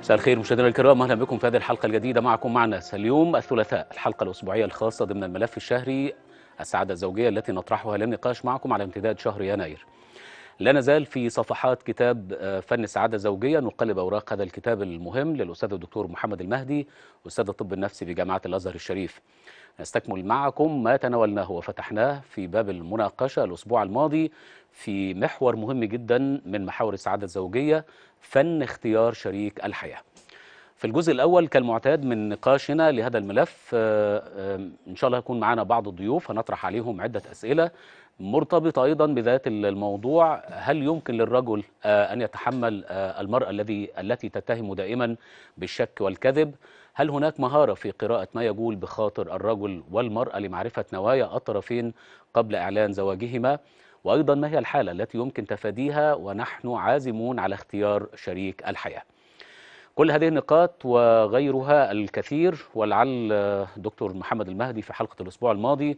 مساء الخير مشاهدينا الكرام، اهلا بكم في هذه الحلقه الجديده. معنا اليوم الثلاثاء الحلقه الاسبوعيه الخاصه ضمن الملف الشهري السعاده الزوجيه التي نطرحها للنقاش معكم على امتداد شهر يناير. لا نزال في صفحات كتاب فن السعاده الزوجيه نقلب اوراق هذا الكتاب المهم للاستاذ الدكتور محمد المهدي استاذ الطب النفسي بجامعه الازهر الشريف. نستكمل معكم ما تناولناه وفتحناه في باب المناقشه الاسبوع الماضي في محور مهم جدا من محاور السعاده الزوجيه، فن اختيار شريك الحياه. في الجزء الأول كالمعتاد من نقاشنا لهذا الملف إن شاء الله هيكون معنا بعض الضيوف هنطرح عليهم عدة أسئلة مرتبطة أيضا بذات الموضوع. هل يمكن للرجل أن يتحمل المرأة التي تتهم دائما بالشك والكذب؟ هل هناك مهارة في قراءة ما يجول بخاطر الرجل والمرأة لمعرفة نوايا الطرفين قبل إعلان زواجهما؟ وأيضا ما هي الحالة التي يمكن تفاديها ونحن عازمون على اختيار شريك الحياة؟ كل هذه النقاط وغيرها الكثير، ولعل دكتور محمد المهدي في حلقة الأسبوع الماضي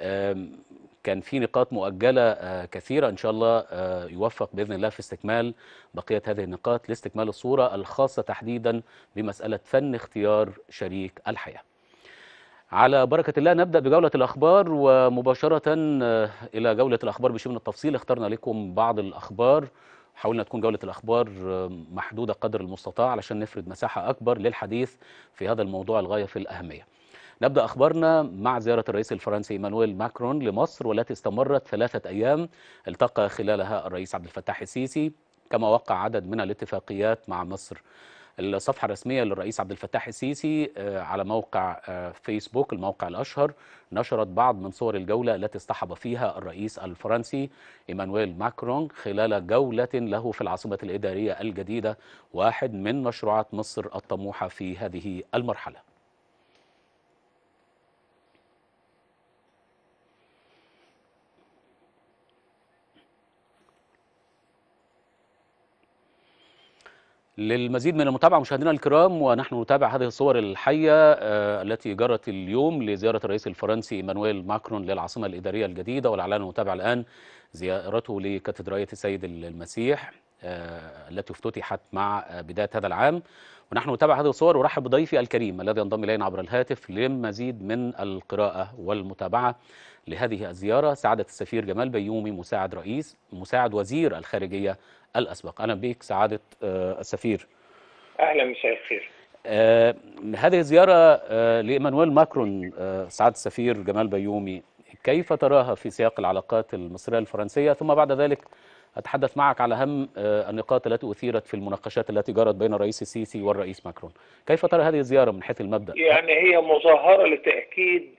كان في نقاط مؤجلة كثيرة، إن شاء الله يوفق بإذن الله في استكمال بقية هذه النقاط لاستكمال الصورة الخاصة تحديدا بمسألة فن اختيار شريك الحياة. على بركة الله نبدأ بجولة الأخبار، ومباشرة إلى جولة الأخبار بشيء من التفصيل. اخترنا لكم بعض الأخبار، حاولنا تكون جولة الأخبار محدودة قدر المستطاع علشان نفرد مساحة أكبر للحديث في هذا الموضوع الغاية في الأهمية. نبدأ أخبارنا مع زيارة الرئيس الفرنسي إيمانويل ماكرون لمصر، والتي استمرت 3 أيام التقى خلالها الرئيس عبد الفتاح السيسي، كما وقع عدد من الاتفاقيات مع مصر. الصفحة الرسمية للرئيس عبد الفتاح السيسي على موقع فيسبوك الموقع الأشهر نشرت بعض من صور الجولة التي اصطحب فيها الرئيس الفرنسي إيمانويل ماكرون خلال جولة له في العاصمة الإدارية الجديدة، واحد من مشروعات مصر الطموحة في هذه المرحلة. للمزيد من المتابعة مشاهدينا الكرام ونحن نتابع هذه الصور الحية التي جرت اليوم لزيارة الرئيس الفرنسي إيمانويل ماكرون للعاصمة الإدارية الجديدة، ولعلنا نتابع الآن زيارته لكاتدرائية السيد المسيح التي افتتحت مع بداية هذا العام. ونحن نتابع هذه الصور، ورحب بضيفي الكريم الذي ينضم إلينا عبر الهاتف لمزيد من القراءة والمتابعة لهذه الزيارة، سعادة السفير جمال بيومي مساعد وزير الخارجية الأسبق. أهلا بك سعادة السفير. أهلا، مساء الخير. هذه الزيارة لإيمانويل ماكرون سعادة السفير جمال بيومي، كيف تراها في سياق العلاقات المصرية الفرنسية؟ ثم بعد ذلك أتحدث معك على أهم النقاط التي أثيرت في المناقشات التي جرت بين الرئيس السيسي والرئيس ماكرون. كيف ترى هذه الزيارة من حيث المبدأ؟ يعني هي مظاهرة لتأكيد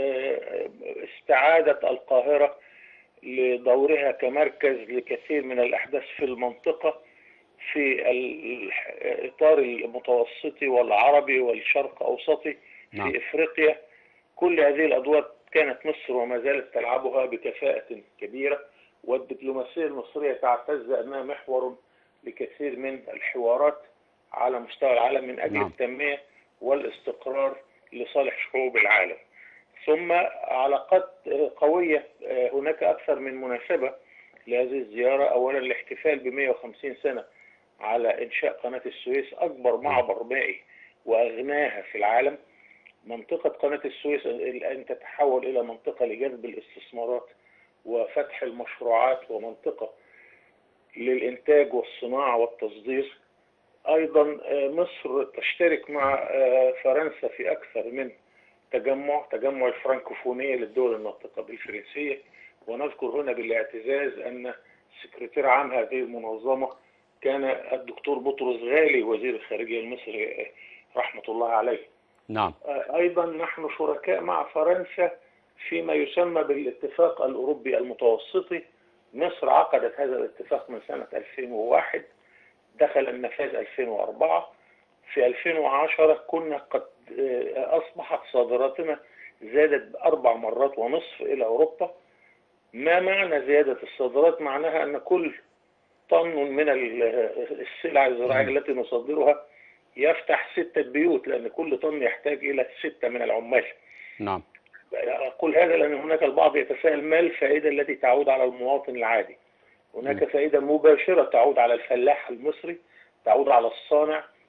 استعادة القاهرة لدورها كمركز لكثير من الأحداث في المنطقة في الإطار المتوسطي والعربي والشرق أوسطي في إفريقيا. كل هذه الأدوار كانت مصر وما زالت تلعبها بكفاءة كبيرة، والدبلوماسية المصرية تعتز أنها محور لكثير من الحوارات على مستوى العالم من أجل التنمية والاستقرار لصالح شعوب العالم. ثم علاقات قوية، هناك أكثر من مناسبة لهذه الزيارة. أولا الاحتفال ب150 سنة على إنشاء قناة السويس، أكبر معبر مائي وأغناها في العالم. منطقة قناة السويس الآن تتحول إلى منطقة لجذب الاستثمارات وفتح المشروعات، ومنطقة للإنتاج والصناعة والتصدير. أيضا مصر تشترك مع فرنسا في أكثر من تجمع الفرنكوفونية للدول الناطقة بالفرنسية. ونذكر هنا بالاعتزاز أن سكرتير عام هذه المنظمة كان الدكتور بطرس غالي وزير الخارجية المصري رحمة الله عليه. نعم. أيضا نحن شركاء مع فرنسا فيما يسمى بالاتفاق الأوروبي المتوسطي. مصر عقدت هذا الاتفاق من سنة 2001، دخل النفاذ 2004. في 2010 كنا قد أصبحت صادراتنا زادت 4 مرات ونصف إلى أوروبا. ما معنى زيادة الصادرات؟ معناها أن كل طن من السلع الزراعية التي نصدرها يفتح 6 بيوت، لأن كل طن يحتاج إلى 6 من العمال. نعم. أقول هذا لأن هناك البعض يتساءل ما الفائدة التي تعود على المواطن العادي. هناك فائدة مباشرة تعود على الفلاح المصري، تعود على الصانع،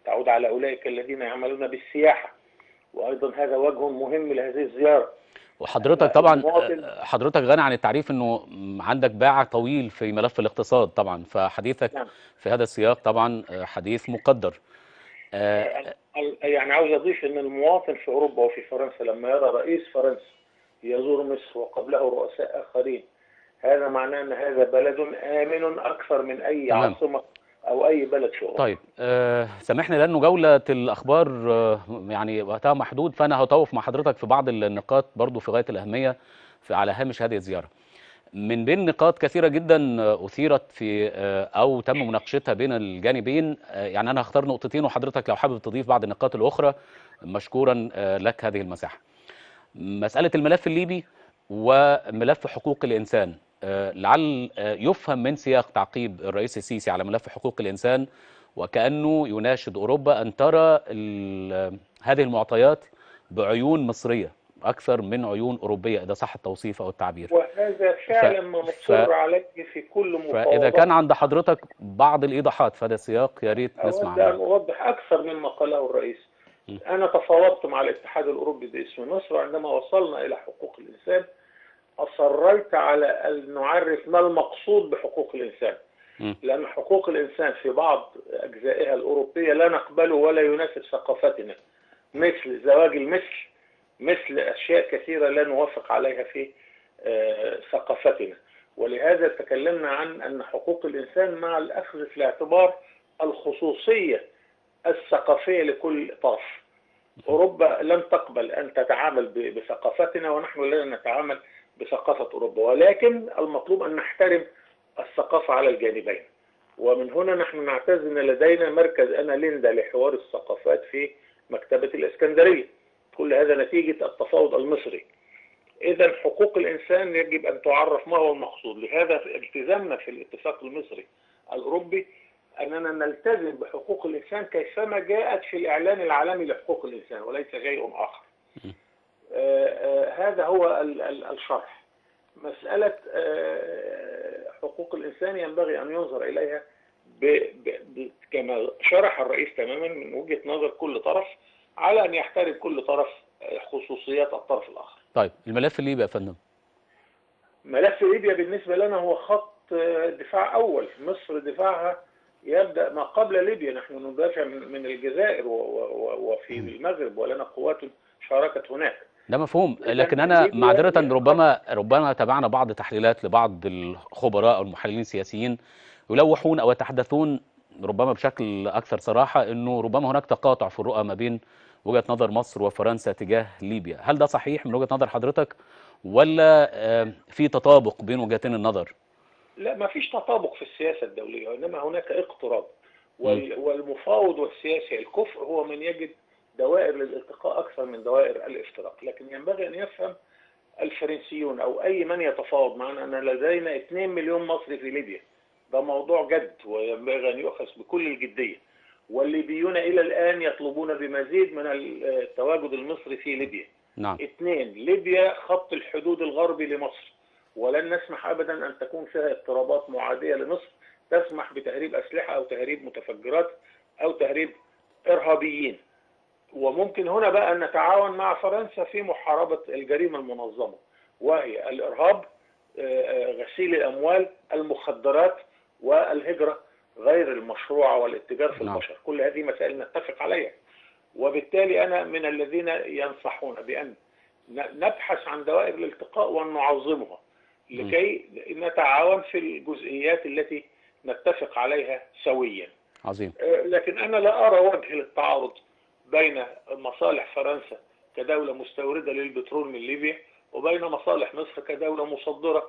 تعود على أولئك الذين يعملون بالسياحة، وأيضا هذا وجه مهم لهذه الزيارة. وحضرتك طبعا حضرتك غني عن التعريف انه عندك باع طويل في ملف الاقتصاد طبعا، فحديثك نعم. في هذا السياق طبعا حديث مقدر. يعني عاوز أضيف أن المواطن في أوروبا وفي فرنسا لما يرى رئيس فرنسا يزور مصر وقبله رؤساء آخرين، هذا معناه أن هذا بلد آمن أكثر من أي تمام. عاصمة أو أي بلد في أوروبا. طيب سامحني لأنه جولة الأخبار يعني وقتها محدود، فأنا هطوف مع حضرتك في بعض النقاط برضو في غاية الأهمية على هامش هذه الزيارة. من بين نقاط كثيرة جدا أثيرت في أو تم مناقشتها بين الجانبين، يعني أنا هختار نقطتين وحضرتك لو حابب تضيف بعض النقاط الأخرى مشكورا لك هذه المساحة. مسألة الملف الليبي وملف حقوق الإنسان، لعل يفهم من سياق تعقيب الرئيس السيسي على ملف حقوق الإنسان وكأنه يناشد أوروبا أن ترى هذه المعطيات بعيون مصرية أكثر من عيون أوروبية، إذا صح التوصيف أو التعبير. وهذا فعلا ما مصر عليه في كل مفاوضات. فإذا كان عند حضرتك بعض الإيضاحات في هذا السياق يا ريت نسمع عنها. أود أن أوضح أكثر مما قاله الرئيس. أنا تفاوضت مع الاتحاد الأوروبي باسم مصر، وعندما وصلنا إلى حقوق الإنسان أصريت على أن نعرف ما المقصود بحقوق الإنسان، لأن حقوق الإنسان في بعض أجزائها الأوروبية لا نقبله ولا يناسب ثقافتنا، مثل زواج المثل، مثل أشياء كثيرة لا نوافق عليها في ثقافتنا. ولهذا تكلمنا عن أن حقوق الإنسان مع الأخذ في الاعتبار الخصوصية الثقافية لكل طرف. أوروبا لن تقبل أن تتعامل بثقافتنا ونحن لا نتعامل بثقافة أوروبا، ولكن المطلوب أن نحترم الثقافة على الجانبين. ومن هنا نحن نعتز أن لدينا مركز أنا ليندا لحوار الثقافات في مكتبة الإسكندرية. كل هذا نتيجة التفاوض المصري. إذا حقوق الإنسان يجب أن تعرف ما هو المقصود. لهذا التزامنا في الاتفاق المصري الأوروبي أننا نلتزم بحقوق الإنسان كيفما جاءت في الإعلان العالمي لحقوق الإنسان وليس شيء آخر. هذا هو الشرح. مسألة حقوق الإنسان ينبغي أن ينظر إليها كما شرح الرئيس تماما من وجهة نظر كل طرف، على أن يحترم كل طرف خصوصيات الطرف الآخر. طيب الملف الليبي يا فندم. ملف ليبيا بالنسبة لنا هو خط دفاع أول. مصر دفاعها يبدأ ما قبل ليبيا. نحن ندافع من الجزائر وفي المغرب ولنا قوات شاركت هناك. ده مفهوم، لكن أنا معذرة ربما تابعنا بعض تحليلات لبعض الخبراء أو المحللين السياسيين يلوحون أو يتحدثون ربما بشكل أكثر صراحة أنه ربما هناك تقاطع في الرؤى ما بين وجهة نظر مصر وفرنسا تجاه ليبيا. هل ده صحيح من وجهة نظر حضرتك ولا في تطابق بين وجهتين النظر؟ لا، ما فيش تطابق في السياسة الدولية، وإنما هناك اقتراب. والمفاوض والسياسي الكفء هو من يجد دوائر للالتقاء أكثر من دوائر الافتراق. لكن ينبغي أن يفهم الفرنسيون أو أي من يتفاوض معنا أن لدينا 2 مليون مصري في ليبيا. ده موضوع جد وينبغي أن يؤخذ بكل الجدية. والليبيون إلى الآن يطلبون بمزيد من التواجد المصري في ليبيا. نعم. 2، ليبيا خط الحدود الغربي لمصر، ولن نسمح أبدا أن تكون فيها اضطرابات معادية لمصر تسمح بتهريب أسلحة أو تهريب متفجرات أو تهريب إرهابيين. وممكن هنا بقى أن نتعاون مع فرنسا في محاربة الجريمة المنظمة، وهي الإرهاب، غسيل الأموال، المخدرات، والهجرة غير المشروعة والاتجار في البشر. كل هذه مسائل نتفق عليها. وبالتالي أنا من الذين ينصحون بأن نبحث عن دوائر الالتقاء وأن نعظمها لكي نتعاون في الجزئيات التي نتفق عليها سويا. عظيم. لكن أنا لا أرى وجه للتعارض بين مصالح فرنسا كدولة مستوردة للبترول من ليبيا وبين مصالح مصر كدولة مصدرة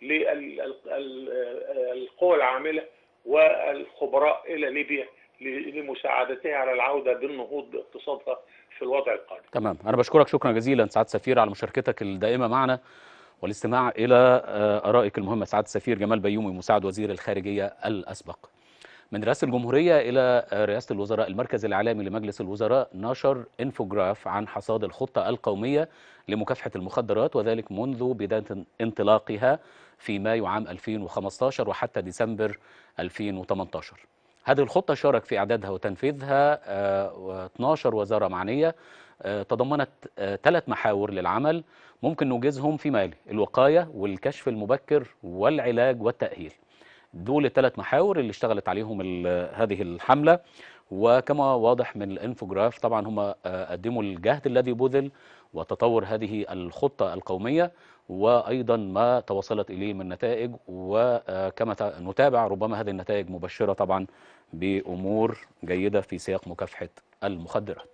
للقوى العاملة والخبراء إلى ليبيا لمساعدتها على العودة بالنهوض باقتصادها في الوضع القادم. تمام. أنا بشكرك شكرا جزيلا سعادة السفير على مشاركتك الدائمة معنا والاستماع إلى آرائك المهمة. سعادة السفير جمال بيومي مساعد وزير الخارجية الأسبق. من رئاسة الجمهورية إلى رئاسة الوزراء، المركز الإعلامي لمجلس الوزراء نشر انفوجراف عن حصاد الخطة القومية لمكافحة المخدرات، وذلك منذ بداية انطلاقها في مايو عام 2015 وحتى ديسمبر 2018. هذه الخطة شارك في إعدادها وتنفيذها 12 وزارة معنية، تضمنت 3 محاور للعمل ممكن نوجزهم فيما يلي: الوقاية والكشف المبكر والعلاج والتأهيل. دول ال3 محاور اللي اشتغلت عليهم هذه الحملة. وكما واضح من الانفوجراف طبعا هم قدموا الجهد الذي بذل وتطور هذه الخطة القومية، وأيضا ما توصلت إليه من نتائج، وكما نتابع ربما هذه النتائج مبشرة طبعا بأمور جيدة في سياق مكافحة المخدرات.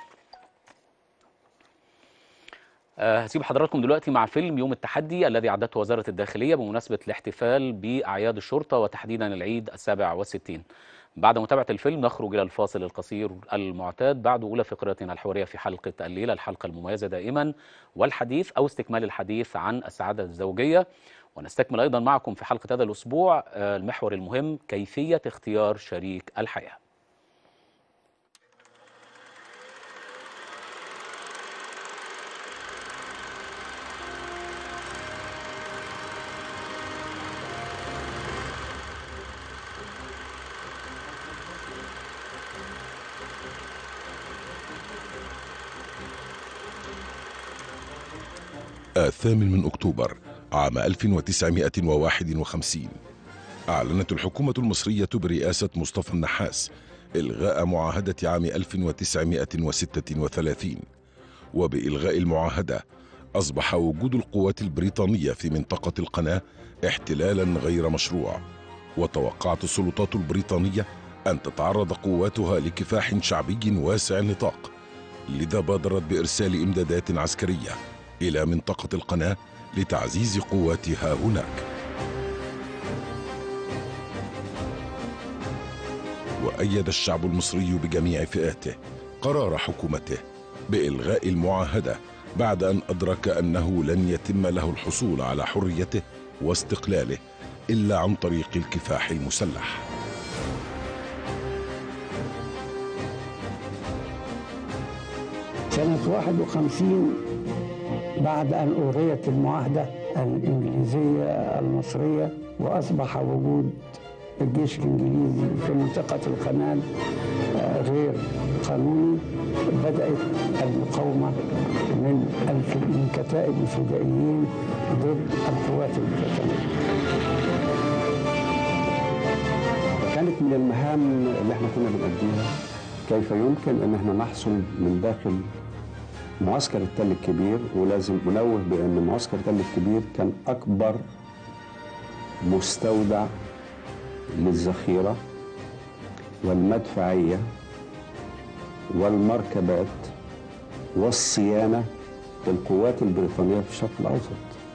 هسيب حضراتكم دلوقتي مع فيلم يوم التحدي الذي أعدته وزارة الداخلية بمناسبة الاحتفال بأعياد الشرطة وتحديدا العيد ال67. بعد متابعة الفيلم نخرج إلى الفاصل القصير المعتاد بعد أولى فقراتنا الحوارية في حلقة الليلة، الحلقة المميزة دائما، والحديث أو استكمال الحديث عن السعادة الزوجية. ونستكمل أيضا معكم في حلقة هذا الأسبوع المحور المهم: كيفية اختيار شريك الحياة. الثامن من أكتوبر عام 1951 أعلنت الحكومة المصرية برئاسة مصطفى النحاس إلغاء معاهدة عام 1936، وبإلغاء المعاهدة أصبح وجود القوات البريطانية في منطقة القناة احتلالا غير مشروع، وتوقعت السلطات البريطانية أن تتعرض قواتها لكفاح شعبي واسع النطاق، لذا بادرت بإرسال إمدادات عسكرية إلى منطقة القناة لتعزيز قواتها هناك. وأيد الشعب المصري بجميع فئاته قرار حكومته بإلغاء المعاهدة بعد أن أدرك أنه لن يتم له الحصول على حريته واستقلاله إلا عن طريق الكفاح المسلح. سنة 51 بعد أن ألغيت المعاهدة الإنجليزية المصرية وأصبح وجود الجيش الإنجليزي في منطقة القناة غير قانوني، بدأت المقاومة من كتائب الفدائيين ضد القوات البريطانية. كانت من المهام اللي احنا كنا بنأديها كيف يمكن ان احنا نحصل من داخل معسكر التل الكبير، ولازم ننوه بان معسكر التل الكبير كان اكبر مستودع للذخيره والمدفعيه والمركبات والصيانه للقوات البريطانيه في الشرق الاوسط.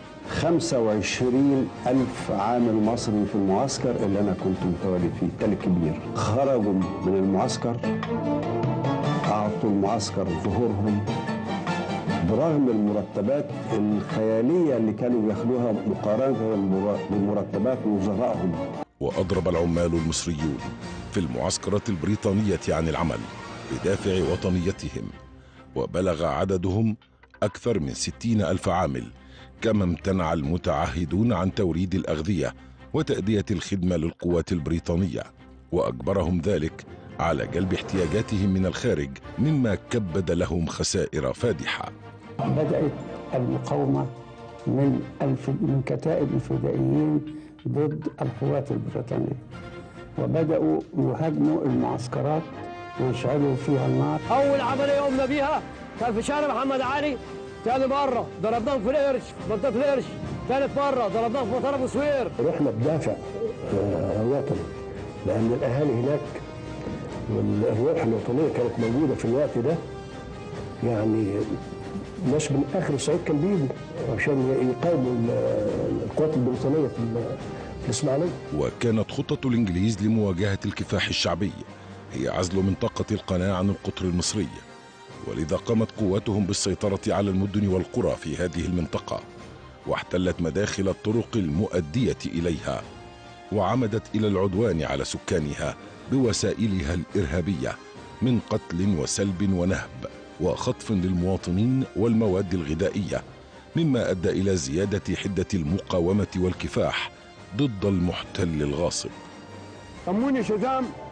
25,000 عامل مصري في المعسكر اللي انا كنت متواجد فيه التل الكبير خرجوا من المعسكر، اعطوا المعسكر ظهورهم برغم المرتبات الخياليه اللي كانوا بياخدوها مقارنه بمرتبات وزرائهم. وأضرب العمال المصريون في المعسكرات البريطانية عن العمل بدافع وطنيتهم، وبلغ عددهم أكثر من 60,000 عامل، كما امتنع المتعهدون عن توريد الأغذية وتأدية الخدمة للقوات البريطانية، وأجبرهم ذلك على جلب احتياجاتهم من الخارج، مما كبد لهم خسائر فادحة. بدأت المقاومة من كتائب الفدائيين ضد القوات البريطانية، وبدأوا يهاجموا المعسكرات ويشعلوا فيها النار. أول عملية قمنا بيها كان في شارع محمد علي، ثاني مرة ضربناهم في القرش، في منطقة القرش، ثالث مرة ضربناهم في مطار أبو سوير. رحنا بدافع وطني لأن الأهالي هناك والروح الوطنية كانت موجودة في الوقت ده، يعني ناس من آخر الصعيد كان بيجوا عشان يقاوموا القوات البريطانية في الإسماعيلية. وكانت خطة الإنجليز لمواجهة الكفاح الشعبي هي عزل منطقة القناة عن القطر المصري، ولذا قامت قواتهم بالسيطرة على المدن والقرى في هذه المنطقة، واحتلت مداخل الطرق المؤدية إليها، وعمدت إلى العدوان على سكانها بوسائلها الإرهابية من قتل وسلب ونهب وخطف للمواطنين والمواد الغذائية، مما أدى إلى زيادة حدة المقاومة والكفاح ضد المحتل الغاصب. طموني شجام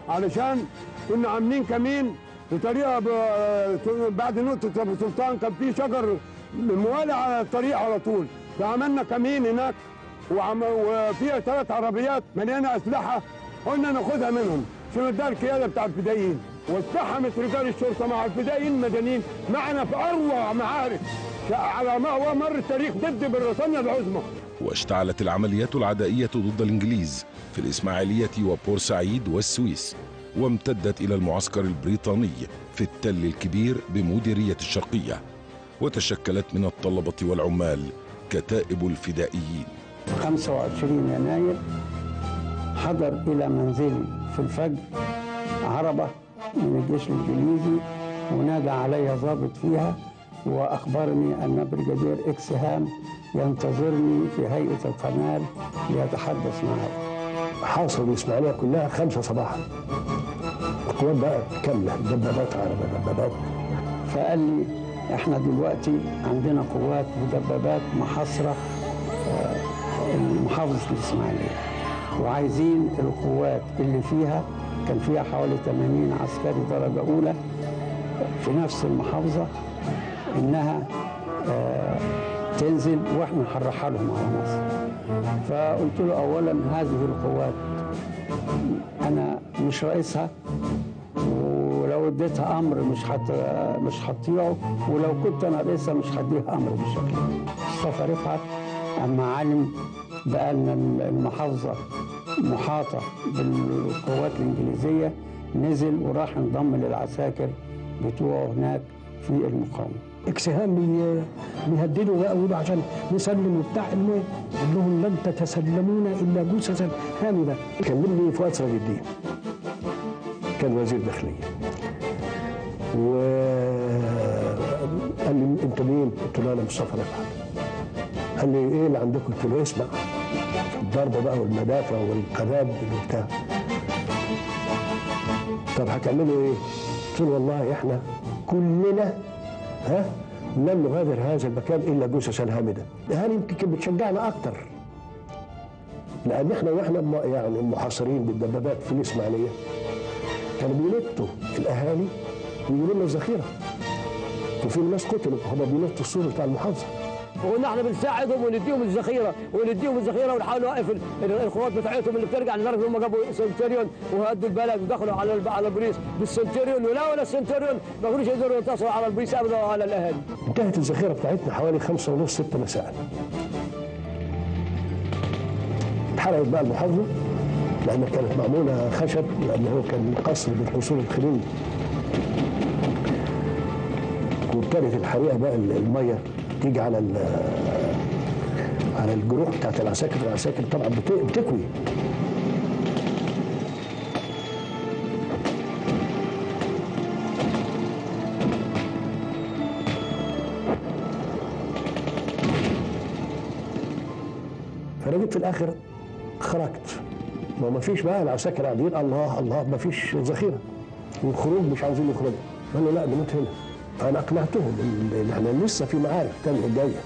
علشان كنا عاملين كمين بطريقه بعد نقطه ابو سلطان كان في شجر موالي على الطريق على طول، فعملنا كمين هناك وفيها 3 عربيات مليانه اسلحه، قلنا ناخدها منهم عشان ده القياده بتاع الفدائيين، والتحمت رجال الشرطه مع الفدائيين المدنيين معنا في اروع معارك على ما مر التاريخ ضد بريطانيا العظمى. واشتعلت العمليات العدائية ضد الإنجليز في الإسماعيلية وبورسعيد والسويس، وامتدت إلى المعسكر البريطاني في التل الكبير بمديرية الشرقية، وتشكلت من الطلبة والعمال كتائب الفدائيين. 25 يناير حضر إلى منزلي في الفجر عربة من الجيش الإنجليزي، ونادى علي ضابط فيها وأخبرني أن بريجادير إكس هام ينتظرني في هيئة القنال ليتحدث معي. حاصل الإسماعيلية كلها 5 صباحا، القوات بقى كاملة، دبابات عربة دبابات. فقال لي احنا دلوقتي عندنا قوات ودبابات محاصرة محافظة الإسماعيلية، وعايزين القوات اللي فيها، كان فيها حوالي 80 عسكري درجة أولى في نفس المحافظة، إنها تنزل وإحنا هنرحلهم على مصر. فقلت له أولا هذه القوات أنا مش رئيسها، ولو اديتها أمر مش هطيعه، ولو كنت أنا رئيسها مش هديها أمر بالشكل ده. مصطفى رفعت أما علم بأن المحافظة محاطة بالقوات الإنجليزية نزل وراح انضم للعساكر بتوعه هناك في المقاومة. اكسهام بيهددوا بقى ويقولوا عشان نسلم وبتاع، المهم قال لهم لن تتسلمون الا جثثا هامده. كلمني فؤاد سراج الدين كان وزير داخليه، وقال لي انت مين؟ قلت له انا مصطفى رفعت. قال لي ايه اللي عندكم؟ قلت له اسمع، الضربه بقى والمدافع والقنابل وبتاع. طب هتعملوا ايه؟ قلت له والله احنا كلنا لن نغادر هذا المكان الا جثثا هامده. هل يمكن كانت بتشجعنا اكتر، لان احنا واحنا يعني محاصرين بالدبابات في الاسماعيليه كانوا بينطوا الاهالي ويجيبوا لنا الذخيره، وفي ناس قتلوا هم بينطوا السور بتاع المحافظه. وقلنا احنا بنساعدهم ونديهم الذخيره ونحاول نوقف القوات بتاعتهم اللي بترجع، لدرجه هم جابوا سنتريون وهدوا البلد ودخلوا على البوليس بالسنتريون، ولا السنتريون ما كانوش يقدروا ينتصروا على البوليس ابدا وعلى الاهالي. انتهت الذخيره بتاعتنا حوالي 5:30 6 مساء. اتحرقت بقى المحافظه لان كانت معموله خشب، لان هو كان قصر بالحصول الخليل، وابتدت الحريقه بقى الميه تيجي على الجروح بتاعت العساكر. العساكر طبعا بتكوي. فانا جيت في الاخر خرجت، ما فيش بقى العساكر قاعدين الله الله ما فيش ذخيره، والخروج مش عاوزين يخرجوا. قالوا لا نموت هنا. فانا اقنعتهم ان احنا لسه في معارك تانية جايه،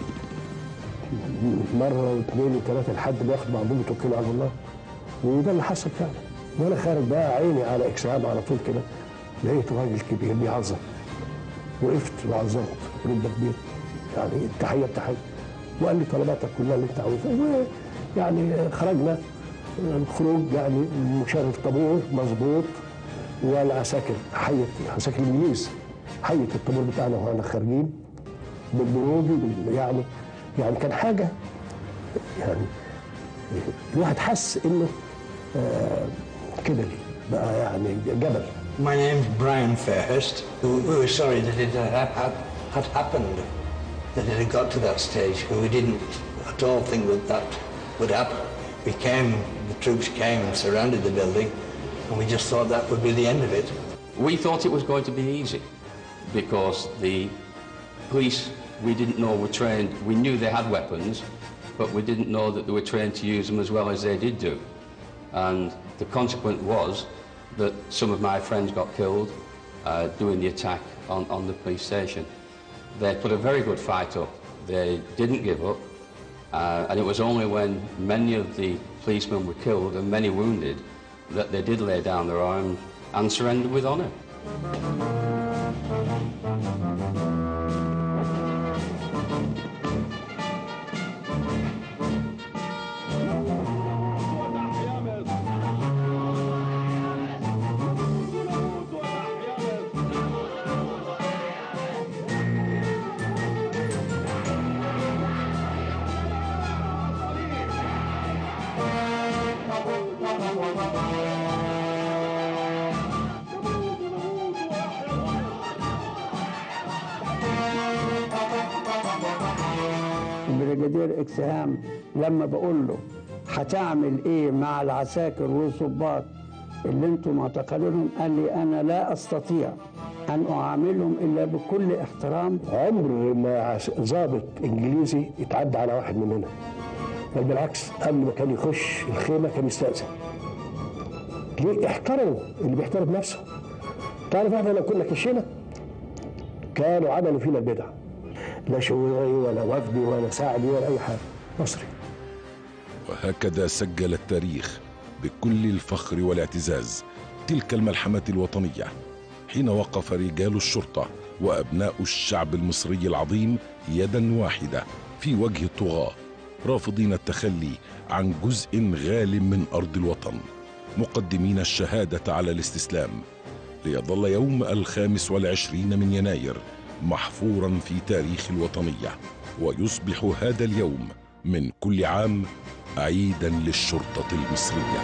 مره واثنين وثلاثه لحد ما ياخد بعضهم ويتوكلوا على الله. وده اللي حصل فعلا. وانا خارج بقى عيني على اكسهام على طول كده، لقيت راجل كبير بيعظم. وقفت وعظمت رد كبير، يعني التحيه بتحيه، وقال لي طلباتك كلها اللي انت عاوزها. ويعني خرجنا الخروج يعني مشرف طابور مظبوط، والعساكر حيت عساكر الانجليز حيت الطابور بتاعنا واحنا خارجين بالبروج يعني كان حاجه، يعني الواحد حس انه كده بقى يعني جبل. My name's Brian Fairhurst. We were sorry that it had happened, that it had got to that stage. We didn't at all think that would happen. The troops came and surrounded the building, and we just thought that would be the end of it. We thought it was going to be easy because the police, we didn't know, were trained. We knew they had weapons, but we didn't know that they were trained to use them as well as they did do. And the consequence was that some of my friends got killed doing the attack on the police station. They put a very good fight up. They didn't give up. And it was only when many of the policemen were killed and many wounded that they did lay down their arms and surrender with honor. البريجادير إكسهام لما بقول له هتعمل ايه مع العساكر والضباط اللي انتم معتقلينهم، قال لي انا لا استطيع ان اعاملهم الا بكل احترام. عمر ما ضابط انجليزي يتعدى على واحد مننا، بل بالعكس قبل ما كان يخش الخيمه كان يستأذن. ليه؟ احترموا اللي بيحترم نفسه. تعرف احنا لو كنا كشينا كانوا عملوا فينا البدع، لا شيوعي ولا وفدي ولا ساعدي ولا اي حاجه، مصري. وهكذا سجل التاريخ بكل الفخر والاعتزاز تلك الملحمة الوطنية، حين وقف رجال الشرطة وأبناء الشعب المصري العظيم يدا واحدة في وجه الطغاة، رافضين التخلي عن جزء غال من أرض الوطن، مقدمين الشهادة على الاستسلام، ليظل يوم 25 من يناير محفورا في تاريخ الوطنية، ويصبح هذا اليوم من كل عام عيدا للشرطة المصرية.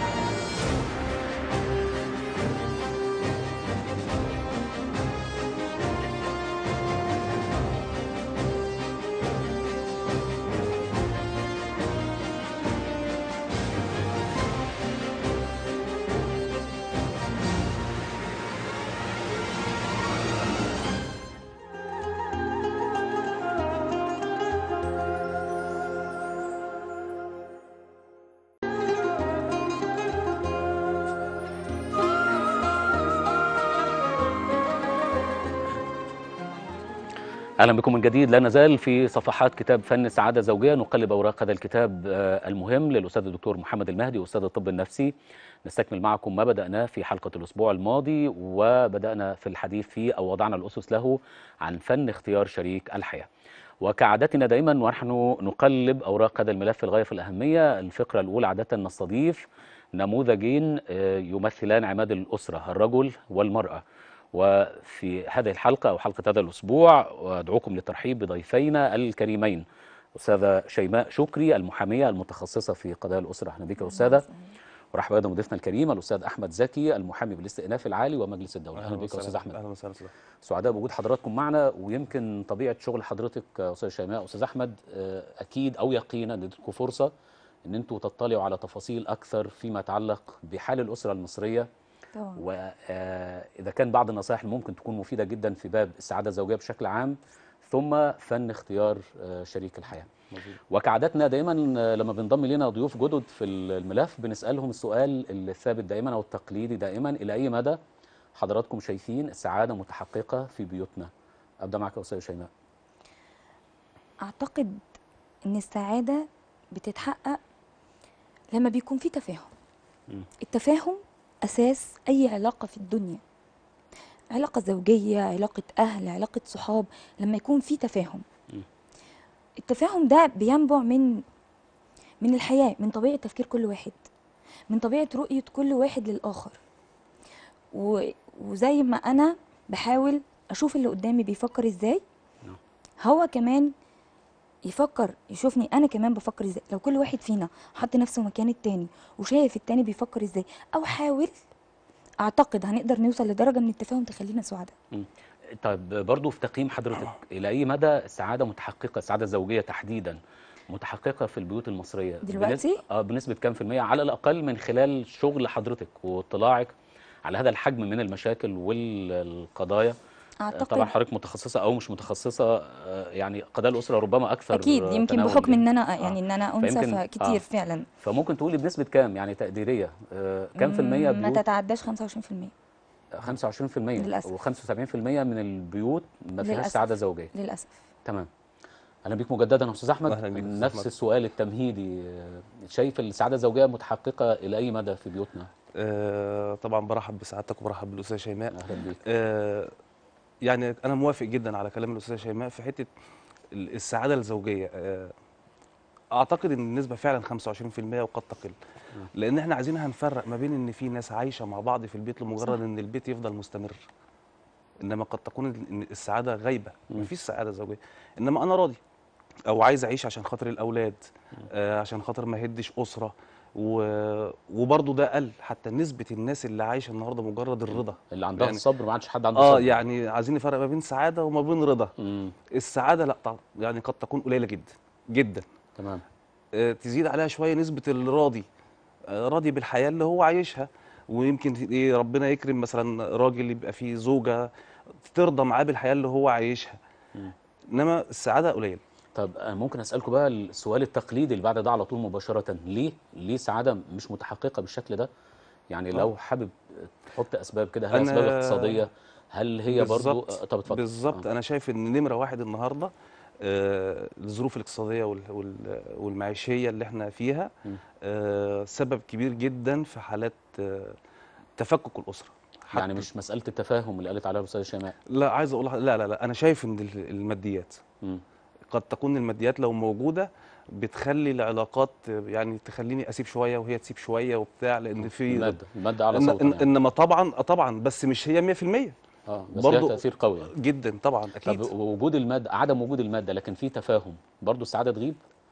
اهلا بكم من جديد. لا نزال في صفحات كتاب فن السعاده الزوجيه، نقلب اوراق هذا الكتاب المهم للاستاذ الدكتور محمد المهدي استاذ الطب النفسي. نستكمل معكم ما بدأناه في حلقه الاسبوع الماضي، وبدأنا في الحديث فيه او وضعنا الاسس له عن فن اختيار شريك الحياه. وكعادتنا دائما ونحن نقلب اوراق هذا الملف الغايه في الاهميه، الفقره الاولى عاده نستضيف نموذجين يمثلان عماد الاسره، الرجل والمراه. وفي هذه الحلقة أو حلقة هذا الأسبوع أدعوكم للترحيب بضيفينا الكريمين، أستاذة شيماء شكري المحامية المتخصصة في قضايا الأسرة. أهلا بك يا أستاذة. ورحب أيضا بضيفنا الكريم الأستاذ أحمد زكي المحامي بالاستئناف العالي ومجلس الدولة. أهلا بك يا أستاذ أحمد. أهلا وسهلا. سعداء بوجود حضراتكم معنا، ويمكن طبيعة شغل حضرتك أستاذة شيماء أستاذ أحمد أكيد أو يقينا نديكم فرصة إن أنتم تطلعوا على تفاصيل أكثر فيما يتعلق بحال الأسرة المصرية. وإذا كان بعض النصائح ممكن تكون مفيدة جدا في باب السعادة الزوجية بشكل عام، ثم فن اختيار شريك الحياة. وكعادتنا دائما لما بنضم لنا ضيوف جدد في الملف بنسألهم السؤال الثابت دائما أو التقليدي دائما: إلى أي مدى حضراتكم شايفين السعادة متحققة في بيوتنا؟ أبدأ معك يا أستاذة شيماء. أعتقد أن السعادة بتتحقق لما بيكون في تفاهم. التفاهم أساس أي علاقة في الدنيا، علاقة زوجية، علاقة أهل، علاقة صحاب، لما يكون في تفاهم. التفاهم ده بينبع من الحياة، من طبيعة تفكير كل واحد، من طبيعة رؤية كل واحد للآخر. وزي ما أنا بحاول أشوف اللي قدامي بيفكر إزاي، هو كمان يفكر يشوفني أنا كمان بفكر إزاي. لو كل واحد فينا حط نفسه مكان التاني وشايف التاني بيفكر إزاي أو حاول، أعتقد هنقدر نوصل لدرجة من التفاهم تخلينا سعداء. طيب برضو في تقييم حضرتك إلى أي مدى السعادة متحققة، السعادة الزوجية تحديدا متحققة في البيوت المصرية دلوقتي؟ بنسبة كام في المية على الأقل من خلال شغل حضرتك واطلاعك على هذا الحجم من المشاكل والقضايا؟ أعتقد طبعا حضرتك متخصصة أو مش متخصصة، يعني قضايا الأسرة ربما أكثر أكيد، يمكن بحكم إن أنا يعني إن أنا أنثى كتير فعلا. فممكن تقولي بنسبة كام يعني تقديرية، كام في المية ما تتعداش 25%؟ 25% للأسف. و75% من البيوت ما فيهاش سعادة زوجية للأسف. تمام. أهلا بيك مجددا يا أستاذ أحمد. نفس السؤال التمهيدي، شايف السعادة الزوجية متحققة إلى أي مدى في بيوتنا؟ طبعا برحب بسعادتك وبرحب بالاستاذه شيماء. اهلا بيك. يعني انا موافق جدا على كلام الاستاذه شيماء في حته السعاده الزوجيه. اعتقد ان النسبه فعلا 25% وقد تقل، لان احنا عايزين هنفرق ما بين ان في ناس عايشه مع بعض في البيت لمجرد ان البيت يفضل مستمر، انما قد تكون إن السعاده غايبه، مفيش سعاده زوجيه، انما انا راضي او عايز اعيش عشان خاطر الاولاد، عشان خاطر ما هدش اسره، وبرضه ده قل. حتى نسبه الناس اللي عايشه النهارده مجرد الرضا، اللي عندها يعني الصبر، ما عادش حد عنده صبر. يعني عايزين نفرق ما بين سعاده وما بين رضا. السعاده لا يعني قد تكون قليله جدا جدا. تمام. تزيد عليها شويه نسبه الراضي، راضي بالحياه اللي هو عايشها، ويمكن ايه ربنا يكرم مثلا راجل يبقى فيه زوجه ترضى معاه بالحياه اللي هو عايشها، انما السعاده قليله. طب ممكن اسالكم بقى السؤال التقليدي اللي بعد ده على طول مباشره، ليه السعاده مش متحققه بالشكل ده؟ يعني لو حابب تحط اسباب كده، هل اسباب اقتصاديه؟ هل هي برضو؟ طب اتفضل. بالظبط. انا شايف ان نمره واحد النهارده الظروف الاقتصاديه والمعيشيه اللي احنا فيها سبب كبير جدا في حالات تفكك الاسره. يعني مش مساله التفاهم اللي قالت عليها الاستاذه شيماء؟ لا، عايز اقول لا انا شايف ان الماديات قد تكون الماديات لو موجوده بتخلي العلاقات، يعني تخليني اسيب شويه وهي تسيب شويه وبتاع، لان في الماده على صوت يعني. انما طبعا بس مش هي 100%. بس ليها تاثير قوي يعني. جدا طبعا اكيد. طب وجود الماده، عدم وجود الماده لكن في تفاهم، برضو السعاده تغيب؟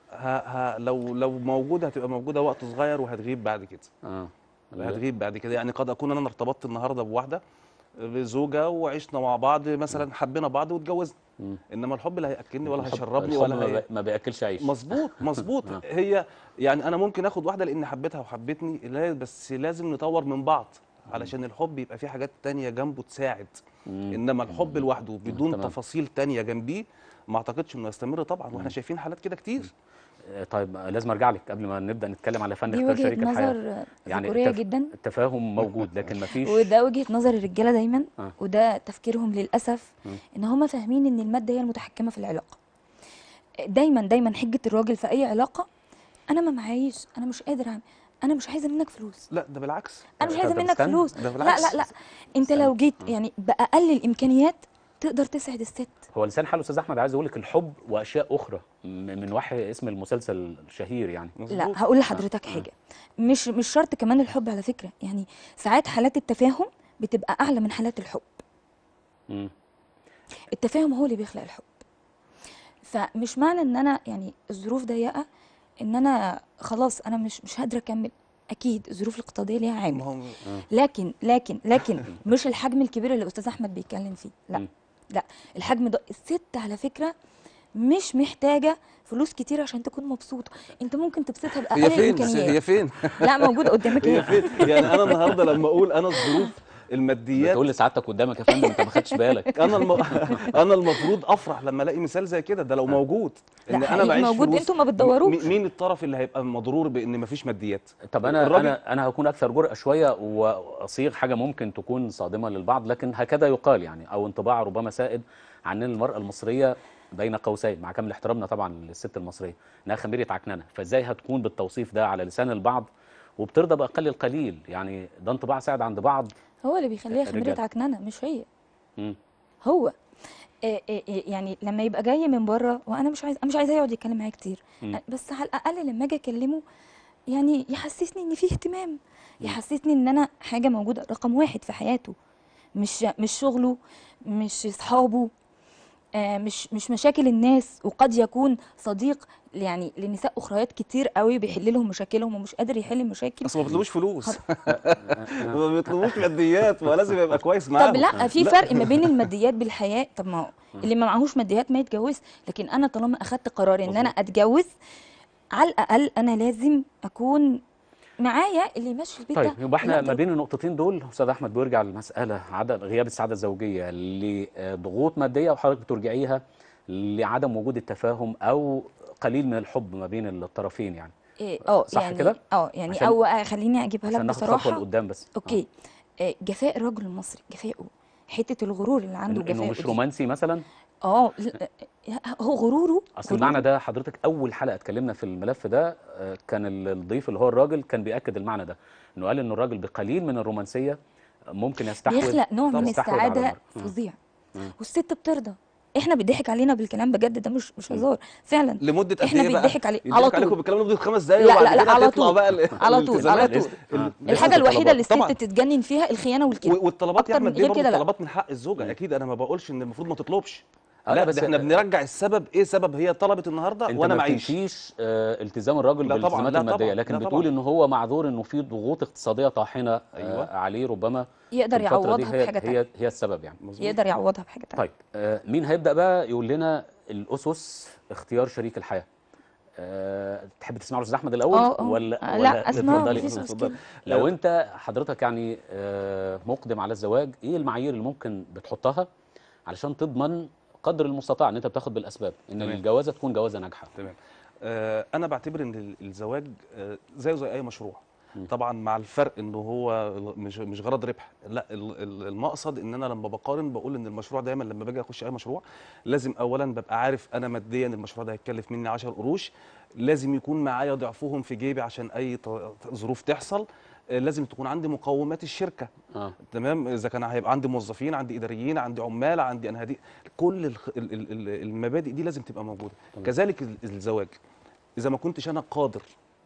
لو موجوده هتبقى موجوده وقت صغير وهتغيب بعد كده. هتغيب بعد كده. يعني قد اكون انا ارتبطت النهارده بواحده بزوجه وعشنا مع بعض مثلا، حبينا بعض واتجوزنا، انما الحب لا هياكلني ولا هيشربني ولا ما بياكلش عيش. مظبوط. هي يعني انا ممكن اخد واحده لان حبيتها وحبتني، بس لازم نطور من بعض علشان الحب يبقى في حاجات تانية جنبه تساعد. انما الحب لوحده بدون تفاصيل تانية جنبيه ما اعتقدش انه يستمر طبعا، واحنا شايفين حالات كده كتير. طيب لازم ارجع لك قبل ما نبدا نتكلم على فن دي اختيار شريك الحياه. نظر ذكوريه جدا. التفاهم موجود لكن ما فيش، وده وجهه نظر الرجاله دايما، وده تفكيرهم للاسف، ان هم فاهمين ان الماده هي المتحكمه في العلاقه. دايما حجه الراجل في اي علاقه، انا ما معيش، انا مش قادر اعمل، انا مش عايزه منك فلوس. لا ده بالعكس، انا مش عايزه منك فلوس. ده بالعكس. لا انت لو جيت يعني باقل الامكانيات تقدر تسعد الست. هو لسان حال استاذ احمد عايز اقول لك الحب واشياء اخرى من وحي اسم المسلسل الشهير يعني. لا هقول لحضرتك حاجه، مش شرط كمان الحب على فكره، يعني ساعات حالات التفاهم بتبقى اعلى من حالات الحب. التفاهم هو اللي بيخلق الحب. فمش معنى ان انا يعني الظروف ضيقه ان انا خلاص انا مش قادره اكمل. اكيد الظروف الاقتصاديه ليها عامل، لكن مش الحجم الكبير اللي الاستاذ احمد بيتكلم فيه. لا الحجم ده، الست على فكره مش محتاجه فلوس كتير عشان تكون مبسوطه، انت ممكن تبسطها باقل الامكانيات. هي فين؟ لا موجوده قدامك. هي فين؟ يعني انا النهارده لما اقول انا الظروف الماديات، بتقول لسعادتك قدامك يا فندم، انت ما خدتش بالك. انا المفروض افرح لما الاقي مثال زي كده، ده لو موجود. ان انا معيش موجود فلوس. انتوا ما بتدوروش. مين الطرف اللي هيبقى مضرور بان مفيش ماديات؟ طب انا هكون اكثر جرأة شويه واصيغ حاجه ممكن تكون صادمه للبعض، لكن هكذا يقال يعني، او انطباع ربما سائد عن المراه المصريه بين قوسين، مع كامل احترامنا طبعا للست المصريه، انها خميره عكننه. فازاي هتكون بالتوصيف ده على لسان البعض وبترضى باقل القليل؟ يعني ده انطباع سائد عند بعض، هو اللي بيخليها خميره عكننه مش هي. هو يعني لما يبقى جاي من بره وانا مش عايزاه يقعد يتكلم معايا كتير، بس على الاقل لما اجي اكلمه يعني يحسسني ان فيه اهتمام، يحسسني ان انا حاجه موجوده رقم واحد في حياته، مش شغله، مش اصحابه، مش مشاكل الناس. وقد يكون صديق يعني لنساء اخريات كتير قوي بيحل لهم مشاكلهم ومش قادر يحل المشاكل. اصل ما بيطلبوش فلوس ما بيطلبوش ماديات، ولازم يبقى كويس معاهم. طب لا في فرق ما بين الماديات بالحياه. طب ما هو اللي ما معهوش ماديات ما يتجوز، لكن انا طالما اخدت قرار ان انا اتجوز، على الاقل انا لازم اكون معايا اللي يمشي البيت. طيب يبقى احنا ما بين النقطتين دول استاذ احمد بيرجع للمساله عدم غياب السعاده الزوجيه لضغوط ماديه، وحضرتك بترجعيها لعدم وجود التفاهم او قليل من الحب ما بين الطرفين يعني. صح يعني كده؟ يعني او خليني اجيبها لك بصراحه خطوه لقدام بس. اوكي. جفاء الرجل المصري، جفائه، حته الغرور اللي عنده، جفائه انه مش رومانسي مثلا. هو غروره. اصل المعنى ده حضرتك اول حلقه اتكلمنا في الملف ده كان الضيف اللي هو الراجل كان بياكد المعنى ده، انه قال ان الراجل بقليل من الرومانسيه ممكن يستحوذ، بيخلق نوع من يستحوذ على السعاده المرأة. فظيع، والست بترضى. احنا بيضحك علينا بالكلام بجد، ده مش هزار فعلا. لمده قد احنا ايه بقى؟ بيضحك على يضحك طول عليكم بالكلام لمده 5 دقايق لا وبعد لا لا، كده على تطلع طول بقى على طول على طول. الحاجه الوحيده اللي الست طبعاً. تتجنن فيها الخيانه والكذب. والطلبات يا أكتر من احمد دي غير برضه كده لا. طلبات من حق الزوجه، اكيد انا ما بقولش ان المفروض ما تطلبش، لا لا بس ده احنا بنرجع السبب، ايه سبب هي طلبت النهارده انت وانا ما معيش. بتنفيش التزام الراجل لا طبعاً، بالالتزامات لا الماديه، طبعاً، لكن لا بتقول طبعاً. ان هو معذور انه في ضغوط اقتصاديه طاحنه أيوة. عليه، ربما يقدر في الفترة دي يعوضها بحاجه تانية. هي السبب يعني. يقدر يعوضها بحاجه تانية. طيب مين هيبدا بقى يقول لنا الاسس اختيار شريك الحياه؟ تحب تسمع له استاذ احمد الاول ولا ولا اسمعه اتفضلي؟ مفيش مشكله. لو انت حضرتك يعني مقدم على الزواج، ايه المعايير اللي ممكن بتحطها علشان تضمن قدر المستطاع ان انت بتاخد بالاسباب ان تمام. الجوازه تكون جوازه ناجحه؟ تمام. انا بعتبر ان الزواج زيه زي اي مشروع، طبعا مع الفرق انه هو مش غرض ربح، لا المقصد ان انا لما بقارن بقول ان المشروع دايما لما باجي اخش اي مشروع لازم اولا ببقى عارف انا ماديا المشروع ده هيتكلف مني 10 قروش، لازم يكون معايا ضعفهم في جيبي عشان اي ظروف تحصل، لازم تكون عندي مقومات الشركه. تمام، اذا كان هيبقى عندي موظفين، عندي اداريين، عندي عمال، عندي انهادي، كل المبادئ دي لازم تبقى موجوده. كذلك الزواج، اذا ما كنتش انا قادر،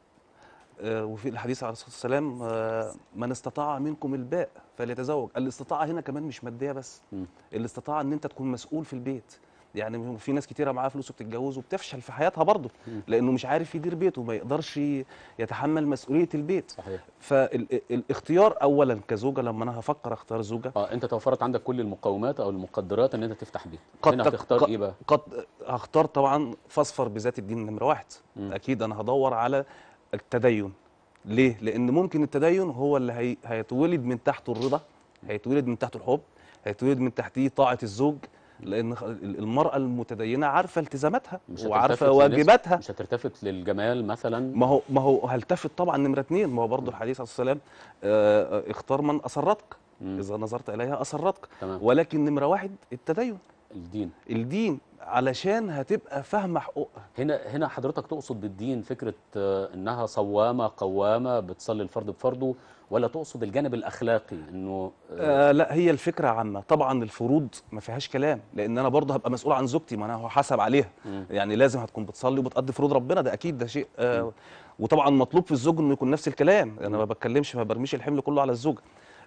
وفي الحديث عليه الصلاه والسلام من استطاع منكم الباء فليتزوج. الاستطاعه هنا كمان مش ماديه بس، الاستطاعه ان انت تكون مسؤول في البيت. يعني في ناس كتيره معاها فلوس وبتتجوز وبتفشل في حياتها برضه لانه مش عارف يدير بيته، ما يقدرش يتحمل مسؤوليه البيت. صحيح. فالاختيار اولا كزوجه، لما انا هفكر اختار زوجه، انت توفرت عندك كل المقومات او المقدرات ان انت تفتح بيت، هنا هتختار ايه بقى؟ هختار طبعا فاصفر بذات الدين نمره 1. اكيد انا هدور على التدين. ليه؟ لان ممكن التدين هو اللي هيتولد من تحته الرضا، هيتولد من تحته الحب، هيتولد من تحتيه طاعه الزوج، لان المراه المتدينه عارفه التزاماتها وعارفه واجباتها. مش هتلتفت للجمال مثلا. ما هو هلتفت طبعا نمره 2، ما هو برضه الحديث عليه الصلاه والسلام اختار من اسرتك، اذا نظرت اليها اسرتك. ولكن نمره 1 التدين، الدين علشان هتبقى فاهمه حقوقها. هنا حضرتك تقصد بالدين فكره انها صوامه قوامه بتصلي الفرض بفرضه، ولا تقصد الجانب الاخلاقي انه لا، هي الفكره عامه. طبعا الفروض ما فيهاش كلام، لان انا برضه هبقى مسؤول عن زوجتي، ما انا هحاسب عليها. يعني لازم هتكون بتصلي وبتقضي فروض ربنا، ده اكيد، ده شيء وطبعا مطلوب في الزوج انه يكون نفس الكلام. انا ما بتكلمش، ما برميش الحمل كله على الزوجه.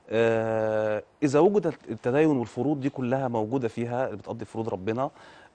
اذا وجد التدين والفروض دي كلها موجوده فيها، بتقضي فروض ربنا،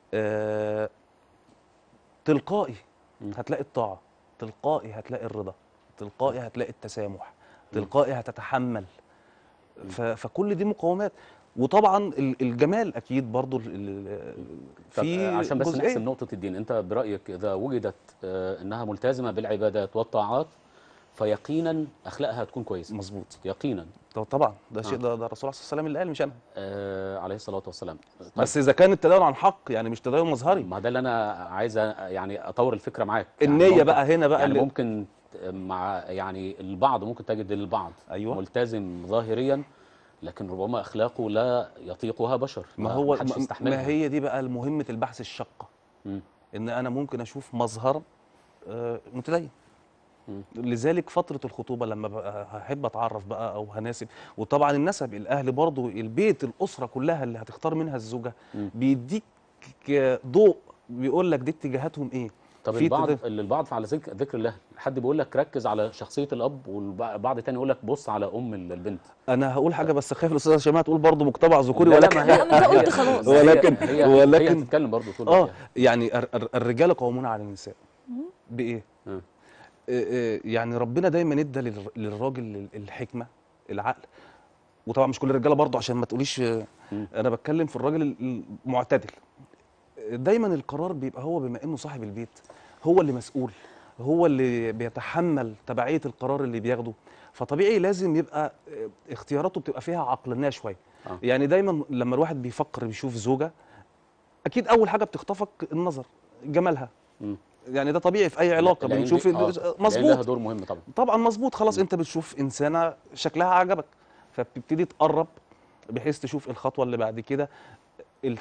تلقائي هتلاقي الطاعه، تلقائي هتلاقي الرضا، تلقائي هتلاقي التسامح، تلقائي هتتحمل. فكل دي مقومات. وطبعا الجمال اكيد برضو في عشان بس نحسم نقطه الدين، انت برايك اذا وجدت انها ملتزمه بالعبادات والطاعات فيقينا اخلاقها هتكون كويسه؟ مظبوط، يقينا طبعا، ده شيء ده الرسول عليه الصلاه والسلام اللي قال، مش انا. عليه الصلاه والسلام. طيب. بس اذا كان التدين عن حق، يعني مش تدين مظهري. ما ده اللي انا عايز يعني اطور الفكره معاك. النيه يعني بقى هنا بقى يعني ممكن مع يعني البعض ممكن تجد البعض ملتزم ظاهريا لكن ربما اخلاقه لا يطيقها بشر، ما هي دي بقى مهمه البحث الشاقه. ان انا ممكن اشوف مظهر متدين. لذلك فتره الخطوبه لما هحب اتعرف بقى او هناسب، وطبعا النسب، الاهل برضو، البيت، الاسره كلها اللي هتختار منها الزوجه بيديك ضوء، بيقول لك دي اتجاهاتهم ايه. طب البعض على ذكر الله، حد بيقول لك ركز على شخصيه الاب، والبعض تاني يقول لك بص على ام البنت. انا هقول حاجه بس خايف الاستاذه شيماء تقول برضه مجتمع ذكوري، ولكن لا ما قلت خلاص. هي هتتكلم برضه تقول يعني الرجال قوامون على النساء بايه؟ يعني ربنا دايما ادى للراجل الحكمه، العقل، وطبعا مش كل الرجاله برضه عشان ما تقوليش انا بتكلم في الراجل المعتدل. دايما القرار بيبقى هو، بما انه صاحب البيت، هو اللي مسؤول، هو اللي بيتحمل تبعيه القرار اللي بياخده، فطبيعي لازم يبقى اختياراته بتبقى فيها عقلانيه شويه. يعني دايما لما الواحد بيفكر بيشوف زوجه، اكيد اول حاجه بتخطفك النظر، جمالها. يعني ده طبيعي في اي علاقه بنشوف. مظبوط، لها دور مهم طبعا مظبوط. خلاص انت بتشوف انسانه شكلها عجبك، فبتبتدي تقرب بحيث تشوف الخطوه اللي بعد كده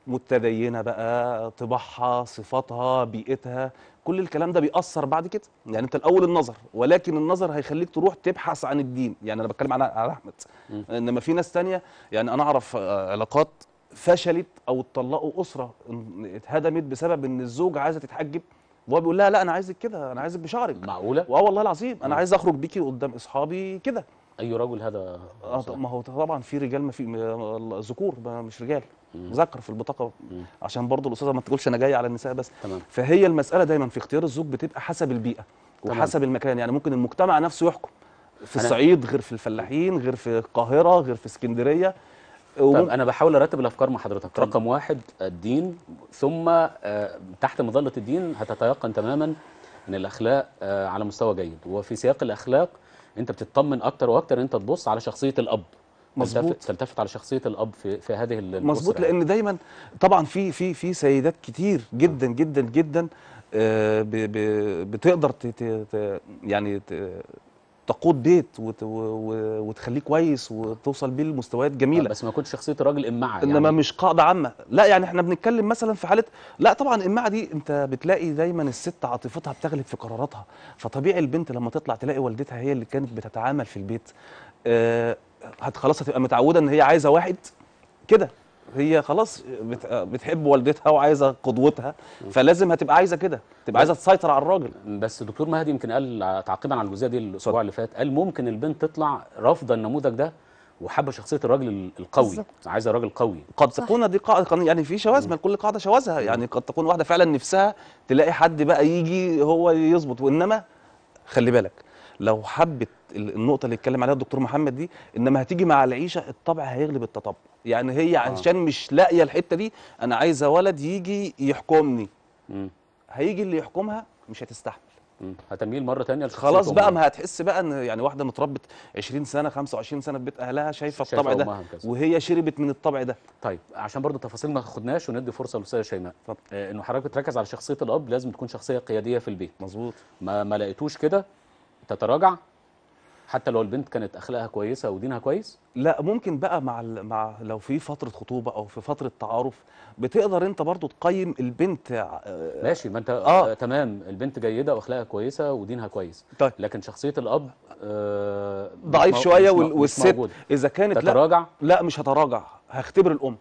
متدينه بقى، طباعها، صفاتها، بيئتها، كل الكلام ده بيأثر بعد كده. يعني انت الاول النظر، ولكن النظر هيخليك تروح تبحث عن الدين. يعني انا بتكلم على احمد، انما في ناس تانية. يعني انا اعرف علاقات فشلت او اتطلقوا، اسره اتهدمت بسبب ان الزوج عايزه تتحجب وهو بيقول لها لا انا عايزك كده، انا عايزك بشعرك. معقوله؟ والله العظيم انا عايز اخرج بيكي قدام اصحابي كده. اي رجل هذا؟ ما هو طبعا في رجال، ما في ذكور مش رجال، ذكر في البطاقه، عشان برضو الاستاذه ما تقولش انا جاي على النساء بس. تمام. فهي المساله دايما في اختيار الزوج بتبقى حسب البيئه وحسب المكان. يعني ممكن المجتمع نفسه يحكم، في الصعيد غير في الفلاحين، غير في القاهره، غير في اسكندريه. طب انا بحاول ارتب الافكار مع حضرتك. رقم واحد الدين، ثم تحت مظله الدين هتتيقن تماما ان الاخلاق على مستوى جيد، وفي سياق الاخلاق انت بتطمن اكتر واكتر ان انت تبص على شخصيه الاب. مظبوط. تلتفت على شخصيه الاب في هذه الاسره. مظبوط، لان دايما طبعا في سيدات كتير جدا جدا جدا بتقدر يعني تقود بيت وتخليه كويس وتوصل بيه لمستويات جميله. بس ما يكونش شخصيه الراجل امعه انما يعني مش قاعده عامه. لا يعني احنا بنتكلم مثلا في حاله، لا طبعا امعه دي انت بتلاقي دايما الست عاطفتها بتغلب في قراراتها. فطبيعي البنت لما تطلع تلاقي والدتها هي اللي كانت بتتعامل في البيت، خلاص هتبقى متعوده ان هي عايزه واحد كده. هي خلاص بتحب والدتها وعايزه قدوتها، فلازم هتبقى عايزه كده، تبقى عايزه تسيطر على الراجل. بس دكتور مهدي يمكن قال تعقيبا على الجزئيه دي الاسبوع اللي فات، قال ممكن البنت تطلع رافضه النموذج ده وحابه شخصيه الراجل القوي، بالزبط. عايزه راجل قوي. قد تكون دي قاعده، يعني في شواذ، ما كل قاعده شواذها. يعني قد تكون واحده فعلا نفسها تلاقي حد بقى يجي هو يظبط. وانما خلي بالك لو حبت النقطه اللي اتكلم عليها الدكتور محمد دي، انما هتيجي مع العيشه الطبع هيغلب التطبع. يعني هي عشان مش لاقيه الحته دي، انا عايزه ولد يجي يحكمني. هيجي اللي يحكمها مش هتستحمل. هتميل مره ثانيه خلاص بقى، ما هتحس بقى ان يعني واحده متربت 20 سنه 25 سنه في بيت اهلها شايفه الطبع ده وهي شربت من الطبع ده. طيب عشان برضو تفاصيل ما خدناش وندي فرصه للاستاذه شيماء، انه حضرتك بتركز على شخصيه الاب، لازم تكون شخصيه قياديه في البيت. مظبوط. ما لقيتوش كده تتراجع حتى لو البنت كانت اخلاقها كويسه ودينها كويس؟ لا ممكن بقى مع لو في فتره خطوبه او في فتره تعارف بتقدر انت برضو تقيم البنت. ماشي، ما انت تمام، البنت جيده واخلاقها كويسه ودينها كويس. طيب. لكن شخصيه الاب ضعيف شويه والست اذا كانت تتراجع؟ لا مش هتراجع، هختبر الام.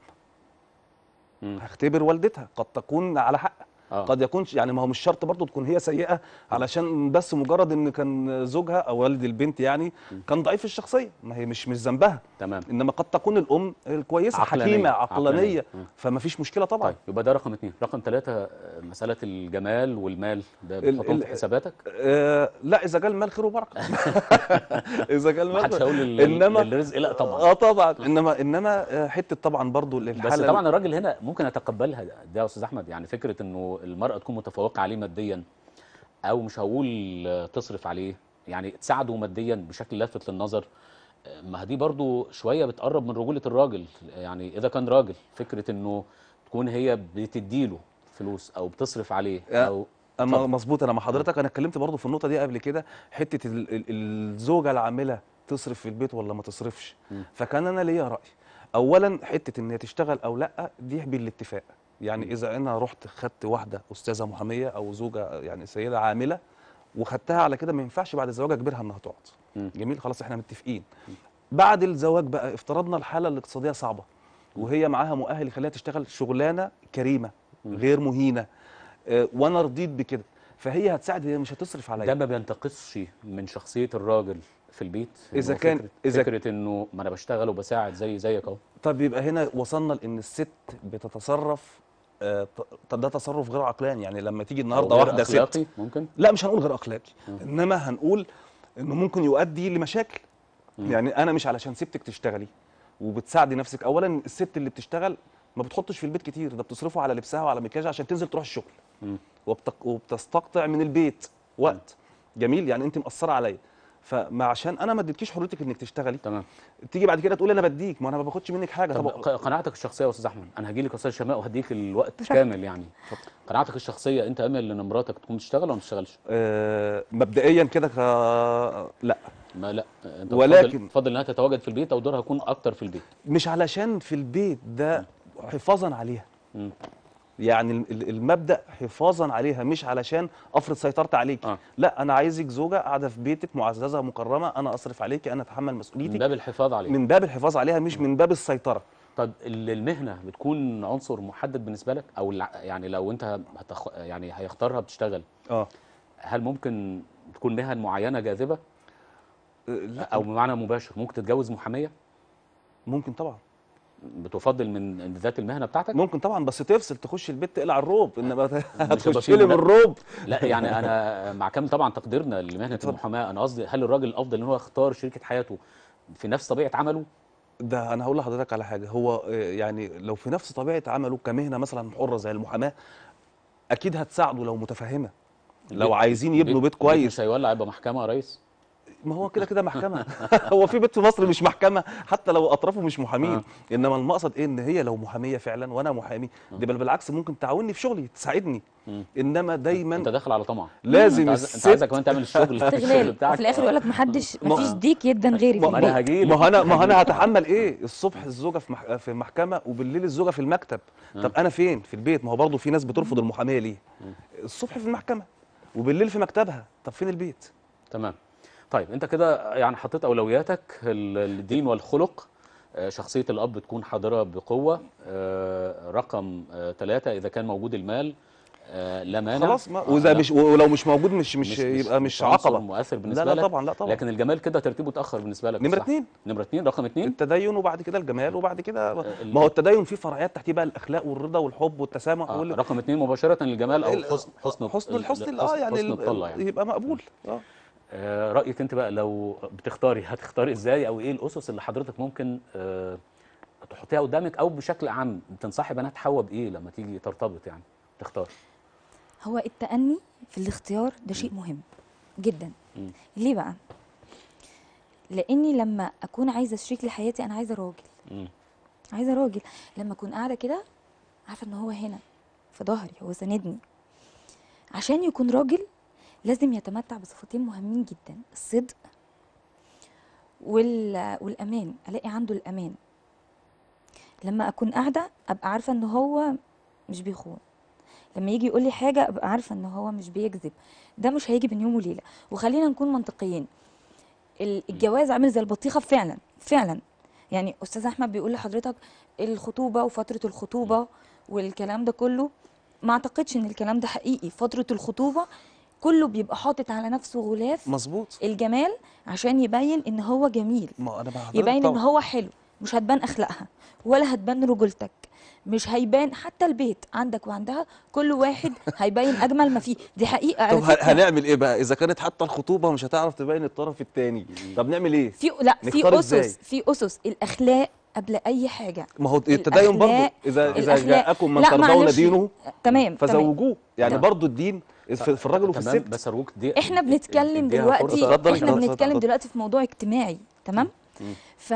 هختبر والدتها، قد تكون على حق. قد يكون يعني ما هو مش شرط برضه تكون هي سيئه علشان بس مجرد ان كان زوجها او والد البنت يعني كان ضعيف الشخصيه، ما هي مش ذنبها. تمام. انما قد تكون الام الكويسه حكيمه عقلانيه فما فيش مشكله طبعا. طيب يبقى ده رقم 2. رقم 3 مساله الجمال والمال، ده بتحطهم في حساباتك؟ لا اذا جه المال خير وبركه. اذا جه المال محدش هيقول انما الرزق لا طبعا. طبعا. انما حته طبعا برضه بس طبعا الراجل هنا ممكن يتقبلها ده يا استاذ احمد. يعني فكره انه المرأة تكون متفوقة عليه ماديا، أو مش هقول تصرف عليه، يعني تساعده ماديا بشكل لافت للنظر، ما دي برضو شوية بتقرب من رجولة الراجل. يعني إذا كان راجل، فكرة إنه تكون هي بتديله فلوس أو بتصرف عليه أو مظبوط. أنا مع حضرتك، أنا اتكلمت برضو في النقطة دي قبل كده، حتة الزوجة العاملة تصرف في البيت ولا ما تصرفش. فكان أنا ليا رأي. أولا حتة إن هي تشتغل أو لأ دي بالاتفاق. يعني اذا انا رحت خدت واحده استاذه محاميه او زوجه يعني سيده عامله وخدتها على كده، ما ينفعش بعد الزواج اجبرها انها تقعد. جميل، خلاص احنا متفقين. بعد الزواج بقى افترضنا الحاله الاقتصاديه صعبه وهي معاها مؤهل يخليها تشتغل شغلانه كريمه غير مهينه، وانا رضيت بكده، فهي هتساعد، هي مش هتصرف عليا. ده ما بينتقصش من شخصيه الراجل في البيت اذا كان فكره انه ما انا بشتغل وبساعد زيك اهو. طب يبقى هنا وصلنا لان الست بتتصرف، ده تصرف غير عقلاني. يعني لما تيجي النهارده واحده ست، ممكن لا مش هنقول غير اخلاقي، انما هنقول انه ممكن يؤدي لمشاكل. يعني انا مش علشان سبتك تشتغلي وبتساعدي نفسك. اولا الست اللي بتشتغل ما بتحطش في البيت كتير، ده بتصرفه على لبسها وعلى مكياجها عشان تنزل تروح الشغل، وبتستقطع من البيت وقت. جميل، يعني انت مقصره عليا، فما عشان انا ما اديتكيش حريتك انك تشتغلي، تمام، تيجي بعد كده تقول انا بديك، ما انا ما باخدش منك حاجه. طب قناعتك الشخصيه يا استاذ احمد، انا هجي لك يا استاذ شيماء وهديك الوقت كامل. يعني قناعتك الشخصيه، انت امل ان مراتك تكون تشتغل ولا ما تشتغلش؟ مبدئيا كده لا، ما لا، انت ولكن تفضل انها تتواجد في البيت او دورها يكون اكتر في البيت؟ مش علشان في البيت ده حفاظا عليها، يعني المبدأ حفاظا عليها، مش علشان افرض سيطرت عليك. لا، انا عايزك زوجه قاعده في بيتك معززه مكرمه، انا اصرف عليكي، انا اتحمل مسؤوليتك، من باب الحفاظ عليها، من باب الحفاظ عليها، مش من باب السيطره. طب المهنه بتكون عنصر محدد بالنسبه لك، او يعني لو انت يعني هيختارها بتشتغل، هل ممكن تكون مهن معينه جاذبه؟ لا، او بمعنى مباشر ممكن تتجوز محاميه؟ ممكن طبعا. بتفضل من ذات المهنه بتاعتك؟ ممكن طبعا، بس تفصل، تخش البيت تقلع الروب، انما هتخش لي بالروب. لا يعني انا مع كامل طبعا تقديرنا لمهنه المحاماه، انا قصدي هل الراجل الافضل ان هو يختار شريكه حياته في نفس طبيعه عمله؟ ده انا هقول لحضرتك على حاجه، هو يعني لو في نفس طبيعه عمله كمهنه مثلا حره زي المحاماه، اكيد هتساعده لو متفهمه. لو عايزين يبنوا بيت كويس، مش هيولع يبقى محكمه يا ريس؟ ما هو كده محكمه. هو في بيت في مصر مش محكمه حتى لو اطرافه مش محامين. انما المقصد ايه؟ ان هي لو محاميه فعلا وانا محامي، دي بل بالعكس ممكن تعاوني في شغلي، تساعدني. انما دايما انت داخل على طمع، لازم انت عايزك كمان تعمل الشغل بتاعك، وفي الاخر يقول لك مفيش ديك يدا غيري في البيت. ما انا هتحمل ايه؟ الصبح الزوجه في محكمه وبالليل الزوجه في المكتب. طب انا فين؟ في البيت. ما هو برضه في ناس بترفض المحاميه ليه؟ الصبح في المحكمه وبالليل في مكتبها، طب فين البيت؟ تمام. طيب انت كده يعني حطيت اولوياتك، الدين والخلق، شخصيه الاب تكون حاضره بقوه، رقم 3 اذا كان موجود المال لا مانع، خلاص. واذا ولو مش موجود مش يبقى مش عقبه مؤثر بالنسبه لا لك. طبعا، لا طبعا. لكن الجمال كده ترتيبه اتاخر بالنسبه لك. نمره 2. نمره 2 رقم 2 التدين، وبعد كده الجمال، وبعد كده ما هو التدين فيه فرعيات تحتيه بقى، الاخلاق والرضا والحب والتسامح. رقم 2 مباشره الجمال، او حسن الحسن يعني الطله يعني يبقى مقبول. رايك انت بقى لو بتختاري، هتختاري ازاي، او ايه الاسس اللي حضرتك ممكن تحطيها قدامك، او بشكل عام تنصحي بنات حواء بايه لما تيجي ترتبط يعني تختار؟ هو التأني في الاختيار ده شيء مهم جدا. ليه بقى؟ لاني لما اكون عايزه شريك لحياتي انا عايزه راجل. عايزه راجل لما اكون قاعده كده عارفه ان هو هنا في ظهري، هو ساندني. عشان يكون راجل لازم يتمتع بصفتين مهمين جدا، الصدق والامان، الاقي عنده الامان. لما اكون قاعده ابقى عارفه ان هو مش بيخون، لما يجي يقول لي حاجه ابقى عارفه ان هو مش بيكذب. ده مش هيجي بين يوم وليله. وخلينا نكون منطقيين، الجواز عامل زي البطيخه فعلا فعلا. يعني استاذ احمد بيقول لحضرتك الخطوبه وفتره الخطوبه والكلام ده كله، ما اعتقدش ان الكلام ده حقيقي. فتره الخطوبه كله بيبقى حاطط على نفسه غلاف مظبوط الجمال عشان يبين ان هو جميل، ما انا يبين ان هو حلو. مش هتبان اخلاقها ولا هتبان رجولتك، مش هيبان حتى البيت عندك وعندها، كل واحد هيبين اجمل ما فيه. دي حقيقه على فكره. طب هنعمل ايه بقى اذا كانت حتى الخطوبه مش هتعرف تبين الطرف الثاني؟ طب نعمل ايه؟ في اسس الاخلاق قبل اي حاجه. ما هو التدين برضه اذا جاءكم من ترضون دينه تمام فزوجوه. يعني برضه الدين في الراجل وفي الست. بس ارجوك دي احنا بنتكلم دلوقتي في موضوع اجتماعي، تمام؟ ف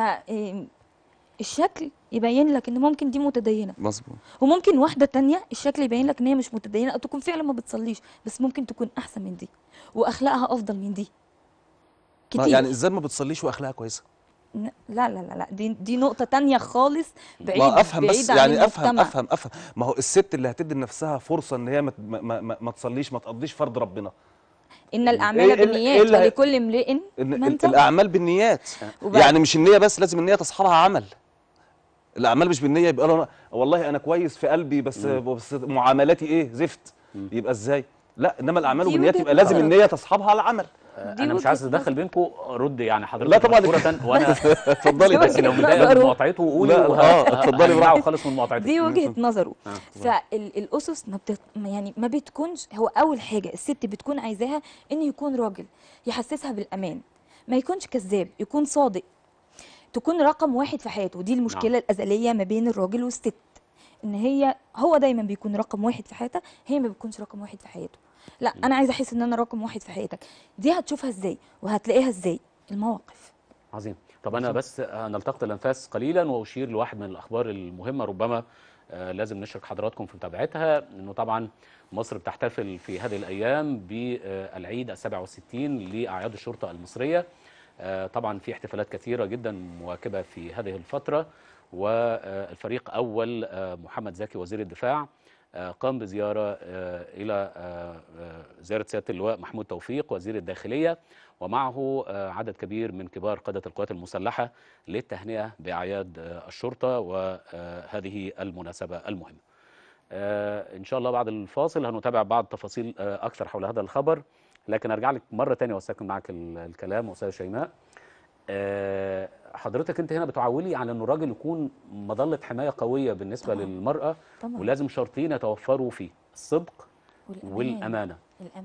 الشكل يبين لك ان ممكن دي متدينه، مظبوط، وممكن واحده تانية الشكل يبين لك ان هي مش متدينه، او تكون فعلا ما بتصليش، بس ممكن تكون احسن من دي واخلاقها افضل من دي كتير. يعني ازاي ما بتصليش واخلاقها كويسه؟ لا لا لا لا، دي نقطه تانية خالص، بعيد ما افهم بعيد بس عن يعني المجتمع. افهم ما هو الست اللي هتدي لنفسها فرصه ان هي ما تصليش، ما تقضيش فرض ربنا. ان الاعمال بالنيات ولكل امرئ ما سوى. الاعمال بالنيات، يعني مش النيه بس، لازم النيه تصحبها عمل. الاعمال مش بالنيه يبقى انا والله انا كويس في قلبي بس معاملاتي ايه زفت، يبقى ازاي؟ لا، انما الاعمال بالنيات يبقى لازم النيه تصحبها العمل. انا مش عايز اتدخل بينكم، رد يعني حضرتك. لا طبعا وانا اتفضلي، بس لو مضايقه من مقاطعته قولي. اتفضلي براحه وخلص من مقاطعتك. دي وجهه نظره. فالاسس يعني ما بتكونش. هو اول حاجه الست بتكون عايزاها ان يكون راجل يحسسها بالامان، ما يكونش كذاب، يكون صادق، تكون رقم واحد في حياته. ودي المشكله الازليه ما بين الراجل والست، ان هو دايما بيكون رقم واحد في حياتها، هي ما بتكونش رقم واحد في حياته. لا، انا عايزه احس ان انا رقم واحد في حياتك. دي هتشوفها ازاي وهتلاقيها ازاي؟ المواقف. عظيم. طب انا بس نلتقط الانفاس قليلا واشير لواحد من الاخبار المهمه ربما لازم نشرك حضراتكم في متابعتها، انه طبعا مصر بتحتفل في هذه الايام بالعيد ال67 لاعياد الشرطه المصريه. طبعا في احتفالات كثيرة جدا مواكبة في هذه الفترة، والفريق أول محمد زكي وزير الدفاع قام بزيارة إلى زيارة سيادة اللواء محمود توفيق وزير الداخلية، ومعه عدد كبير من كبار قادة القوات المسلحة للتهنئة بأعياد الشرطة وهذه المناسبة المهمة. إن شاء الله بعد الفاصل هنتابع بعض تفاصيل أكثر حول هذا الخبر، لكن أرجع لك مرة تانية واستكمل معك الكلام أستاذة شيماء. حضرتك أنت هنا بتعولي على أنه الراجل يكون مظلة حماية قوية بالنسبة طبعا. للمرأة طبعا. ولازم شرطين يتوفروا فيه: الصدق والأمانة.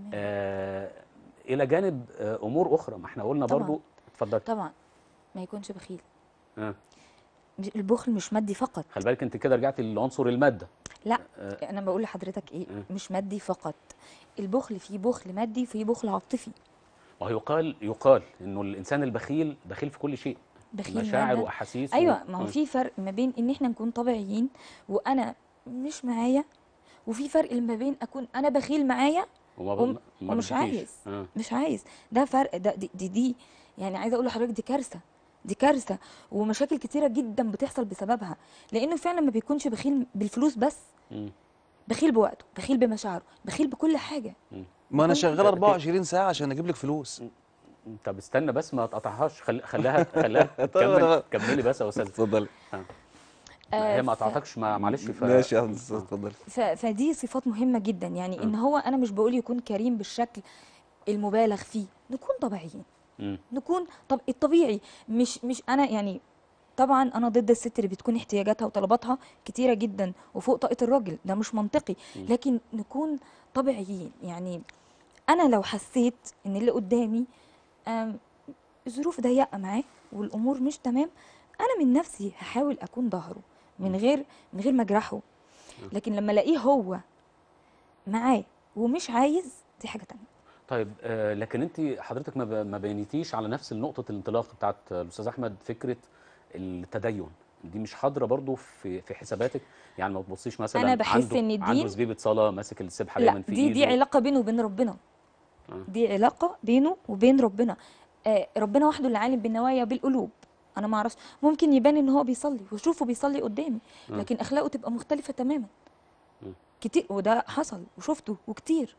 إلى جانب أمور أخرى، ما احنا قلنا طبعا. برضو. اتفضل. طبعا ما يكونش بخيل. البخل مش مادي فقط. خلي بالك انت كده رجعتي لعنصر الماده. لا انا بقول لحضرتك ايه، مش مادي فقط. البخل فيه بخل مادي وفيه بخل عاطفي. ويقال انه الانسان البخيل بخيل في كل شيء، بخيل مشاعر واحاسيس. ايوه ما هو في فرق ما بين ان احنا نكون طبيعيين وانا مش معايا، وفي فرق ما بين اكون انا بخيل معايا ومش عايز. مش عايز. ده فرق. ده دي يعني عايزه اقول لحضرتك دي كارثه. دي كارثه ومشاكل كتيره جدا بتحصل بسببها، لانه فعلا ما بيكونش بخيل بالفلوس بس. بخيل بوقته، بخيل بمشاعره، بخيل بكل حاجه. ما انا شغال 24 ساعه عشان اجيب لك فلوس. طب استنى بس ما تقطعهاش، خليها كملي بس يا استاذ. اتفضلي. هي ما قطعتكش معلش. ماشي يا استاذ اتفضلي. فدي صفات مهمه جدا، يعني ان هو انا مش بقول يكون كريم بالشكل المبالغ فيه، نكون طبيعيين. نكون الطبيعي. مش انا يعني طبعا انا ضد الست اللي بتكون احتياجاتها وطلباتها كتيره جدا وفوق طاقه الراجل، ده مش منطقي. لكن نكون طبيعيين. يعني انا لو حسيت ان اللي قدامي الظروف ضيقه معاه والامور مش تمام، انا من نفسي هحاول اكون ظهره من غير ما اجرحه. لكن لما الاقيه هو معاه ومش عايز، دي حاجه تانية. طيب لكن انت حضرتك ما بينيتيش على نفس نقطه الانطلاق بتاعت الاستاذ احمد، فكره التدين دي مش حاضره برضو في حساباتك؟ يعني ما تبصيش مثلا انا بحس ان الدين عنده زبيبه صلاه ماسك السبحه دايما في ايده. دي علاقه بينه وبين ربنا. دي علاقه بينه وبين ربنا. ربنا وحده اللي عالم بالنوايا وبالقلوب. انا ما اعرفش، ممكن يبان ان هو بيصلي واشوفه بيصلي قدامي، لكن اخلاقه تبقى مختلفه تماما. كتير، وده حصل وشفته وكتير.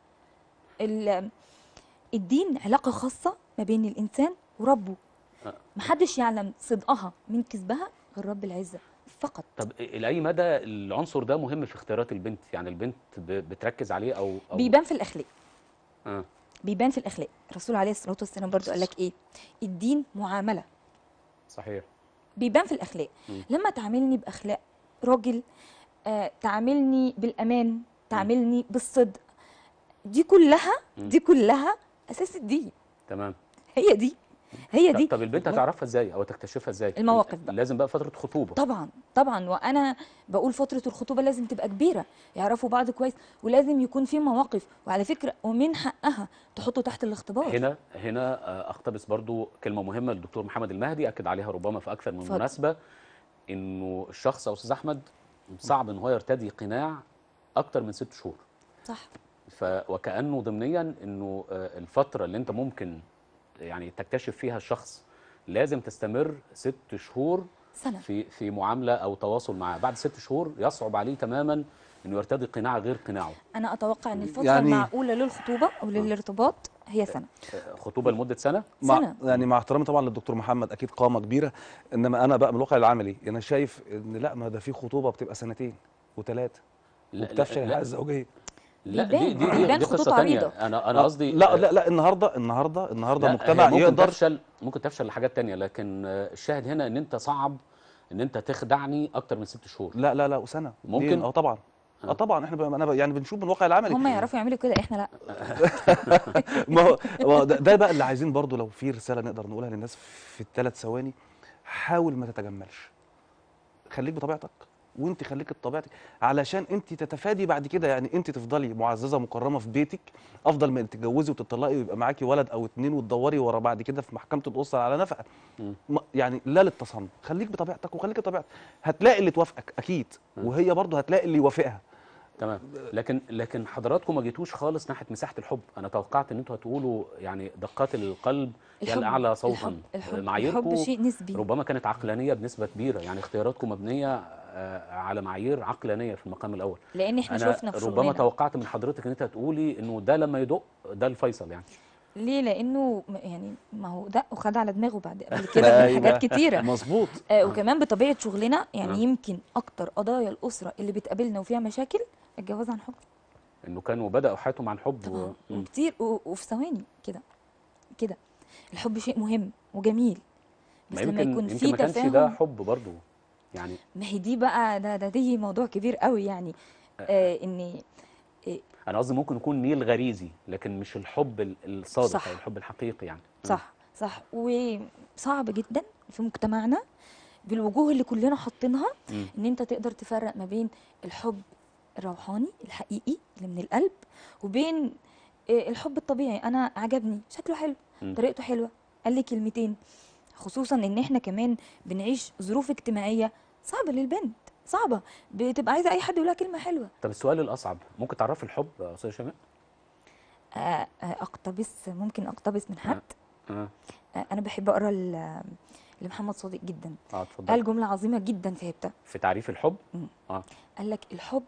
الدين علاقه خاصه ما بين الانسان وربه. محدش يعلم صدقها من كذبها غير رب العزه فقط. طب لاي مدى العنصر ده مهم في اختيارات البنت؟ يعني البنت بتركز عليه او بيبان في الاخلاق. بيبان في الاخلاق. الرسول عليه الصلاه والسلام برضو قال لك ايه؟ الدين معامله. صحيح. بيبان في الاخلاق. لما تعاملني باخلاق راجل، تعاملني بالامان، تعاملني بالصدق، دي كلها اساس الدين. تمام. هي دي. طب البنت هتعرفها ازاي او تكتشفها ازاي؟ المواقف بقى. لازم بقى فتره خطوبه. طبعا وانا بقول فتره الخطوبه لازم تبقى كبيره، يعرفوا بعض كويس، ولازم يكون في مواقف. وعلى فكره ومن حقها تحطه تحت الاختبار. هنا اقتبس برضو كلمه مهمه للدكتور محمد المهدي اكد عليها ربما في اكثر من مناسبه، انه الشخص او استاذ احمد صعب ان هو يرتدي قناع اكتر من 6 شهور. صح. وكانه ضمنيا انه الفتره اللي انت ممكن يعني تكتشف فيها الشخص لازم تستمر 6 شهور سنة في معامله او تواصل معاه. بعد 6 شهور يصعب عليه تماما انه يرتدي قناع غير قناعه. انا اتوقع ان الفتره المعقوله للخطوبه او للارتباط هي سنه. خطوبه لمده سنه؟ يعني مع احترامي طبعا للدكتور محمد، اكيد قامه كبيره، انما انا بقى من الواقع العملي انا شايف ان لا، ما ده في خطوبه بتبقى 2 و3 وبتفشل الحياه الزوجيه. لا دي قصه ثانيه. انا قصدي لا النهارده مجتمع يقدر ممكن تفشل لحاجات ثانيه، لكن الشاهد هنا ان انت صعب ان انت تخدعني اكتر من 6 شهور. لا وسنه ممكن. طبعا. طبعا احنا يعني بنشوف من الواقع العملي هم يعرفوا يعملوا كده، احنا لا. ما هو ده بقى اللي عايزين برضو لو في رساله نقدر نقولها للناس في ال3 ثواني: حاول ما تتجملش، خليك بطبيعتك، وانت خليك بطبيعتك علشان انت تتفادي بعد كده. يعني انت تفضلي معززه مكرمه في بيتك افضل من تتجوزي وتطلقي ويبقى معاكي ولد او 2 وتدوري ورا بعد كده في محكمه الاسره على نفقه. يعني لا للتصنع، خليك بطبيعتك وخليك بطبيعتك، هتلاقي اللي توافقك اكيد، وهي برضه هتلاقي اللي يوافقها. تمام. لكن حضراتكم ما جيتوش خالص ناحيه مساحه الحب. انا توقعت ان انتوا هتقولوا يعني دقات القلب هي الاعلى صوتا. الحب شيء نسبي. ربما كانت عقلانيه بنسبه كبيره، يعني اختياراتكم مبنيه على معايير عقلانيه في المقام الاول. لان احنا شفنا في شغلنا. ربما توقعت من حضرتك ان انت هتقولي انه ده لما يدق ده الفيصل يعني. ليه؟ لانه يعني ما هو دق وخد على دماغه بعد قبل كده بحاجات كتيره. مظبوط. وكمان بطبيعه شغلنا يعني يمكن اكتر قضايا الاسره اللي بتقابلنا وفيها مشاكل الجواز عن حب. انه كانوا بداوا حياتهم عن حب وكتير وفي ثواني كده. الحب شيء مهم وجميل، بس لما يكون في ما كانش ده حب برضو يعني. ما هي دي بقى دي موضوع كبير قوي يعني. انا قصدي ممكن يكون ميل غريزي لكن مش الحب الصادق صح. او الحب الحقيقي يعني. صح وصعب جدا في مجتمعنا بالوجوه اللي كلنا حاطينها ان انت تقدر تفرق ما بين الحب الروحاني الحقيقي اللي من القلب وبين الحب الطبيعي. انا عجبني شكله حلو، طريقته حلوه، قال لي كلمتين، خصوصا ان احنا كمان بنعيش ظروف اجتماعيه صعبه للبنت، صعبه بتبقى عايزه اي حد يقول لها كلمه حلوه. طب السؤال الاصعب، ممكن تعرفي الحب يا استاذه شيماء؟ ممكن اقتبس من حد. انا بحب اقرا لمحمد صادق جدا. اتفضل. قال جمله عظيمه جدا فهمتها في تعريف الحب. قال لك الحب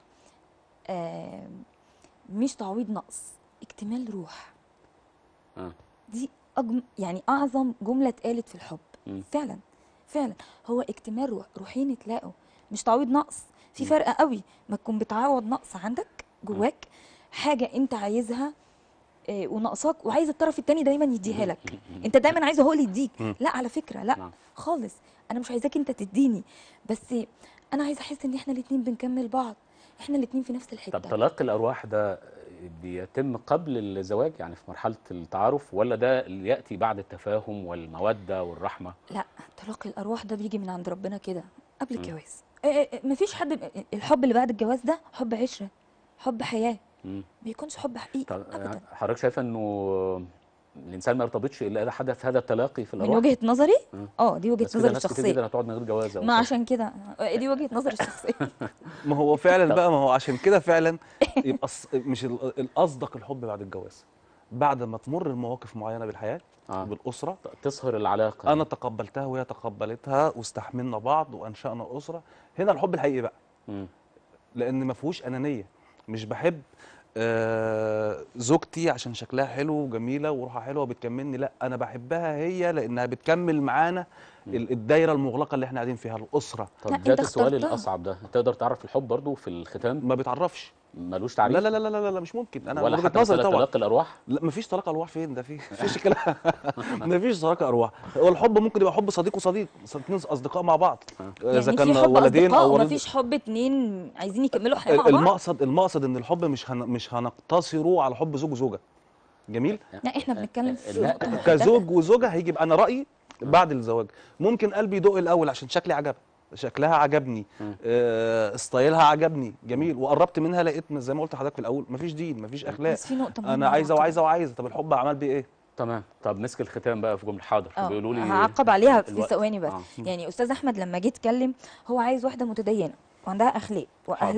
مش تعويض نقص، اكتمال روح. دي يعني اعظم جمله اتقالت في الحب. فعلا هو اكتمال روح، روحين اتلاقوا، مش تعويض نقص. في فرق قوي ما تكون بتعوض نقص عندك جواك، حاجه انت عايزها وناقصاك وعايز الطرف الثاني دايما يديها لك، انت دايما عايزه هو اللي يديك. لا على فكره لا خالص، انا مش عايزاك انت تديني، بس انا عايزه احس ان احنا الاثنين بنكمل بعض، احنا الاثنين في نفس الحته. طب تلاقي الارواح ده بيتم قبل الزواج يعني في مرحله التعارف، ولا ده اللي ياتي بعد التفاهم والموده والرحمه؟ لا، تلاقي الارواح ده بيجي من عند ربنا كده قبل الجواز. مفيش حد. الحب اللي بعد الجواز ده حب عشره، حب حياه، ما بيكونش حب حقيقي ابدا. حضرتك شايفه انه الانسان ما يرتبطش الا اذا حدث هذا التلاقي في الارواح؟ من وجهه نظري دي وجهه نظري الشخصيه. كتير جدا هتقعد من غير جواز. ما عشان كده دي وجهه نظري الشخصيه. ما هو فعلا بقى، ما هو عشان كده فعلا يبقى مش الاصدق الحب بعد الجواز، بعد ما تمر المواقف معينه بالحياه بالاسره، تصهر العلاقه. انا تقبلتها وهي تقبلتها واستحملنا بعض وانشانا اسره، هنا الحب الحقيقي بقى. لان ما فيهوش انانيه، مش بحب زوجتي عشان شكلها حلو وجميله وروحها حلوه وبتكملني، لا انا بحبها هي لانها بتكمل معانا الدايره المغلقه اللي احنا قاعدين فيها، الاسره. طب ده السؤال الاصعب ده، تقدر تعرف الحب برضو في الختام؟ ما بيتعرفش، ملوش تعريف. لا لا لا لا لا مش ممكن. انا ولا حتى مسألة تلاقي الارواح؟ لا مفيش تلاقي ارواح. فين ده؟ فيش كلام. مفيش تلاقي ارواح. هو الحب ممكن يبقى حب صديق وصديق، اثنين اصدقاء مع بعض، اذا يعني كان ولدين او مفيش حب اتنين عايزين يكملوا حياه مع بعض. المقصد ان الحب مش هنقتصره على حب زوج وزوجه. جميل. لا احنا بنتكلم في كزوج وزوجه. هيجي يبقى انا رايي بعد الزواج ممكن قلبي يدق الاول عشان شكلي عجبها، شكلها عجبني، ستايلها عجبني، جميل، وقربت منها لقيت زي ما قلت لحضرتك في الاول مفيش دين مفيش اخلاق، بس في نقطه انا عايزه وعايزه وعايزه. طب الحب عمل بيه ايه؟ تمام. طب مسك الختام بقى في جمله حاضر بيقولوا لي هعقب عليها في ثواني بس. يعني استاذ احمد لما جه اتكلم هو عايز واحده متدينه وعندها اخلاق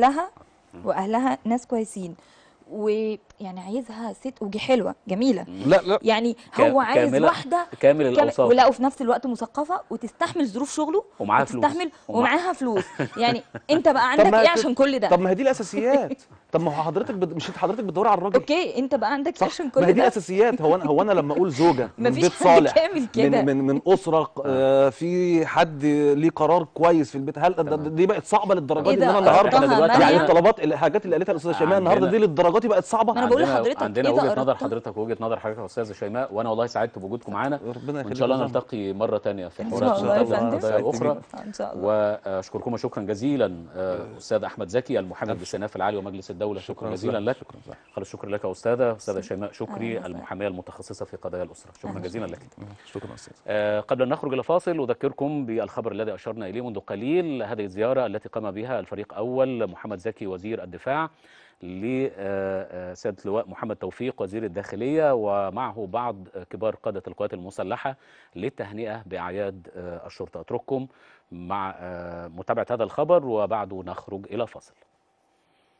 واهلها ناس كويسين، ويعني عايزها ست وجي حلوه جميله. لا يعني هو عايز واحده كامل الاوصاف، ولا وفي نفس الوقت مثقفه وتستحمل ظروف شغله ومعاها فلوس ومعاها فلوس. يعني انت بقى عندك ايه عشان كل ده؟ طب ما هي دي الاساسيات. طب ما هو حضرتك مش حضرتك بتدور على الراجل؟ اوكي انت بقى عندك عشان كل ده. ما هي دي اساسيات. هو انا لما اقول زوجه من بيت صالح من اسره في حد ليه قرار كويس في البيت، هل دي بقت صعبه للدرجه دي؟ انا النهارده يعني الطلبات الحاجات اللي قالتها الاستاذه شيماء النهارده دي للدرجه دي بقت صعبه. انا بقول لحضرتك عندنا وجهه نظر حضرتك ووجهه نظر حضرتك يا استاذه شيماء، وانا والله سعدت بوجودكم معانا، وان شاء الله نلتقي مره ثانيه في حوارات قضايا اخرى. ان شاء الله. واشكركم شكرا جزيلا استاذ احمد زكي المحامي بالاستئناف العالي ومجلس الدوله، شكرا جزيلا لك. خالص شكرا لك يا استاذه شيماء شكري المحاميه المتخصصه في قضايا الاسره، شكرا جزيلا لك. شكرا استاذ. قبل ان نخرج الى فاصل اذكركم بالخبر الذي اشرنا اليه منذ قليل، هذه الزياره التي قام بها الفريق اول محمد زكي وزير الدفاع لسيادة اللواء محمد توفيق وزير الداخلية، ومعه بعض كبار قادة القوات المسلحة للتهنئة بأعياد الشرطة. أترككم مع متابعة هذا الخبر وبعده نخرج إلى فاصل.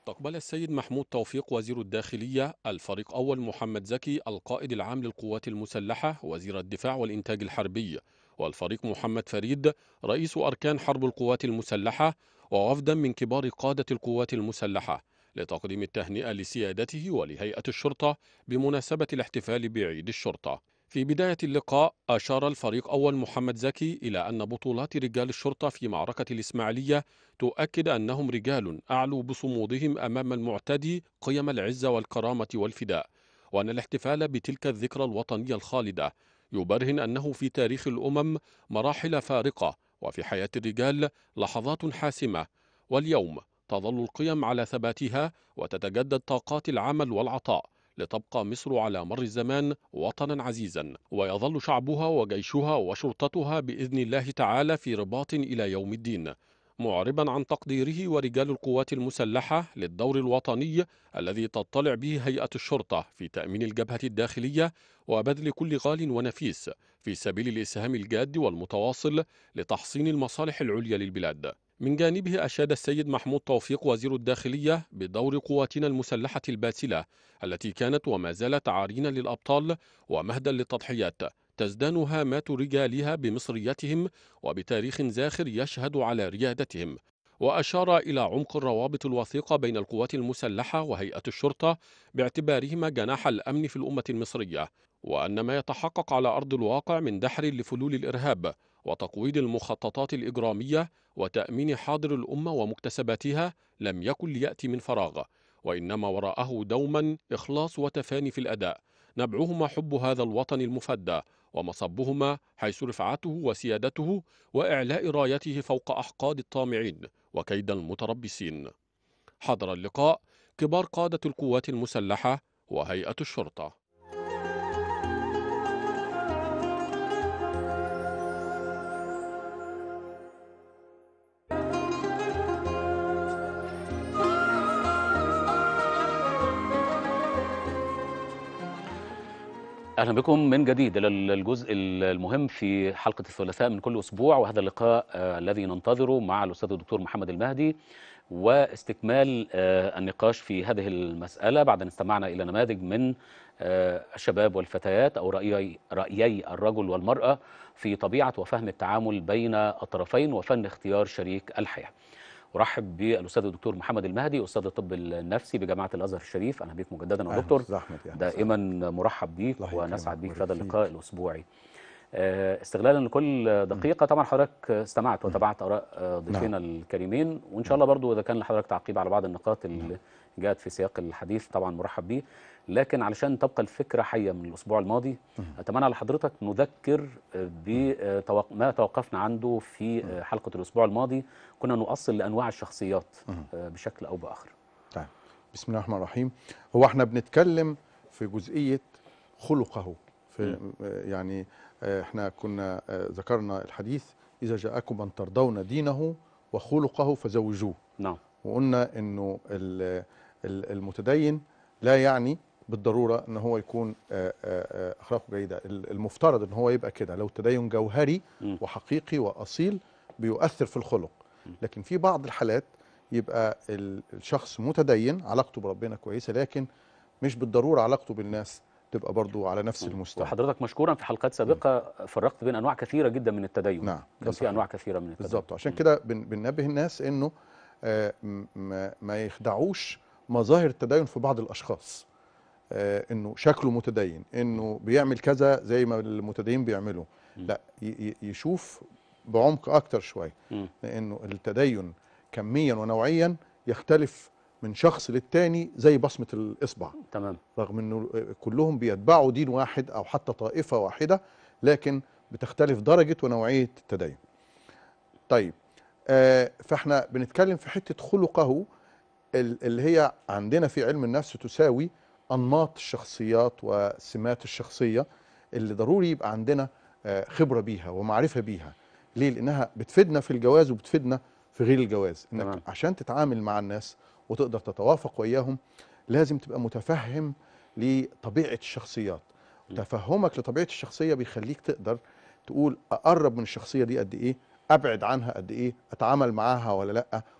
استقبل السيد محمود توفيق وزير الداخلية الفريق أول محمد زكي القائد العام للقوات المسلحة وزير الدفاع والإنتاج الحربي، والفريق محمد فريد رئيس أركان حرب القوات المسلحة، ووفدا من كبار قادة القوات المسلحة لتقديم التهنئة لسيادته ولهيئة الشرطة بمناسبة الاحتفال بعيد الشرطة. في بداية اللقاء أشار الفريق أول محمد زكي إلى أن بطولات رجال الشرطة في معركة الإسماعيلية تؤكد أنهم رجال أعلوا بصمودهم أمام المعتدي قيم العزة والكرامة والفداء، وأن الاحتفال بتلك الذكرى الوطنية الخالدة يبرهن أنه في تاريخ الأمم مراحل فارقة وفي حياة الرجال لحظات حاسمة، واليوم تظل القيم على ثباتها وتتجدد طاقات العمل والعطاء لتبقى مصر على مر الزمان وطنا عزيزا، ويظل شعبها وجيشها وشرطتها بإذن الله تعالى في رباط إلى يوم الدين، معربا عن تقديره ورجال القوات المسلحة للدور الوطني الذي تطلع به هيئة الشرطة في تأمين الجبهة الداخلية وبذل كل غال ونفيس في سبيل الإسهام الجاد والمتواصل لتحصين المصالح العليا للبلاد. من جانبه أشاد السيد محمود توفيق وزير الداخلية بدور قواتنا المسلحة الباسلة التي كانت وما زالت عارين للأبطال ومهدا للتضحيات تزدان هامات رجالها بمصريتهم وبتاريخ زاخر يشهد على ريادتهم، وأشار إلى عمق الروابط الوثيقة بين القوات المسلحة وهيئة الشرطة باعتبارهما جناح الأمن في الأمة المصرية، وأن ما يتحقق على أرض الواقع من دحر لفلول الإرهاب وتقويض المخططات الإجرامية وتأمين حاضر الأمة ومكتسباتها لم يكن ليأتي من فراغ، وإنما وراءه دوما إخلاص وتفاني في الأداء، نبعهما حب هذا الوطن المفدى ومصبهما حيث رفعته وسيادته وإعلاء رايته فوق أحقاد الطامعين وكيد المتربصين. حضر اللقاء كبار قادة القوات المسلحة وهيئة الشرطة. أهلا بكم من جديد إلى الجزء المهم في حلقة الثلاثاء من كل أسبوع، وهذا اللقاء الذي ننتظره مع الأستاذ الدكتور محمد المهدي، واستكمال النقاش في هذه المسألة بعد أن استمعنا إلى نماذج من الشباب والفتيات أو رأيي الرجل والمرأة في طبيعة وفهم التعامل بين الطرفين وفن اختيار شريك الحياة. أرحب بالأستاذ الدكتور محمد المهدي أستاذ الطب النفسي بجامعة الأزهر الشريف. أهلا بك مجددا يا دكتور، دائما مرحب بيك ونسعد بيك في هذا اللقاء الأسبوعي. استغلالا لكل دقيقة، طبعا حضرتك استمعت وتابعت آراء ضيفينا الكريمين، وإن شاء الله برضو إذا كان لحضرتك تعقيب على بعض النقاط اللي جاءت في سياق الحديث طبعا مرحب بيه، لكن علشان تبقى الفكرة حية من الأسبوع الماضي أتمنى على حضرتك نذكر بما توقفنا عنده في حلقة الأسبوع الماضي. كنا نؤصل لأنواع الشخصيات بشكل أو بآخر. طيب، بسم الله الرحمن الرحيم. هو احنا بنتكلم في جزئية خلقه، في يعني احنا كنا ذكرنا الحديث إذا جاءكم من ترضون دينه وخلقه فزوجوه. نعم. وقلنا انه المتدين لا يعني بالضرورة ان هو يكون اخلاقه جيدة، المفترض ان هو يبقى كده لو تدين جوهري وحقيقي واصيل بيؤثر في الخلق، لكن في بعض الحالات يبقى الشخص متدين علاقته بربنا كويسة، لكن مش بالضرورة علاقته بالناس تبقى برضو على نفس المستوى. وحضرتك مشكورا في حلقات سابقة فرقت بين أنواع كثيرة جدا من التدين. نعم، كان في أنواع كثيرة من التدين بالظبط. عشان كده بننبه الناس انه ما يخدعوش مظاهر التدين في بعض الاشخاص، انه شكله متدين، انه بيعمل كذا زي ما المتدين بيعملوا، لا، يشوف بعمق اكتر شويه، لانه التدين كميا ونوعيا يختلف من شخص للتاني زي بصمة الإصبع. تمام. رغم أنه كلهم بيتبعوا دين واحد أو حتى طائفة واحدة، لكن بتختلف درجة ونوعية التدين. طيب، فاحنا بنتكلم في حتة خلقه اللي هي عندنا في علم النفس تساوي أنماط الشخصيات وسمات الشخصية اللي ضروري يبقى عندنا خبرة بيها ومعرفة بيها. ليه؟ لأنها بتفيدنا في الجواز وبتفيدنا في غير الجواز. إنك تمام. عشان تتعامل مع الناس وتقدر تتوافق وياهم لازم تبقى متفهم لطبيعة الشخصيات. تفهمك لطبيعة الشخصية بيخليك تقدر تقول أقرب من الشخصية دي قد إيه، أبعد عنها قد إيه، أتعامل معاها ولا لأ،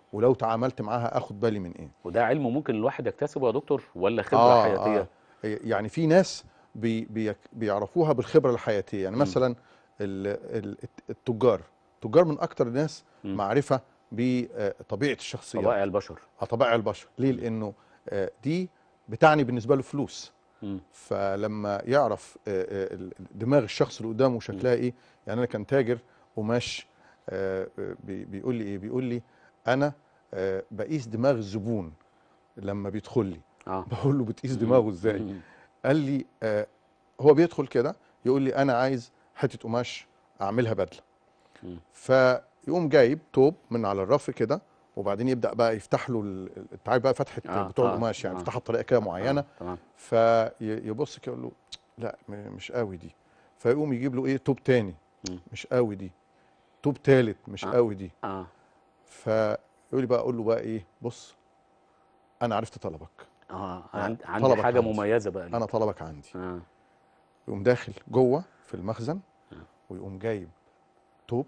ولو تعاملت معاها اخد بالي من ايه. وده علم ممكن الواحد يكتسبه يا دكتور ولا خبره حياتيه؟ يعني في ناس بيعرفوها بالخبره الحياتيه. يعني مثلا التجار من اكتر الناس معرفه بطبيعه الشخصيات، طبائع البشر. طبائع البشر. ليه؟ لانه دي بتعني بالنسبه له فلوس. فلما يعرف دماغ الشخص اللي قدامه شكلها ايه. يعني انا كان تاجر قماش بيقول لي ايه، بيقول لي انا بقيس دماغ الزبون لما بيدخل لي. بقول له بتقيس دماغه ازاي؟ قال لي هو بيدخل كده يقول لي انا عايز حته قماش اعملها بدله. فيقوم جايب توب من على الرف كده، وبعدين يبدا بقى يفتح له انت عارف بقى فتحه بتوع القماش، يعني يفتحها بطريقه كده معينه. فيبص كده يقول له لا مش قوي دي. فيقوم يجيب له ايه، توب تاني مش قوي دي، توب تالت مش قوي دي. فيقول لي بقى، اقول له بقى ايه، بص انا عرفت طلبك. عندي حاجه مميزه بقى ليك. انا طلبك عندي. يقوم داخل جوه في المخزن ويقوم جايب توب،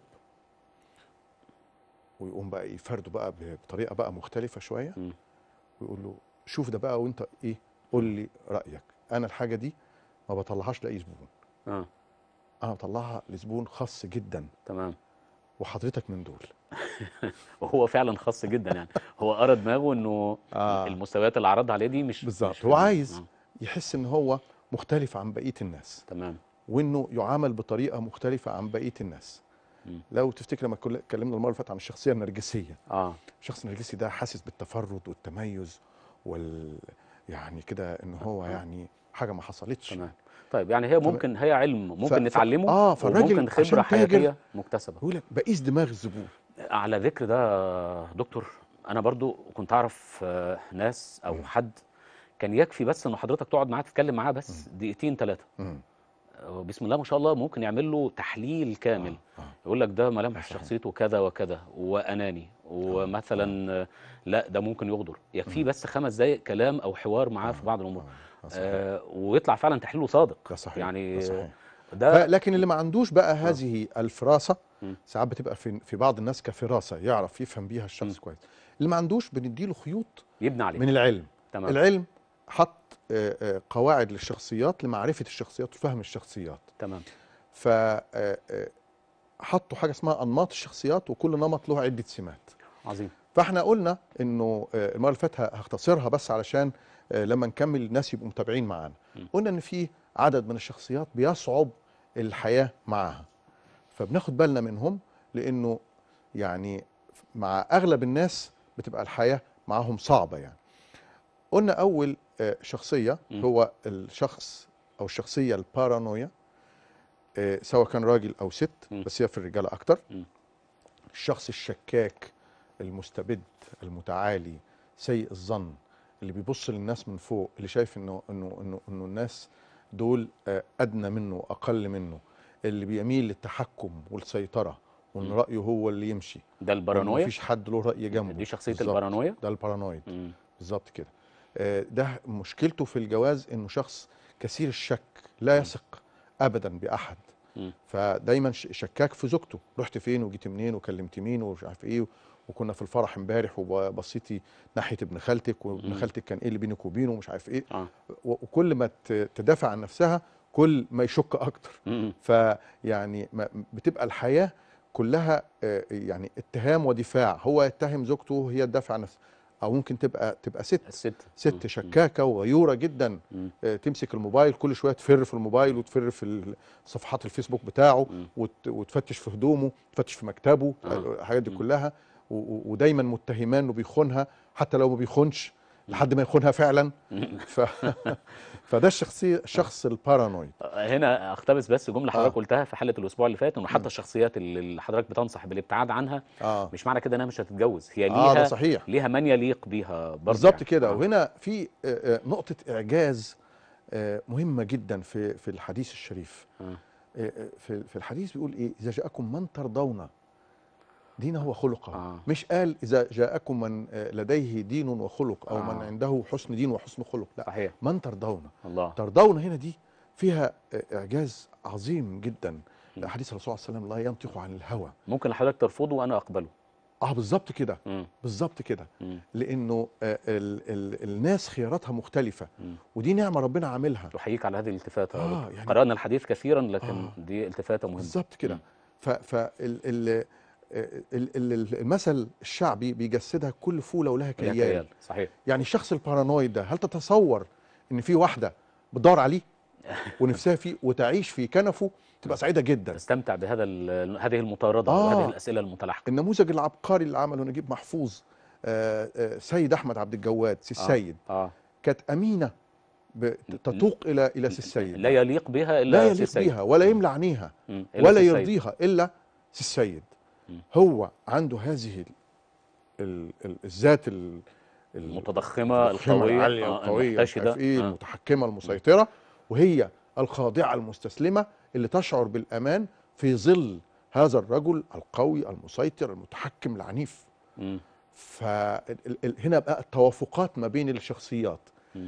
ويقوم بقى يفرده بقى بطريقه بقى مختلفه شويه، ويقول له شوف ده بقى وانت ايه قول لي رايك. انا الحاجه دي ما بطلعهاش لاي زبون. انا بطلعها لزبون خاص جدا. تمام. وحضرتك من دول. وهو فعلا خاص جدا. يعني هو قرا دماغه انه المستويات اللي عرضها عليه دي مش بالظبط. هو عايز يحس ان هو مختلف عن بقيه الناس. تمام. وانه يعامل بطريقه مختلفه عن بقيه الناس. لو تفتكر لما اتكلمنا المره اللي فاتت عن الشخصيه النرجسيه. الشخص النرجسي ده حاسس بالتفرد والتميز يعني كده ان هو يعني حاجه ما حصلتش. تمام. طيب يعني هي ممكن هي علم ممكن نتعلمه فالراجل وممكن خبره حياتيه مكتسبه. يقول لك بقيس دماغ الزبون. على ذكر ده دكتور، انا برضو كنت اعرف ناس او حد كان يكفي بس ان حضرتك تقعد معاه تتكلم معاه بس دقيقتين 3. بسم الله ما شاء الله ممكن يعمل له تحليل كامل. يقول لك ده ملامح شخصيته كذا وكذا واناني ومثلا لا ده ممكن يغدر. يكفيه بس 5 دقائق كلام او حوار معاه في بعض الامور ويطلع فعلا تحليله صادق. ده صحيح. يعني ده صحيح. لكن اللي ما عندوش بقى هذه الفراسه ساعات بتبقى في بعض الناس كفراسه يعرف يفهم بيها الشخص كويس. اللي ما عندوش بنديله خيوط يبني عليها من العلم. تمام. العلم حط قواعد للشخصيات لمعرفه الشخصيات وفهم الشخصيات. تمام. ف حطوا حاجه اسمها انماط الشخصيات، وكل نمط له عده سمات. عظيم. فاحنا قلنا انه المره اللي فاتت هختصرها بس علشان لما نكمل الناس يبقوا متابعين معانا. قلنا ان في عدد من الشخصيات بيصعب الحياه معاها، فبناخد بالنا منهم لانه يعني مع اغلب الناس بتبقى الحياه معاهم صعبه. يعني قلنا اول شخصيه هو الشخص او الشخصيه البارانويا، سواء كان راجل او ست، بس هي في الرجاله اكتر. الشخص الشكاك المستبد المتعالي سيء الظن، اللي بيبص للناس من فوق، اللي شايف انه الناس دول ادنى منه اقل منه، اللي بيميل للتحكم والسيطره وان رايه هو اللي يمشي. ده البارانويا. مفيش حد له راي جنبه. دي شخصيه البارانويا. ده البارانويد بالظبط كده. ده مشكلته في الجواز انه شخص كثير الشك، لا يثق ابدا باحد. فدايما شكاك في زوجته، رحت فين وجيت منين وكلمت مين ومش عارف ايه، وكنا في الفرح امبارح وبصيتي ناحيه ابن خالتك، وابن خالتك كان ايه اللي بينك وبينه ومش عارف ايه. وكل ما تدافع عن نفسها كل ما يشك اكتر. فيعني بتبقى الحياه كلها يعني اتهام ودفاع، هو يتهم زوجته وهي تدافع عن نفسها. او ممكن تبقى ست شكاكه وغيوره جدا، تمسك الموبايل كل شويه تفر في الموبايل وتفر في صفحات الفيسبوك بتاعه وتفتش في هدومه، تفتش في مكتبه، الحاجات دي كلها. ودايما متهمان انه بيخونها حتى لو ما بيخونش لحد ما يخونها فعلا. فده الشخص البارانويد. هنا اقتبس بس جمله حضرتك قلتها في حلقه الاسبوع اللي فات، انه حتى الشخصيات اللي حضرتك بتنصح بالابتعاد عنها مش معنى كده انها مش هتتجوز، هي ليها ده صحيح. ليها من يليق بيها بالظبط يعني. كده. وهنا في نقطه اعجاز مهمه جدا في الحديث الشريف. في الحديث بيقول ايه؟ اذا جاءكم من ترضون دينه وخلقه. مش قال إذا جاءكم من لديه دين وخلق أو من عنده حسن دين وحسن خلق، لا صحيح. من ترضون. الله. ترضون هنا دي فيها إعجاز عظيم جدا. حديث الرسول صلى الله عليه وسلم لا ينطق عن الهوى. ممكن حضرتك ترفضه وأنا أقبله. بالظبط كده، بالظبط كده. لانه الناس خياراتها مختلفه، ودي نعمه ربنا عاملها. احييك على هذه الالتفاته. يعني قرانا الحديث كثيرا، لكن دي التفاته مهمه. بالظبط كده. المثل الشعبي بيجسدها: كل فوله ولها كيال. صحيح. يعني الشخص البارانويد ده، هل تتصور ان في واحده بتدور عليه ونفسها فيه وتعيش في كنفه، تبقى سعيده جدا، تستمتع بهذه المطارده وهذه الاسئله المتلاحقه. النموذج العبقري اللي عمله نجيب محفوظ، سيد احمد عبد الجواد سي السيد، كانت امينه تتوق الى سي السيد، لا يليق بها الا سي السيد، ولا يملى عينيها ولا يرضيها الا سي السيد. هو عنده هذه الذات المتضخمه القويه العاليه القويه المتحكمه المسيطره، وهي الخاضعه المستسلمه اللي تشعر بالامان في ظل هذا الرجل القوي المسيطر المتحكم العنيف. فهنا بقى التوافقات ما بين الشخصيات،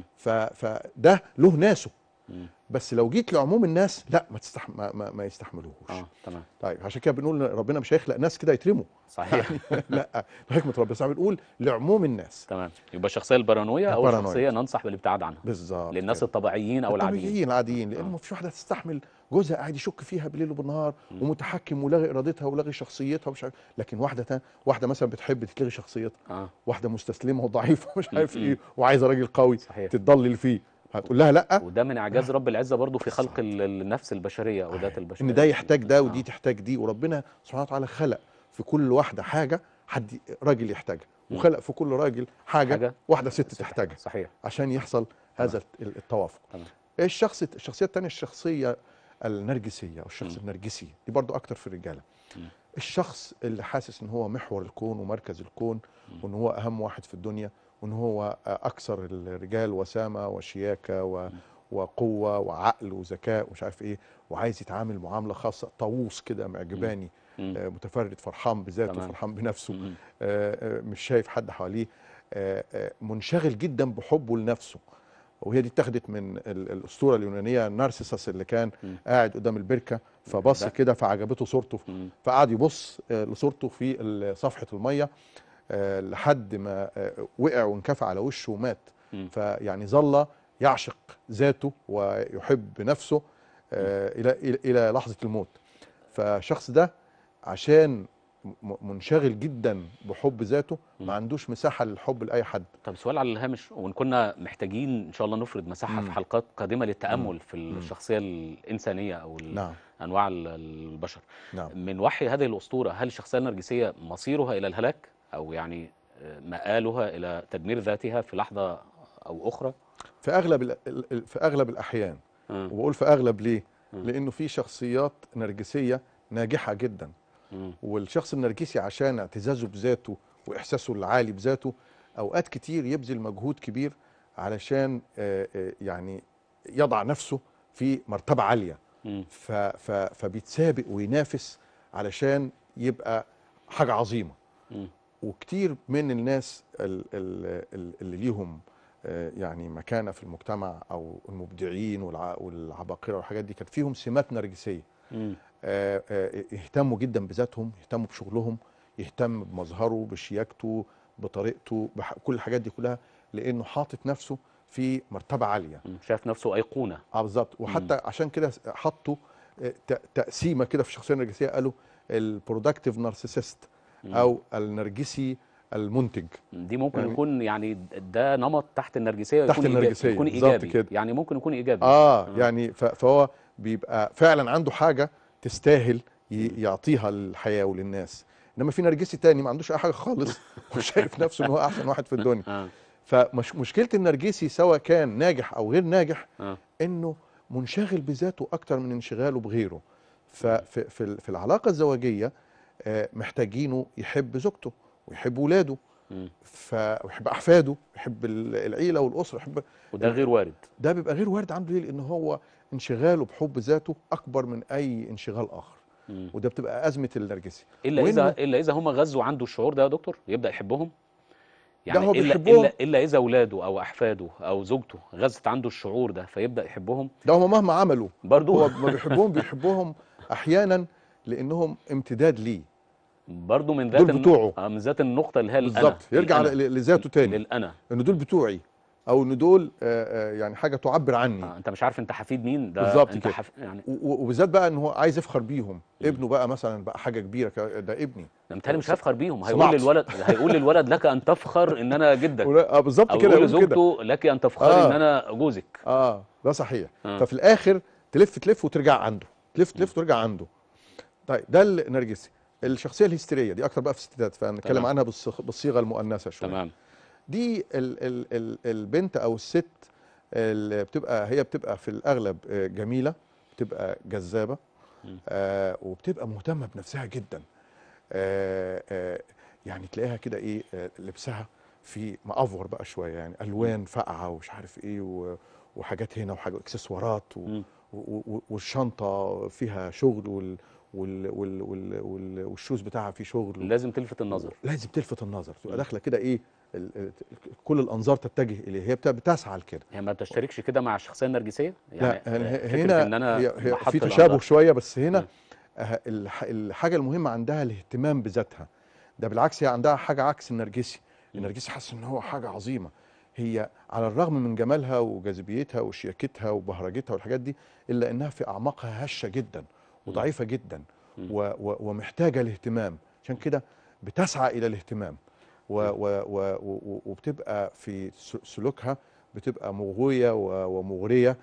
فده له ناسه، بس لو جيت لعموم الناس لا ما يستحملوهوش. تمام. طيب عشان كده بنقول ربنا مش هيخلق ناس كده يترموا. صحيح. يعني لا، بحكمه ربنا، بس بنقول لعموم الناس. تمام. يبقى الشخصيه البارانويه او الشخصيه ننصح بالابتعاد عنها. بالظبط. للناس الطبيعيين او العاديين، لان ما فيش واحده تستحمل جوزها قاعد يشك فيها بالليل وبالنهار ومتحكم ولاغي ارادتها ولاغي شخصيتها ومش عارف. لكن واحده مثلا بتحب تلغي شخصيتها، واحده مستسلمه وضعيفه ومش عارف ايه وعايزه راجل قوي تتضلل فيه، هتقول لها لا. وده من اعجاز رب العزه برضو في خلق النفس البشريه او ذات البشريه، ان ده يحتاج ده ودي تحتاج دي، وربنا سبحانه وتعالى خلق في كل واحده حاجه حد راجل يحتاجها، وخلق في كل راجل حاجه واحده ست تحتاجها. صحيح. عشان يحصل هذا التوافق. الشخصيه الثانيه الشخصيه النرجسيه او الشخص النرجسي، دي برضو اكتر في الرجاله. الشخص اللي حاسس ان هو محور الكون ومركز الكون، وان هو اهم واحد في الدنيا، وان هو اكثر الرجال وسامه وشياكه وقوه وعقل وذكاء ومش عارف ايه، وعايز يتعامل معامله خاصه، طاووس كده معجباني، متفرد، فرحان بذاته، فرحان بنفسه، مش شايف حد حواليه، منشغل جدا بحبه لنفسه. وهي دي اتخذت من الاسطوره اليونانيه نارسيسس اللي كان قاعد قدام البركه، فبص كده فعجبته صورته، فقعد يبص لصورته في صفحه الميه لحد ما وقع وانكفى على وشه ومات. فيعني ظل يعشق ذاته ويحب نفسه الى لحظه الموت. فالشخص ده عشان منشغل جدا بحب ذاته ما عندوش مساحه للحب لاي حد. طب سؤال على الهامش، وان كنا محتاجين ان شاء الله نفرد مساحه في حلقات قادمه للتامل في الشخصيه الانسانيه او انواع البشر. من وحي هذه الاسطوره، هل الشخصيه النرجسيه مصيرها الى الهلاك، او يعني مآلها الى تدمير ذاتها في لحظه او اخرى؟ في اغلب الاحيان. وبقول في اغلب ليه؟ لانه في شخصيات نرجسيه ناجحه جدا، والشخص النرجسي عشان اعتزازه بذاته واحساسه العالي بذاته اوقات كتير يبذل مجهود كبير علشان يعني يضع نفسه في مرتبه عاليه، فبيتسابق وينافس علشان يبقى حاجه عظيمه. وكتير من الناس اللي ليهم يعني مكانه في المجتمع او المبدعين والعباقره والحاجات دي كانت فيهم سمات نرجسيه. يهتموا جدا بذاتهم، يهتموا بشغلهم، يهتم بمظهره، بشياكته، بطريقته، كل الحاجات دي كلها، لانه حاطط نفسه في مرتبه عاليه، شايف نفسه ايقونه. بالظبط. وحتى عشان كده حطوا تقسيمه كده في الشخصيه النرجسيه، قالوا البرودكتيف نارسيسست او النرجسي المنتج. دي ممكن يكون يعني ده نمط تحت النرجسيه، يكون ايجابي كده. يعني ممكن يكون ايجابي. يعني فهو بيبقى فعلا عنده حاجه تستاهل يعطيها للحياه وللناس. انما في نرجسي تاني ما عندوش اي حاجه خالص وشايف نفسه ان هو احسن واحد في الدنيا. فمشكله النرجسي سواء كان ناجح او غير ناجح انه منشغل بذاته اكتر من انشغاله بغيره. ففي العلاقه الزواجيه محتاجينه يحب زوجته ويحب ولاده ويحب احفاده، يحب العيله والاسره، يحب. وده غير وارد. ده بيبقى غير وارد عنده. ليه؟ لان هو انشغاله بحب ذاته اكبر من اي انشغال اخر. وده بتبقى ازمه النرجسي. الا اذا هم غزوا عنده الشعور ده يا دكتور، يبدا يحبهم. يعني هو الا اذا اولاده او احفاده او زوجته غزت عنده الشعور ده فيبدا يحبهم. ده هم مهما عملوا برضه هو ما بيحبهم احيانا لانهم امتداد ليه. برضه من ذات دول بتوعه. من ذات النقطه اللي هي بالظبط، يرجع لذاته تاني، للانا، ان دول بتوعي، او ان دول يعني حاجه تعبر عني. انت مش عارف انت حفيد مين ده بالظبط انت كده. يعني وبالذات بقى ان هو عايز يفخر بيهم. ابنه بقى مثلا بقى حاجه كبيره، ده ابني. ده متهيألي مش هيفخر بيهم، هيقول للولد لك ان تفخر ان انا جدك. بالظبط كده. يقول لزوجته لك ان تفخري ان انا جوزك. ده صحيح. ففي الاخر تلف وترجع عنده، تلف وترجع عنده. طيب ده النرجسي. الشخصيه الهستيريه دي اكتر بقى في الستات، فنتكلم عنها بالصيغه المؤنثه شويه. تمام. دي البنت او الست اللي بتبقى في الاغلب جميله، بتبقى جذابه، وبتبقى مهتمه بنفسها جدا. يعني تلاقيها كده ايه، لبسها في مأفور بقى شويه، يعني الوان فاقعه ومش عارف ايه وحاجات هنا وحاجات اكسسوارات والشنطه فيها شغل والشوز بتاعها فيه شغل. لازم تلفت النظر، لازم تلفت النظر، تبقى داخله كده ايه، كل الانظار تتجه اليه، هي بتسعى لكده. هي ما بتشتركش كده مع الشخصيه النرجسيه؟ يعني لا، هنا إن أنا هي في تشابه شويه، بس هنا الحاجه المهمه عندها الاهتمام بذاتها. ده بالعكس، هي عندها حاجه عكس النرجسي. النرجسي حاسس ان هو حاجه عظيمه، هي على الرغم من جمالها وجاذبيتها وشياكتها وبهرجتها والحاجات دي، الا انها في اعماقها هشه جدا وضعيفه جدا ومحتاجه الاهتمام. عشان كده بتسعى الى الاهتمام، وبتبقى في سلوكها بتبقى مغويه ومغريه،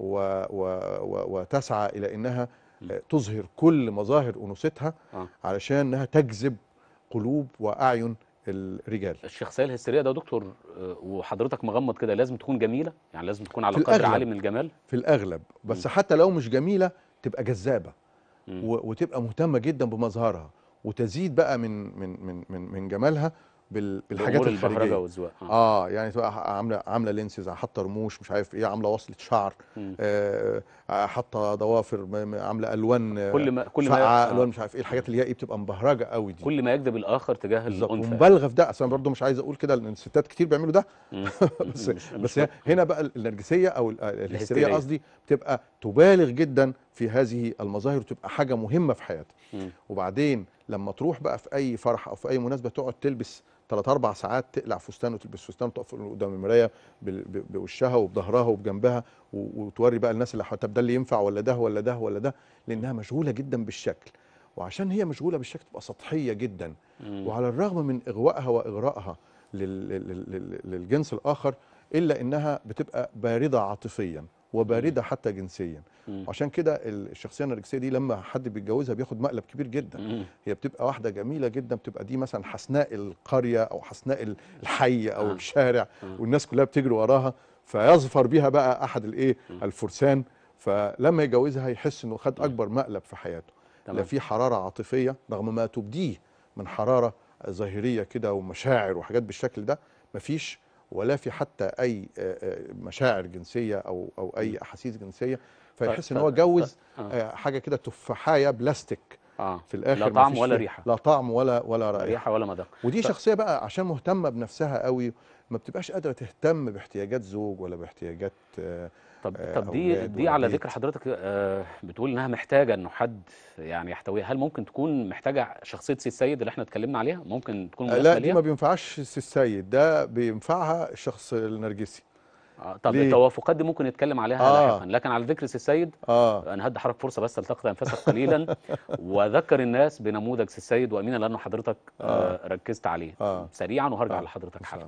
وتسعى الى انها تظهر كل مظاهر انوثتها علشان انها تجذب قلوب واعين الرجال. الشخصيه الهستيريه ده يا دكتور، وحضرتك مغمض كده، لازم تكون جميله؟ يعني لازم تكون على قدر عالي من الجمال في الاغلب، بس حتى لو مش جميله تبقى جذابه وتبقى مهتمه جدا بمظهرها، وتزيد بقى من جمالها بالحاجات الخارجيه. يعني تبقى عامله لينسز، حاطه رموش، مش عارف ايه، عامله وصله شعر، حاطه ضوافر، عامله الوان كل ما الوان مش عارف ايه، الحاجات اللي هي ايه بتبقى مبهرجه قوي دي، كل ما يجذب الاخر تجاه الانثى. ومبالغه في ده. اصلا برضه مش عايز اقول كده، لان الستات كتير بيعملوا ده. بس هنا بقى النرجسيه او الهستيريه قصدي، بتبقى تبالغ جدا في هذه المظاهر، وتبقى حاجه مهمه في حياتها. وبعدين لما تروح بقى في اي فرح او في اي مناسبه، تقعد تلبس 3-4 ساعات، تقلع فستان وتلبس فستان، وتقف قدام المرايه بوشها وبظهرها وبجنبها، وتوري بقى الناس اللي حواليها ده اللي ينفع ولا ده ولا ده ولا ده، لانها مشغوله جدا بالشكل. وعشان هي مشغوله بالشكل تبقى سطحيه جدا. وعلى الرغم من اغوائها واغرائها للجنس الاخر، الا انها بتبقى بارده عاطفيا وبارده حتى جنسيا. وعشان كده الشخصيه النرجسيه دي لما حد بيتجوزها بياخد مقلب كبير جدا. هي بتبقى واحده جميله جدا، بتبقى دي مثلا حسناء القريه او حسناء الحي او الشارع، والناس كلها بتجري وراها، فيظفر بيها بقى احد الفرسان. فلما يتجوزها يحس انه خد اكبر مقلب في حياته. لا في حراره عاطفيه رغم ما تبديه من حراره ظاهريه كده ومشاعر وحاجات بالشكل ده، مفيش، ولا في حتى اي مشاعر جنسيه او اي احاسيس جنسيه. فيحس ان هو جوز حاجه كده تفاحيه بلاستيك في الاخر، لا طعم ولا ريحه، لا طعم ولا رائحه ولا مذاق. ودي شخصيه بقى عشان مهتمه بنفسها قوي، ما بتبقاش قادره تهتم باحتياجات زوج ولا باحتياجات طب دي على ذكر حضرتك بتقول انها محتاجه انه حد يعني يحتويها. هل ممكن تكون محتاجه شخصيه سي السيد اللي احنا اتكلمنا عليها؟ ممكن تكون مناسبه لا، ليها؟ دي ما بينفعش سي السيد، ده بينفعها الشخص النرجسي. طب التوافقات دي ممكن نتكلم عليها لاحقا، لكن على ذكر سي السيد انا هدي حضرتك فرصه بس تلتقط انفاسك قليلا واذكر الناس بنموذج سي السيد وامينه، لانه حضرتك ركزت عليه سريعا، وهرجع لحضرتك حالا.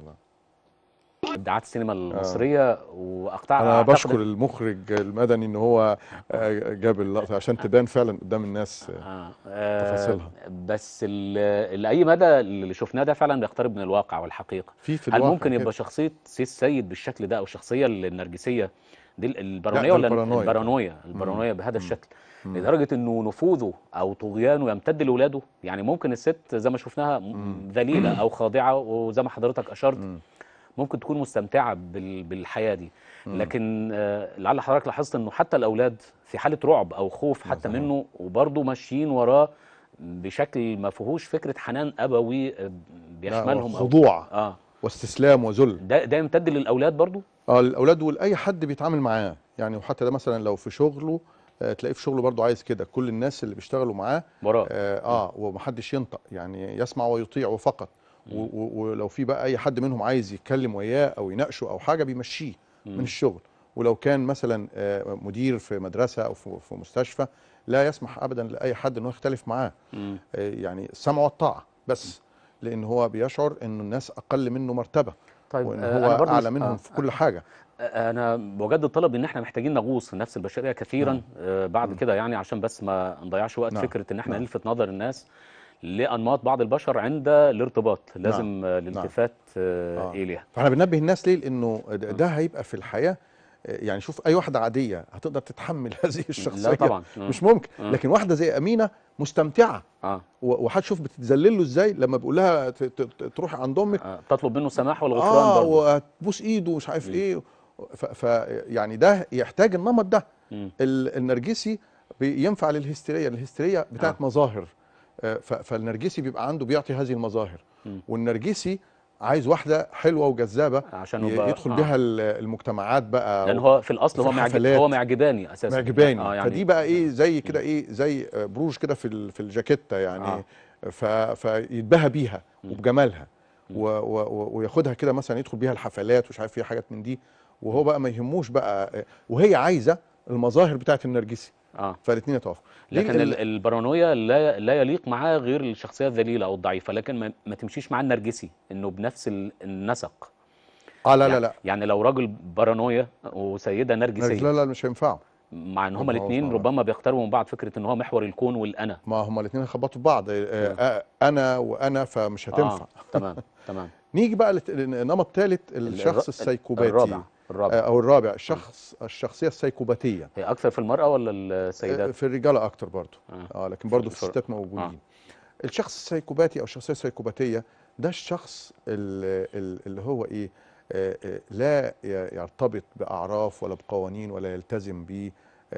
ابداعات السينما المصريه واقطاع. انا بشكر المخرج المدني ان هو جاب اللقطه عشان تبان فعلا قدام الناس تفاصيلها. بس لاي مدى اللي شفناه ده فعلا بيقترب من الواقع والحقيقه؟ هل ممكن يبقى شخصيه سي السيد بالشكل ده، او الشخصيه النرجسيه دي البارانويه ولا البارانويه بهذا الشكل، لدرجه انه نفوذه او طغيانه يمتد لاولاده؟ يعني ممكن الست زي ما شفناها ذليله او خاضعه، وزي ما حضرتك اشرت ممكن تكون مستمتعه بالحياه دي، لكن لعل حضرتك لاحظت انه حتى الاولاد في حاله رعب او خوف حتى منه، وبرضه ماشيين وراه بشكل ما فيهوش فكره حنان ابوي بيشملهم، خضوع واستسلام وذل. ده يمتد للاولاد برضه؟ للاولاد ولاي حد بيتعامل معاه يعني. وحتى ده مثلا لو في شغله تلاقيه في شغله برضه عايز كده، كل الناس اللي بيشتغلوا معاه وراه ومحدش ينطق، يعني يسمع ويطيع فقط. ولو في بقى اي حد منهم عايز يتكلم وياه او يناقشه او حاجه بيمشيه من الشغل. ولو كان مثلا مدير في مدرسه او في مستشفى لا يسمح ابدا لاي حد انه يختلف معاه. يعني السمع والطاعه بس، لان هو بيشعر ان الناس اقل منه مرتبه، طيب وان هو اعلى منهم في كل حاجه. انا بجد طلب ان احنا محتاجين نغوص في النفس البشريه كثيرا بعد كده، يعني عشان بس ما نضيعش وقت. فكره ان احنا نلفت نظر الناس لانماط بعض البشر عند الارتباط، لازم الالتفات اليها. فاحنا بننبه الناس ليه؟ لانه ده هيبقى في الحياه. يعني شوف اي واحده عاديه هتقدر تتحمل هذه الشخصيه؟ لا طبعا. مش ممكن. لكن واحده زي امينه مستمتعه، وهتشوف بتتذلل له ازاي لما بيقول لها تروحي عند امك، تطلب منه السماح والغفران برضه، وهتبوس ايده ومش عارف ايه. يعني ده يحتاج النمط ده. النرجسي ينفع للهستيريا، الهستيريا بتاعت مظاهر، فالنرجسي بيبقى عنده بيعطي هذه المظاهر. والنرجسي عايز واحده حلوه وجذابه عشان يدخل بها المجتمعات بقى، لان هو في الاصل هو معجباني اساسا، معجباني. يعني فدي بقى ايه زي كده، ايه زي بروج كده في الجاكيته يعني. فيتباهى بيها وبجمالها، وياخدها كده مثلا يدخل بيها الحفلات ومش عارف فيها حاجات من دي، وهو بقى ما يهموش بقى، وهي عايزه المظاهر بتاعت النرجسي. فالاثنين يتوافقوا. لكن البارانويا لا يليق معاه غير الشخصيه الذليله او الضعيفه، لكن ما تمشيش مع النرجسي انه بنفس النسق. لا يعني لو راجل بارانويا وسيده نرجسيه، لا مش هينفعوا، مع ان هما الاثنين ربما بيقتربوا من بعض. فكره ان هو محور الكون والانا، ما هما الاثنين هيخبطوا في بعض، انا وانا، فمش هتنفع. تمام. نيجي بقى لنمط ثالث، الشخص السيكوباتي الرابع الشخصيه السيكوباتيه. هي اكثر في المراه ولا السيدات؟ في الرجاله اكتر برضو. لكن برضو في الستات موجودين. الشخص السيكوباتي او الشخصيه السيكوباتيه ده الشخص اللي هو ايه، لا يرتبط باعراف ولا بقوانين ولا يلتزم ب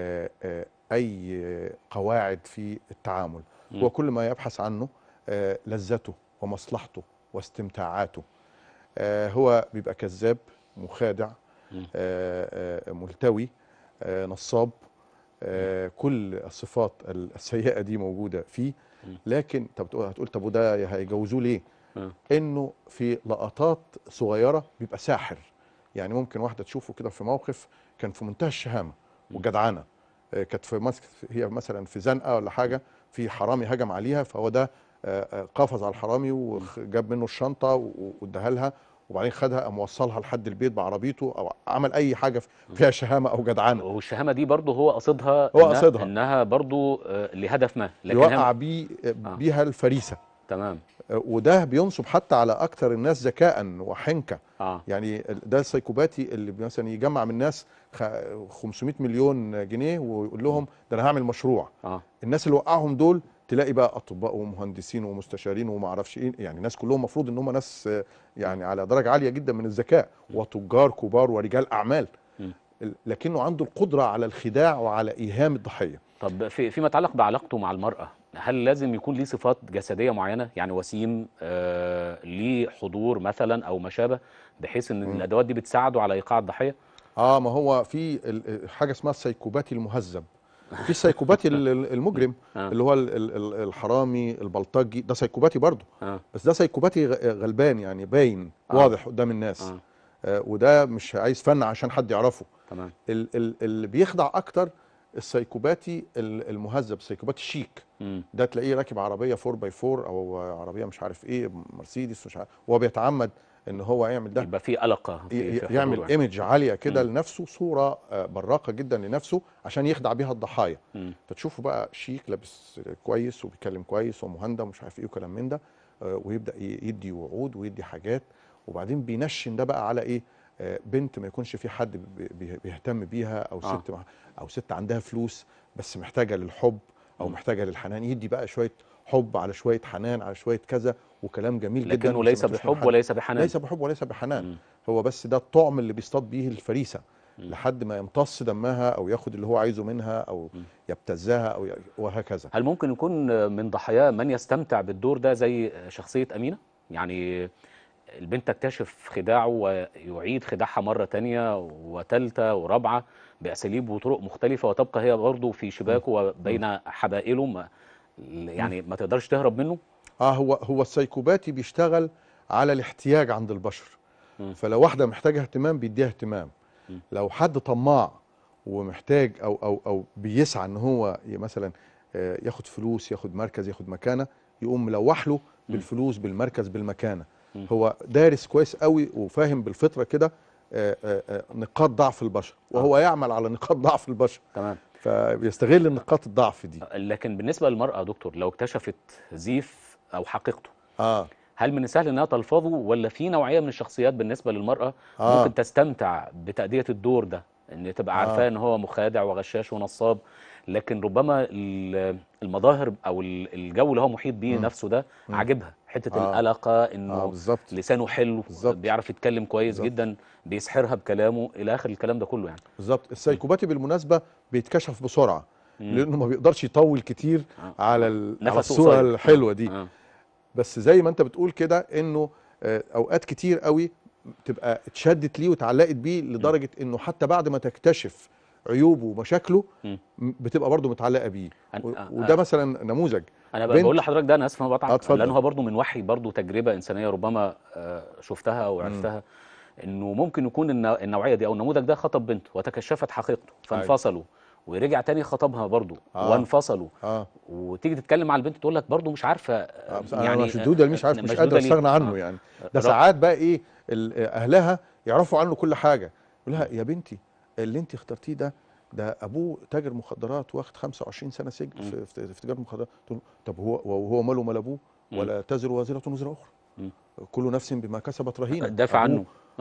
اي قواعد في التعامل. هو كل ما يبحث عنه لذته ومصلحته واستمتاعاته. هو بيبقى كذاب، مخادع، ملتوي، نصاب، كل الصفات السيئة دي موجودة فيه. لكن هتقول طب وده هيجوزوه ليه؟ انه في لقطات صغيرة بيبقى ساحر. يعني ممكن واحدة تشوفه كده في موقف كان في منتهى الشهامة والجدعنة، كانت هي مثلا في زنقة ولا حاجة، في حرامي هجم عليها، فهو ده قفز على الحرامي وجاب منه الشنطة واداها لها، وبعدين خدها قام وصلها لحد البيت بعربيته، او عمل اي حاجه فيها شهامه او جدعنه. والشهامه دي برضه هو قصدها، انها برضه لهدف ما، لكن يوقع بيها الفريسه. تمام. وده بينصب حتى على اكثر الناس ذكاء وحنكه. يعني ده السيكوباتي اللي مثلا يجمع من الناس 500 مليون جنيه ويقول لهم ده انا هعمل مشروع. الناس اللي وقعهم دول تلاقي بقى اطباء ومهندسين ومستشارين وما اعرفش ايه، يعني الناس كلهم المفروض ان هم ناس يعني على درجه عاليه جدا من الذكاء، وتجار كبار ورجال اعمال، لكنه عنده القدره على الخداع وعلى ايهام الضحيه. طب فيما يتعلق بعلاقته مع المراه، هل لازم يكون ليه صفات جسديه معينه؟ يعني وسيم، ليه حضور مثلا او ما شابه، بحيث ان الادوات دي بتساعده على ايقاع الضحيه؟ ما هو في حاجه اسمها السيكوباتي المهذب، في السيكوباتي المجرم اللي هو الحرامي البلطجي، ده سيكوباتي برضه. بس ده سيكوباتي غلبان، يعني باين واضح قدام الناس. وده مش عايز فن عشان حد يعرفه. تمام. اللي بيخدع اكتر السيكوباتي المهذب، السيكوباتي الشيك. ده تلاقيه راكب عربيه 4x4 او عربيه مش عارف ايه، مرسيدس مش عارف، وهو بيتعمد ان هو يعمل ده، يبقى في قلقه، يعمل ايمج عاليه كده لنفسه، صوره براقه جدا لنفسه عشان يخدع بيها الضحايا. فتشوفه بقى شيك، لابس كويس وبيتكلم كويس ومهندم ومش عارف ايه وكلام من ده، ويبدا يدي وعود ويدي حاجات، وبعدين بينشن ده بقى على ايه، بنت ما يكونش في حد بيهتم بيها، او ست عندها فلوس بس محتاجه للحب او محتاجه للحنان، يدي بقى شويه حب على شويه حنان على شويه كذا، وكلام جميل جدا. لكنه ليس بحب وليس بحنان، ليس بحب وليس بحنان. هو بس ده الطعم اللي بيصطاد بيه الفريسه لحد ما يمتص دمها او ياخد اللي هو عايزه منها او يبتزها او وهكذا. هل ممكن يكون من ضحاياه من يستمتع بالدور ده زي شخصيه امينه؟ يعني البنت تكتشف خداعه ويعيد خداعها مرة تانية وتالتة ورابعة بأساليب وطرق مختلفة، وتبقى هي برضه في شباكه وبين حبائله، يعني ما تقدرش تهرب منه. هو السايكوباتي بيشتغل على الاحتياج عند البشر. فلو واحدة محتاجة اهتمام بيديها اهتمام. لو حد طماع ومحتاج او بيسعى ان هو مثلا ياخد فلوس، ياخد مركز، ياخد مكانة، يقوم ملوح له بالفلوس بالمركز بالمكانة. هو دارس كويس قوي وفاهم بالفطرة كده نقاط ضعف البشر، وهو يعمل على نقاط ضعف البشر. تمام. فبيستغل نقاط الضعف دي. لكن بالنسبة للمرأة يا دكتور، لو اكتشفت زيف أو حقيقته، هل من السهل انها تلفظه، ولا في نوعية من الشخصيات بالنسبة للمرأة ممكن تستمتع بتأدية الدور ده، ان تبقى عارفاه ان هو مخادع وغشاش ونصاب، لكن ربما المظاهر او الجو اللي هو محيط بيه نفسه ده عاجبها، حتة القلقة، انه لسانه حلو، بيعرف يتكلم كويس جدا، بيسحرها بكلامه الى اخر الكلام ده كله يعني. بالظبط. السايكوباتي بالمناسبة بيتكشف بسرعة لانه ما بيقدرش يطول كتير على الصورة الحلوة دي. بس زي ما انت بتقول كده انه اوقات كتير قوي تبقى اتشدت ليه واتعلقت بيه لدرجه انه حتى بعد ما تكتشف عيوبه ومشاكله بتبقى برضه متعلقه بيه. وده مثلا نموذج. انا بقول لحضرتك ده، انا اسف انا بقطعك، لانه هو برضه من وحي برضه تجربه انسانيه ربما شفتها وعرفتها، انه ممكن يكون النوعيه دي او النموذج ده خطب بنت وتكشفت حقيقته فانفصلوا، ورجع تاني خطبها برضه وانفصلوا، وتيجي تتكلم مع البنت تقول لك برضه مش عارفه، يعني مشدوده، مش عارف، مش قادر استغنى عنه يعني. ده ساعات بقى ايه اهلها يعرفوا عنه كل حاجه، يقول لها يا بنتي اللي انت اخترتيه ده ابوه تاجر مخدرات واخد 25 سنه سجن في تجاره المخدرات. طب هو ماله مال ابوه؟ ولا تزر وازره وزر اخرى، كل نفس بما كسبت رهينه. دافع عنه.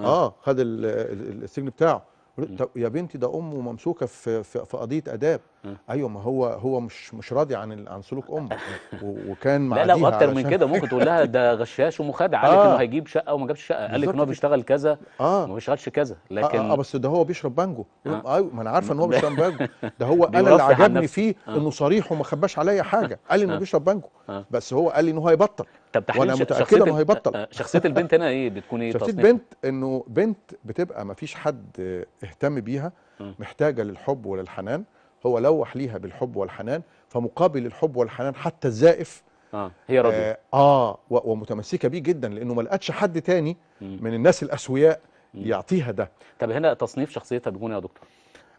خد السجن بتاعه. يا بنتي ده امه ممسوكه في قضيه اداب. ايوه، ما هو مش راضي عن سلوك امه، وكان معديها. لا واكتر من كده، ممكن تقول لها ده غشاش ومخادع، قال لك انه هيجيب شقه وما جابش شقه، قال لك ان هو بيشتغل كذا وما بيشتغلش كذا، لكن بس ده هو بيشرب بانجو. ايوه، ما انا عارفه ان هو بيشرب بانجو، ده هو انا اللي عجبني فيه انه صريح وما خباش عليا حاجه، قال لي انه بيشرب بانجو، بس هو قال لي انه هيبطل. طب وانا متاكده انه هيبطل. شخصيه البنت هنا ايه بتكون؟ ايه شخصيه البنت؟ انه بنت بتبقى ما فيش حد اهتم بيها، محتاجه للحب وللحنان. هو لوح ليها بالحب والحنان، فمقابل الحب والحنان حتى الزائف هي راضيه. ومتمسكه بيه جدا، لانه ما لقتش حد تاني من الناس الاسوياء يعطيها ده. طب هنا تصنيف شخصيتها بيكون يا دكتور؟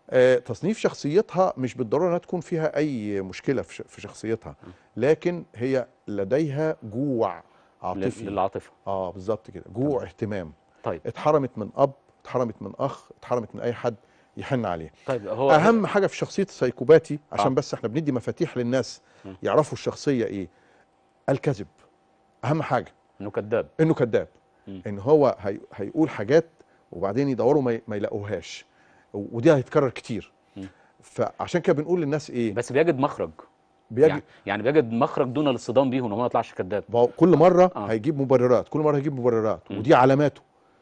تصنيف شخصيتها مش بالضروره انها تكون فيها اي مشكله في شخصيتها، لكن هي لديها جوع عاطفي للعاطفه. بالظبط كده، جوع اهتمام. طيب اتحرمت من اب، اتحرمت من اخ، اتحرمت من اي حد يحن عليه. طيب هو اهم حاجه في شخصيه السايكوباتي، عشان بس احنا بندي مفاتيح للناس يعرفوا الشخصيه ايه، الكذب. اهم حاجه انه كذاب، ان هو هيقول حاجات وبعدين يدوروا ما يلاقوهاش، ودي هيتكرر كتير. فعشان كده بنقول للناس ايه، بس بيجد مخرج، يعني بيجد مخرج دون الاصطدام بيه، وان هو ما يطلعش كذاب. كل مره هيجيب مبررات، كل مره هيجيب مبررات، ودي علاماته.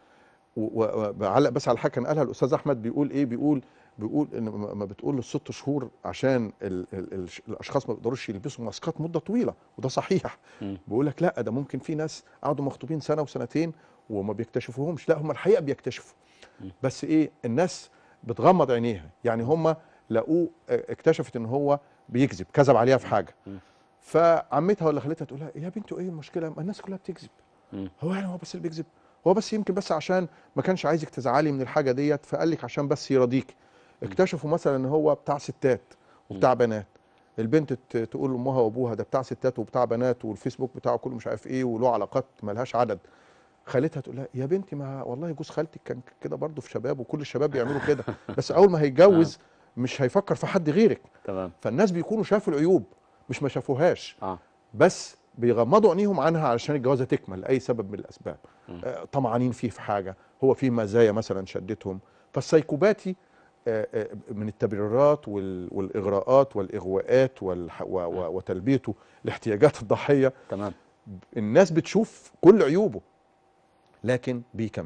وعلق بس على حاجه كان قالها الاستاذ احمد، بيقول ايه، بيقول ان ما بتقول ال6 شهور عشان الاشخاص ما بيقدروش يلبسوا ماسكات مده طويله، وده صحيح. بيقول لك لا، ده ممكن في ناس قعدوا مخطوبين سنه وسنتين وما بيكتشفوهمش، لا هم الحقيقه بيكتشفوا، بس ايه، الناس بتغمض عينيها. يعني هم لقوه اكتشفت ان هو بيكذب، كذب عليها في حاجه، فعمتها ولا خالتها تقول لها يا بنتي ايه المشكله، ما الناس كلها بتكذب، هو يعني هو بس اللي بيكذب؟ هو بس يمكن بس عشان ما كانش عايزك تزعلي من الحاجه ديت، فقال لك عشان بس يرضيك. اكتشفوا مثلا ان هو بتاع ستات وبتاع بنات. البنت تقول لامها وابوها ده بتاع ستات وبتاع بنات، والفيسبوك بتاعه كله مش عارف ايه، وله علاقات مالهاش عدد. خالتها تقول لها يا بنتي ما والله جوز خالتك كان كده برضه في شباب، وكل الشباب بيعملوا كده، بس اول ما هيتجوز مش هيفكر في حد غيرك. تمام. فالناس بيكونوا شافوا العيوب مش ما شافوهاش، بس بيغمضوا عينيهم عنها علشان الجوازه تكمل لاي سبب من الاسباب. طمعانين فيه في حاجه، هو فيه مزايا مثلا شدتهم. فالسايكوباتي من التبريرات والاغراءات والاغواءات وتلبيته لاحتياجات الضحيه. تمام. الناس بتشوف كل عيوبه لكن بيكملوا.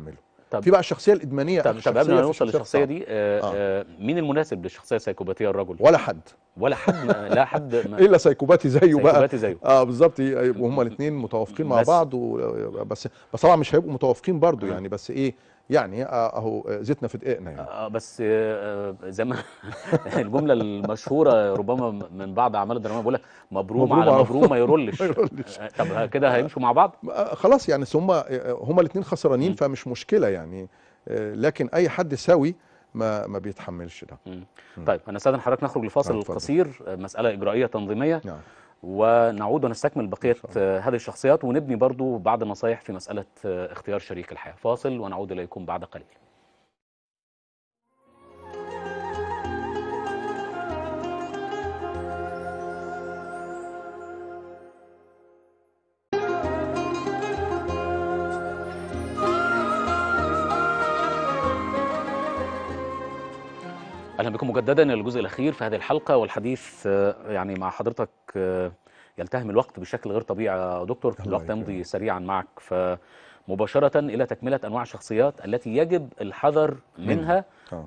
في بقى الشخصيه الادمانيه. طب قبل ما نوصل للشخصيه دي مين المناسب للشخصيه السيكوباتيه الرجل؟ ولا حد. ولا حد لا حد الا سيكوباتي زيه بقى. سيكوباتي زيه بالظبط، وهما الاثنين متوافقين مع بعض بس طبعا مش هيبقوا متوافقين برضو يعني، بس ايه يعني اهو زيتنا في دقيقنا يعني. بس زي ما الجمله المشهوره ربما من بعض اعمال الدراما بيقول لك مبروم على مبروم ما يرولش. طب كده هيمشوا مع بعض خلاص يعني، هما الاثنين خسرانين فمش مشكله يعني، لكن اي حد سوي ما بيتحملش ده. طيب انا استاذن حضرتك نخرج لفاصل قصير، مساله اجرائيه تنظيميه. ونعود ونستكمل بقيه هذه الشخصيات، ونبني برضو بعض النصائح في مساله اختيار شريك الحياه. فاصل ونعود اليكم بعد قليل. اهلا بكم مجددا الى الجزء الاخير في هذه الحلقه، والحديث يعني مع حضرتك يلتهم الوقت بشكل غير طبيعي يا دكتور. الوقت يمضي سريعا معك، فمباشره الى تكمله انواع الشخصيات التي يجب الحذر منها.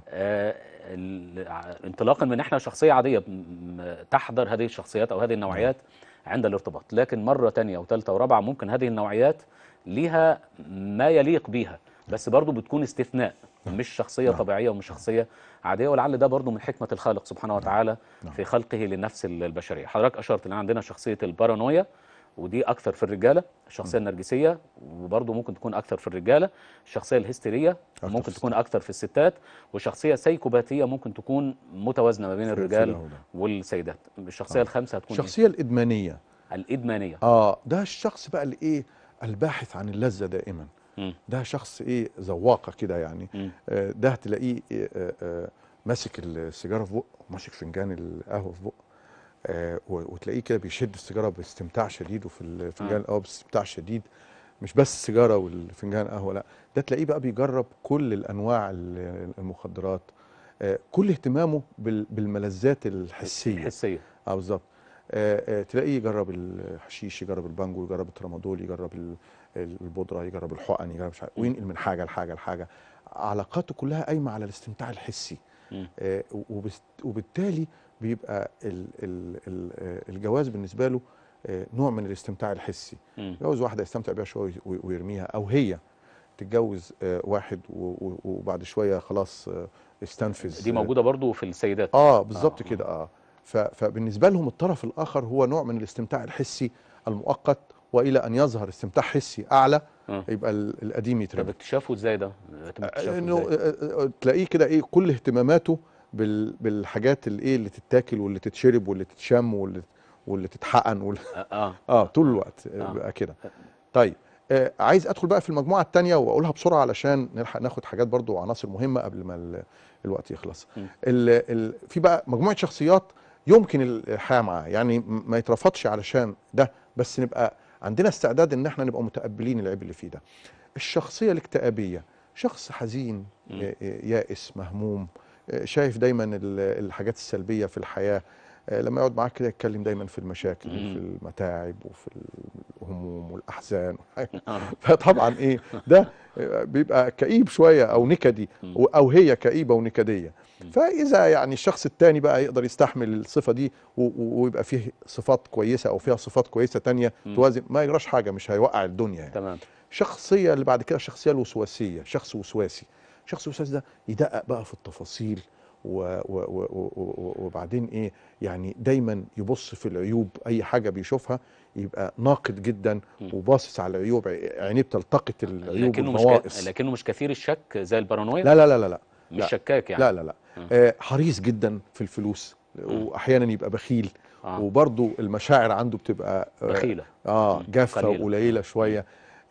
انطلاقا من احنا شخصيه عاديه تحذر هذه الشخصيات او هذه النوعيات عند الارتباط، لكن مره ثانيه وثالثه ورابعه ممكن هذه النوعيات ليها ما يليق بيها، بس برضو بتكون استثناء، مش شخصية طبيعية ومش شخصية عادية. ولعل ده برضو من حكمة الخالق سبحانه وتعالى في خلقه للنفس البشرية. حضرتك أشرت لأن عندنا شخصية البارانويا، ودي أكثر في الرجالة. الشخصية النرجسية وبرضو ممكن تكون أكثر في الرجالة. الشخصية الهستيرية ممكن تكون أكثر في الستات. والشخصية السيكوباتية ممكن تكون متوازنة ما بين الرجال والسيدات. الشخصية الخامسة هتكون الشخصية الإدمانية. الإدمانية ده الشخص بقى الإيه الباحث عن اللذة دائما. ده شخص ايه ذواقه كده يعني. ده تلاقيه ماسك السيجاره في بقه، وماسك فنجان القهوه في بقه، وتلاقيه كده بيشد السيجاره باستمتاع شديد، وفي الفنجان القهوه باستمتاع شديد. مش بس السيجاره والفنجان قهوه، لا، ده تلاقيه بقى بيجرب كل الانواع المخدرات. كل اهتمامه بالملذات الحسيه. بالظبط. تلاقيه يجرب الحشيش، يجرب البانجو، يجرب الترامادول، يجرب البودره، يجرب الحقن، يجرب مش عارف، وينقل من حاجه لحاجه لحاجه. علاقاته كلها قايمه على الاستمتاع الحسي. وبالتالي بيبقى الجواز بالنسبه له نوع من الاستمتاع الحسي. يتجوز واحده يستمتع بيها شويه ويرميها، او هي تتجوز واحد وبعد شويه خلاص يستنفذ. دي موجوده برضو في السيدات. بالظبط كده. فبالنسبه لهم الطرف الاخر هو نوع من الاستمتاع الحسي المؤقت، والى ان يظهر استمتاع حسي اعلى يبقى القديم يترمي. طب اكتشافه ازاي ده؟ انه تلاقيه كده ايه كل اهتماماته بالحاجات اللي تتاكل واللي تتشرب واللي تتشم واللي تتحقن طول الوقت بقى كده. طيب عايز ادخل بقى في المجموعه الثانيه واقولها بسرعه علشان نلحق ناخد حاجات برضو وعناصر مهمه قبل ما الوقت يخلص. في بقى مجموعه شخصيات يمكن الحياه معاها، يعني ما يترفضش علشان ده، بس نبقى عندنا استعداد ان احنا نبقى متقبلين العيب اللي فيه ده. الشخصيه الاكتئابيه، شخص حزين، يائس، مهموم، شايف دايما الحاجات السلبيه في الحياه. لما يقعد معاك كده يتكلم دايما في المشاكل وفي المتاعب وفي الهموم والاحزان. فطبعا ده بيبقى كئيب شويه او نكدي، او هي كئيبه ونكديه. فاذا يعني الشخص الثاني بقى يقدر يستحمل الصفه دي ويبقى فيه صفات كويسه او فيها صفات كويسه ثانيه توازن، ما يجراش حاجه، مش هيوقع الدنيا يعني. تمام. الشخصيه اللي بعد كده الشخصيه الوسواسيه، شخص وسواسي. الشخص الوسواسي ده يدقق بقى في التفاصيل وبعدين يعني دايما يبص في العيوب، اي حاجه بيشوفها يبقى ناقد جدا وباصص على العيوب، عينيه بتلتقط العيوب والنواقص. لكنه مش كثير الشك زي البارانويا. لا لا لا لا مش شكاك يعني. لا لا لا حريص جدا في الفلوس، واحيانا يبقى بخيل، وبرضه المشاعر عنده بتبقى بخيله، جافه وقليله شويه.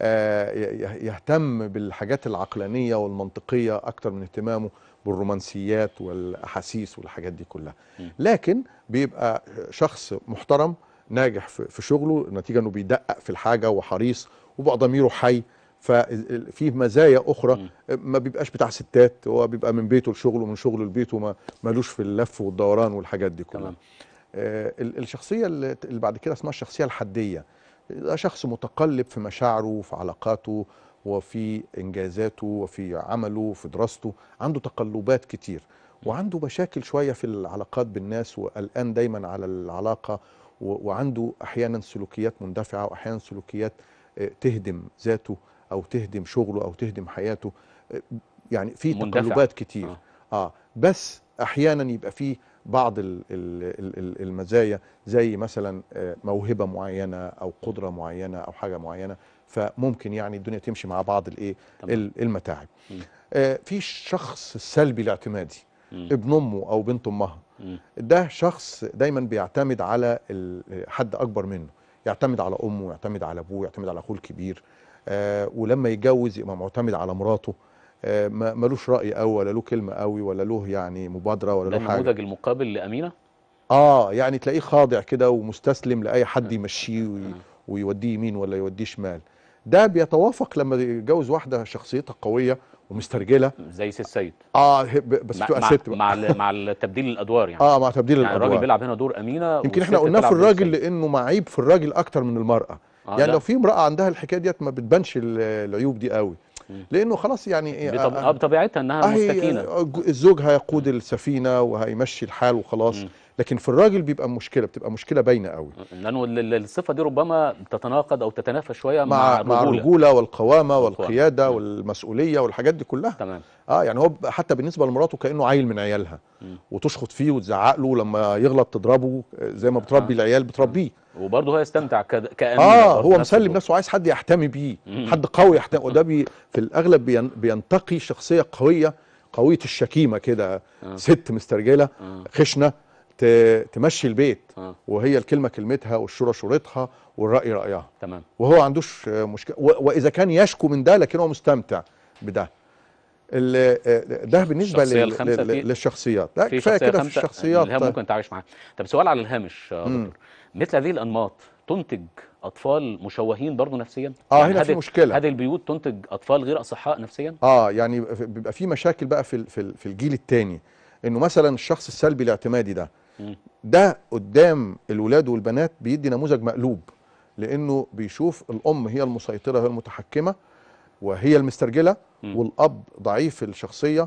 يهتم بالحاجات العقلانيه والمنطقيه اكتر من اهتمامه بالرومانسيات والاحاسيس والحاجات دي كلها. لكن بيبقى شخص محترم ناجح في شغله، نتيجه انه بيدقق في الحاجه وحريص وبقى ضميره حي. ففيه مزايا اخرى، ما بيبقاش بتاع ستات، هو بيبقى من بيته لشغله، من شغله لبيته، مالوش في اللف والدوران والحاجات دي كلها. الشخصيه اللي بعد كده اسمها الشخصيه الحديه. ده شخص متقلب في مشاعره وفي علاقاته، وفي انجازاته وفي عمله وفي دراسته، عنده تقلبات كتير وعنده مشاكل شويه في العلاقات بالناس وقلقان دايما على العلاقه، وعنده احيانا سلوكيات مندفعه واحيانا سلوكيات تهدم ذاته او تهدم شغله او تهدم حياته، يعني في تقلبات كتير. بس احيانا يبقى فيه بعض المزايا زي مثلا موهبه معينه او قدره معينه او حاجه معينه، فممكن يعني الدنيا تمشي مع بعض المتاعب. في الشخص السلبي الاعتمادي، ابن امه او بنت امها، ده شخص دايما بيعتمد على حد اكبر منه، يعتمد على امه، يعتمد على ابوه، يعتمد على اخوه الكبير، ولما يتجوز يبقى معتمد على مراته، ملوش رأي قوي ولا له كلمة قوي ولا له يعني مبادرة ولا له حاجة. ده النموذج المقابل لأمينة؟ يعني تلاقيه خاضع كده ومستسلم لأي حد يمشيه ويوديه يمين ولا يوديه شمال. ده بيتوافق لما يتجوز واحدة شخصيتها قوية ومسترجلة زي سي السيد. بس بتبقى ست بقى. مع تبديل الأدوار يعني. مع تبديل الأدوار. الراجل بيلعب هنا دور أمينة، يمكن احنا قلناه في الراجل لأنه معيب في الراجل أكتر من المرأة. يعني لو في امرأة عندها الحكاية ديت ما بتبانش العيوب دي قوي، لانه خلاص يعني بطبيعتها انها مستكينه، الزوج هيقود السفينه وهيمشي الحال وخلاص. لكن في الراجل بتبقى مشكله باينه قوي، لانه الصفه دي ربما تتناقض او تتنافى شويه مع الرجوله والقوامه والقياده والمسؤوليه والحاجات دي كلها. تمام. يعني هو حتى بالنسبه لمراته كانه عيل من عيالها، وتشخط فيه وتزعق له، لما يغلط تضربه زي ما بتربي العيال بتربيه، وبرضه هو يستمتع كأمينة. هو مسلم نفسه وعايز حد يحتمي بيه، حد قوي يحتمي، وده في الاغلب بينتقي شخصيه قويه الشكيمه كده، ست مسترجله خشنه تمشي البيت، وهي الكلمه كلمتها والشورى شورتها والراي رايها. تمام. وهو ما عندوش مشكله، واذا كان يشكو من ده لكن هو مستمتع بده. ده بالنسبه للشخصيات. لا كفايه كده في الشخصيات اللي ممكن تعيش معاها. طب سؤال على الهامش يا دكتور، مثل هذه الانماط تنتج اطفال مشوهين برضه نفسيا؟ يعني هنا في مشكله، هذه البيوت تنتج اطفال غير اصحاء نفسيا؟ يعني بيبقى في مشاكل بقى في الجيل الثاني، انه مثلا الشخص السلبي الاعتمادي ده قدام الولاد والبنات بيدي نموذج مقلوب، لانه بيشوف الام هي المسيطره هي المتحكمه وهي المسترجله، والاب ضعيف الشخصيه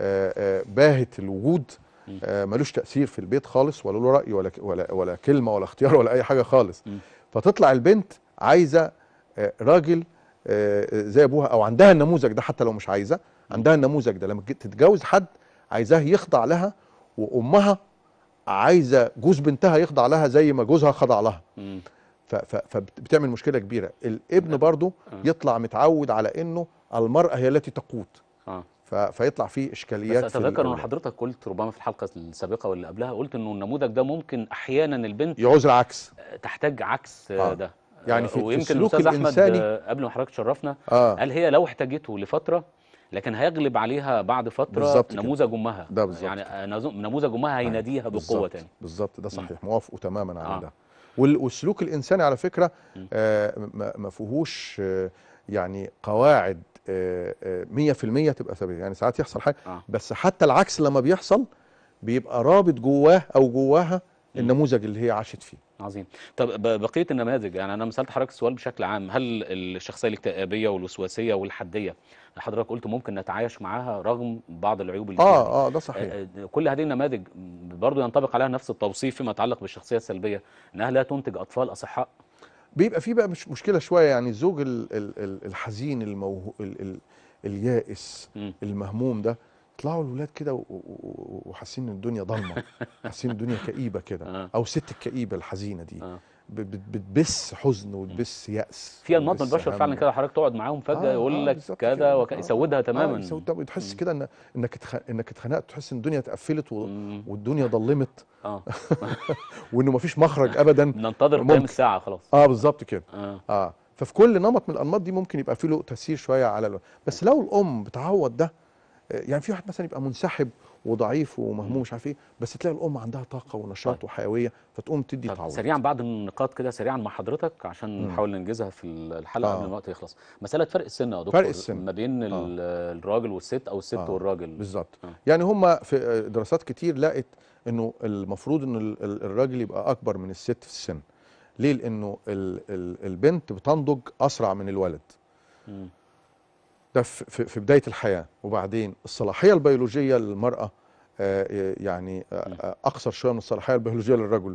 باهت الوجود، ملوش تاثير في البيت خالص، ولا له راي ولا كلمه ولا اختيار ولا اي حاجه خالص. فتطلع البنت عايزه راجل زي ابوها، او عندها النموذج ده، حتى لو مش عايزه عندها النموذج ده، لما تتجوز حد عايزاه يخضع لها، وامها عايزه جوز بنتها يخضع لها زي ما جوزها خضع لها. فبتعمل مشكله كبيره. الابن برضو يطلع متعود على انه المراه هي التي تقود، فيطلع فيه اشكاليات. بس اتذكر ان حضرتك قلت ربما في الحلقه السابقه واللي قبلها، قلت انه النموذج ده ممكن احيانا البنت يعوز العكس، تحتاج عكس ده. يعني في السلوك الأستاذ الانساني قبل ما حضرتك شرفنا قال هي لو احتاجته لفتره لكن هيغلب عليها بعد فتره نموذج امها. ده بالظبط، يعني نموذج امها هيناديها بقوه تاني. بالظبط، ده صحيح، موافقه تماما على ده. والسلوك الانساني على فكره ما فيهوش يعني قواعد 100% تبقى ثابته، يعني ساعات يحصل حاجه بس حتى العكس لما بيحصل بيبقى رابط جواه او جواها النموذج اللي هي عاشت فيه. عظيم. طب بقيه النماذج، يعني انا سالت حضرتك السؤال بشكل عام، هل الشخصيه الاكتئابيه والوسواسيه والحديه حضرتك قلت ممكن نتعايش معاها رغم بعض العيوب اللي ده صحيح. كل هذه النماذج برضو ينطبق عليها نفس التوصيف فيما يتعلق بالشخصيه السلبيه، انها لا تنتج اطفال اصحاء؟ بيبقى في بقى مشكله شويه، يعني الزوج الحزين اليائس المهموم ده، يطلعوا الولاد كده وحاسين ان الدنيا ضلمه، حاسين الدنيا كئيبه كده، او الست الكئيبه الحزينه دي بتبث حزن وتبث يأس. في انماط من البشر فعلا كده حضرتك تقعد معاهم فجاه يقول لك كذا يسودها تماما، تحس كده انك اتخنقت، تحس ان الدنيا اتقفلت والدنيا ضلمت وانه مفيش مخرج ابدا، ننتظر قيام الساعه خلاص. بالظبط كده. ففي كل نمط من الانماط دي ممكن يبقى فيه له تاثير شويه على بس لو الام بتعوض ده، يعني في واحد مثلا يبقى منسحب وضعيف ومهموم مش عارف ايه، بس تلاقي الام عندها طاقه ونشاط وحيويه فتقوم تدي تعويض. سريعا بعض النقاط كده سريعا مع حضرتك عشان نحاول ننجزها في الحلقه قبل ما الوقت يخلص. مساله فرق السن يا دكتور، فرق السن ما بين الراجل والست او الست والراجل. بالظبط. يعني هم في دراسات كتير لقت انه المفروض ان الراجل يبقى اكبر من الست في السن. ليه؟ لانه البنت بتنضج اسرع من الولد. ده في بدايه الحياه. وبعدين الصلاحيه البيولوجيه للمراه يعني اقصر شويه من الصلاحيه البيولوجيه للرجل.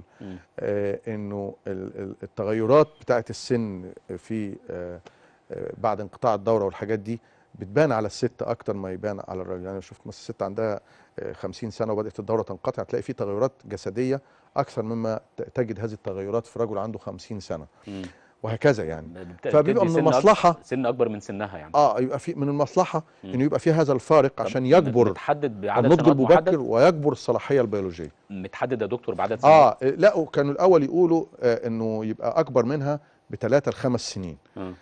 انه التغيرات بتاعه السن في بعد انقطاع الدوره والحاجات دي بتبان على الست اكتر ما يبان على الراجل. يعني شفت مثلا الست عندها 50 سنه وبدات الدوره تنقطع، تلاقي في تغيرات جسديه اكثر مما تجد هذه التغيرات في رجل عنده 50 سنه. وهكذا يعني. فبيبقى من المصلحه سن اكبر من سنها يعني. يبقى في من المصلحه انه يبقى في هذا الفارق عشان يجبر متحدد بعدد النضج سنوات المبكر محدد؟ ويجبر الصلاحيه البيولوجيه. متحدد يا دكتور بعدد سنوات؟ لا، كانوا الاول يقولوا انه يبقى اكبر منها ب3 ل5 سنين.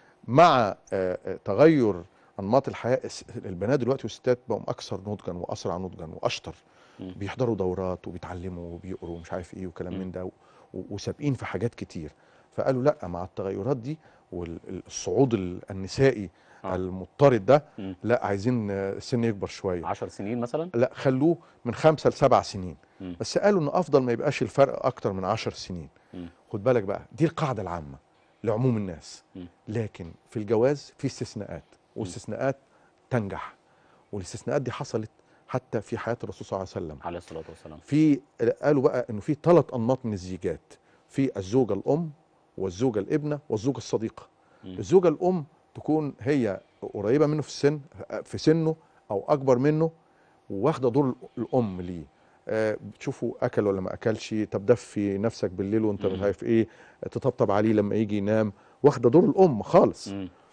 مع تغير انماط الحياه، البنات دلوقتي والستات بقوا اكثر نضجا واسرع نضجا واشطر. بيحضروا دورات وبيتعلموا وبيقروا مش عارف ايه وكلام من ده، وسابقين في حاجات كتير. فقالوا لا، مع التغيرات دي والصعود النسائي المضطرد ده، لا عايزين السن يكبر شويه. 10 سنين مثلا؟ لا، خلوه من 5 ل7 سنين. بس قالوا ان افضل ما يبقاش الفرق اكتر من 10 سنين. خد بالك بقى، دي القاعده العامه لعموم الناس. لكن في الجواز في استثناءات، واستثناءات تنجح. والاستثناءات دي حصلت حتى في حياه الرسول صلى الله عليه وسلم عليه الصلاه والسلام. قالوا بقى انه في 3 انماط من الزيجات: في الزوجه الام والزوجه الابنه والزوجه الصديقه. الزوجه الام تكون هي قريبه منه في سنه او اكبر منه، واخده دور الام ليه. بتشوفه اكل ولا ما اكلش، تدفي نفسك بالليل وانت مش عارف ايه، تطبطب عليه لما يجي ينام، واخده دور الام خالص.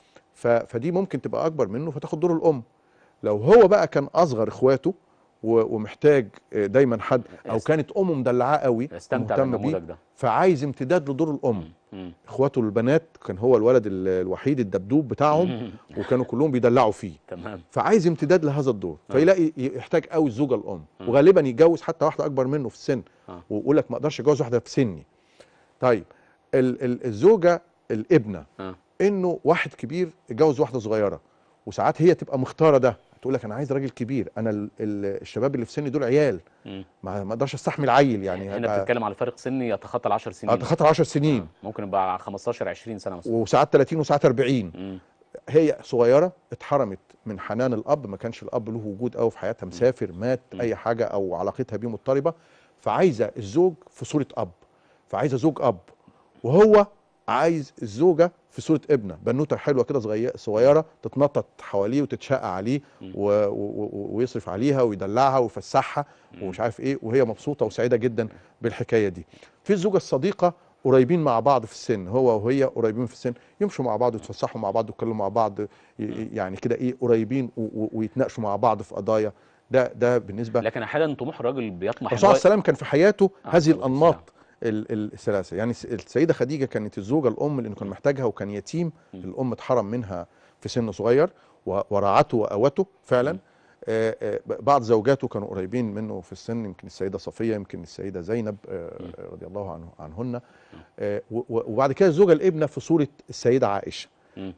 فدي ممكن تبقى اكبر منه فتاخد دور الام. لو هو بقى كان اصغر اخواته ومحتاج دايما حد، او كانت امه مدلعاه قوي مهتمه بيه، فعايز امتداد لدور الام. اخواته البنات كان هو الولد الوحيد الدبدوب بتاعهم وكانوا كلهم بيدلعوا فيه. تمام. فعايز امتداد لهذا الدور، فيلاقي يحتاج قوي الزوجه الام. وغالبا يتجوز حتى واحده اكبر منه في السن، ويقول لك ما اقدرش اتجوز واحده في سني. طيب الزوجه الابنه، انه واحد كبير اتجوز واحده صغيره، وساعات هي تبقى مختاره ده، تقول لك انا عايز راجل كبير، انا الشباب اللي في سني دول عيال، ما اقدرش استحمل عيل. يعني هنا بتتكلم على فرق سني يتخطى ال10 سنين. يتخطى 10 سنين. ممكن يبقى 15 20 سنه مثلا، وساعات 30 وساعات 40. هي صغيره اتحرمت من حنان الاب، ما كانش الاب له وجود قوي في حياتها، مسافر، مات، اي حاجه، او علاقتها بيه مضطربه، فعايزه الزوج في صوره اب، فعايزه زوج اب، وهو عايز الزوجه في صوره ابنه، بنوته حلوه كده صغيره تتنطط حواليه وتتشقى عليه ويصرف عليها ويدلعها ويفسحها ومش عارف ايه، وهي مبسوطه وسعيده جدا بالحكايه دي. في الزوجه الصديقه قريبين مع بعض في السن، هو وهي قريبين في السن، يمشوا مع بعض ويتفسحوا مع بعض ويتكلموا مع بعض، يعني كده ايه، قريبين ويتناقشوا مع بعض في قضايا. ده بالنسبه. لكن احيانا طموح الراجل بيطمح. الرسول عليه السلام كان في حياته هذه الانماط الثلاثه. يعني السيده خديجه كانت الزوجه الام لانه كان محتاجها وكان يتيم، الام اتحرم منها في سن صغير ورعته واوته فعلا. بعض زوجاته كانوا قريبين منه في السن، يمكن السيده صفيه، يمكن السيده زينب رضي الله عنهن. وبعد كده الزوجه الابنه في صوره السيده عائشه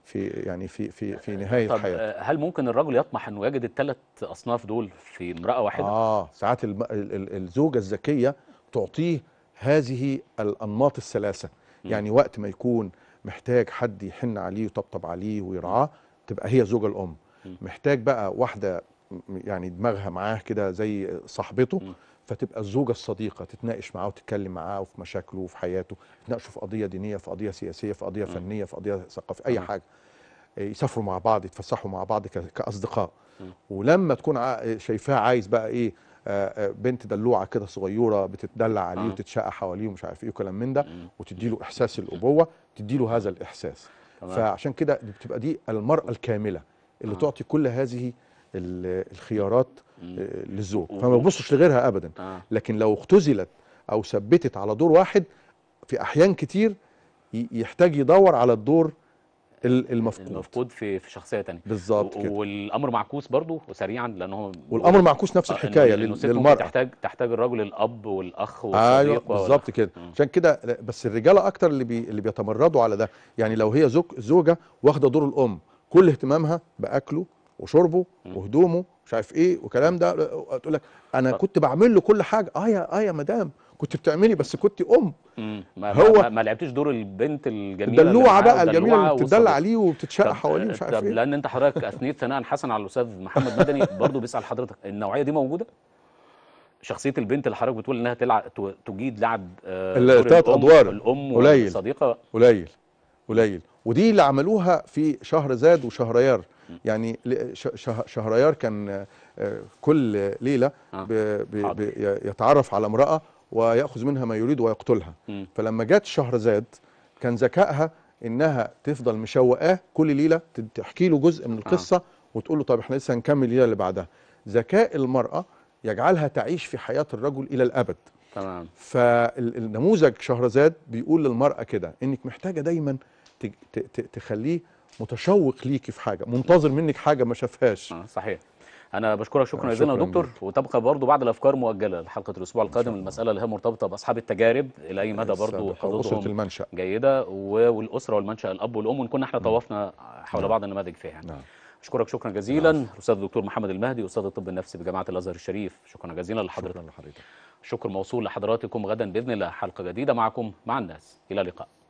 في نهايه الحياه. هل ممكن الرجل يطمح انه يجد ال3 اصناف دول في امراه واحده؟ ساعات الزوجه الذكيه تعطيه هذه الانماط الثلاثه. يعني وقت ما يكون محتاج حد يحن عليه ويطبطب عليه ويرعاه، تبقى هي الزوجه الام. محتاج بقى واحده يعني دماغها معاه كده زي صاحبته، فتبقى الزوجه الصديقه، تتناقش معاه وتتكلم معاه في مشاكله وفي حياته، يتناقشوا في قضيه دينيه، في قضيه سياسيه، في قضيه فنيه، في قضيه ثقافيه، اي حاجه. يسافروا مع بعض، يتفسحوا مع بعض كاصدقاء. ولما تكون شايفاه عايز بقى ايه، بنت دلوعه كده صغيره بتتدلع عليه وتتشقى حواليه ومش عارف ايه وكلام من ده، وتدي له احساس الابوه، تدي له هذا الاحساس. فعشان كده بتبقى دي المراه الكامله اللي تعطي كل هذه الخيارات للزوج، فما يبصش لغيرها ابدا. لكن لو اختزلت او ثبتت على دور واحد، في احيان كتير يحتاج يدور على الدور المفقود في شخصيه ثانيه. بالظبط كده. والامر معكوس برضه وسريعا، لان هو والامر معكوس نفس الحكايه للمراه. تحتاج الرجل الاب والاخ والصديق. ايوه بالظبط كده. عشان كده بس الرجاله اكتر اللي بيتمردوا على ده. يعني لو هي زوجه واخده دور الام، كل اهتمامها باكله وشربه وهدومه مش عارف ايه وكلام ده. تقول لك انا كنت بعمل له كل حاجه. يا مدام كنت بتعملي بس كنت هو ما لعبتيش دور البنت الجميله الدلوعه بقى الجميله اللي بتدلع عليه وبتتشقى حواليه مش عارف ايه. لان انت حضرتك اثنيت ثناء حسن على الاستاذ محمد مدني برضه بيسال حضرتك النوعيه دي موجوده؟ شخصيه البنت اللي حضرتك بتقول انها تجيد لعب الثلاث ادوار الام قليل والصديقه قليل. ودي اللي عملوها في شهرزاد وشهريار. يعني شهريار كان كل ليله يتعرف على امراه ويأخذ منها ما يريد ويقتلها. فلما جت شهرزاد كان ذكائها انها تفضل مشوقاه كل ليله تحكي له جزء من القصه وتقول له طب احنا لسه هنكمل الليله اللي بعدها. ذكاء المراه يجعلها تعيش في حياه الرجل الى الابد. تمام. فالنموذج شهرزاد بيقول للمراه كده انك محتاجه دايما تخليه متشوق ليكي في حاجه، منتظر منك حاجه ما شافهاش. صحيح. أنا بشكرك شكرا جزيلا يا دكتور، وتبقى برضه بعض الأفكار مؤجلة لحلقة الأسبوع القادم المسألة اللي هي مرتبطة بأصحاب التجارب إلى أي مدى برضه حظوظهم المنشأ جيدة والأسرة والمنشأ الأب والأم ونكون احنا طوفنا حول بعض النماذج فيها يعني. أشكرك شكرا جزيلا الأستاذ الدكتور محمد المهدي أستاذ الطب النفسي بجامعة الأزهر الشريف. شكرا جزيلا لحضرتك. شكرا لحضرتك. الشكر موصول لحضراتكم. غدا بإذن الله حلقة جديدة معكم مع الناس. إلى اللقاء.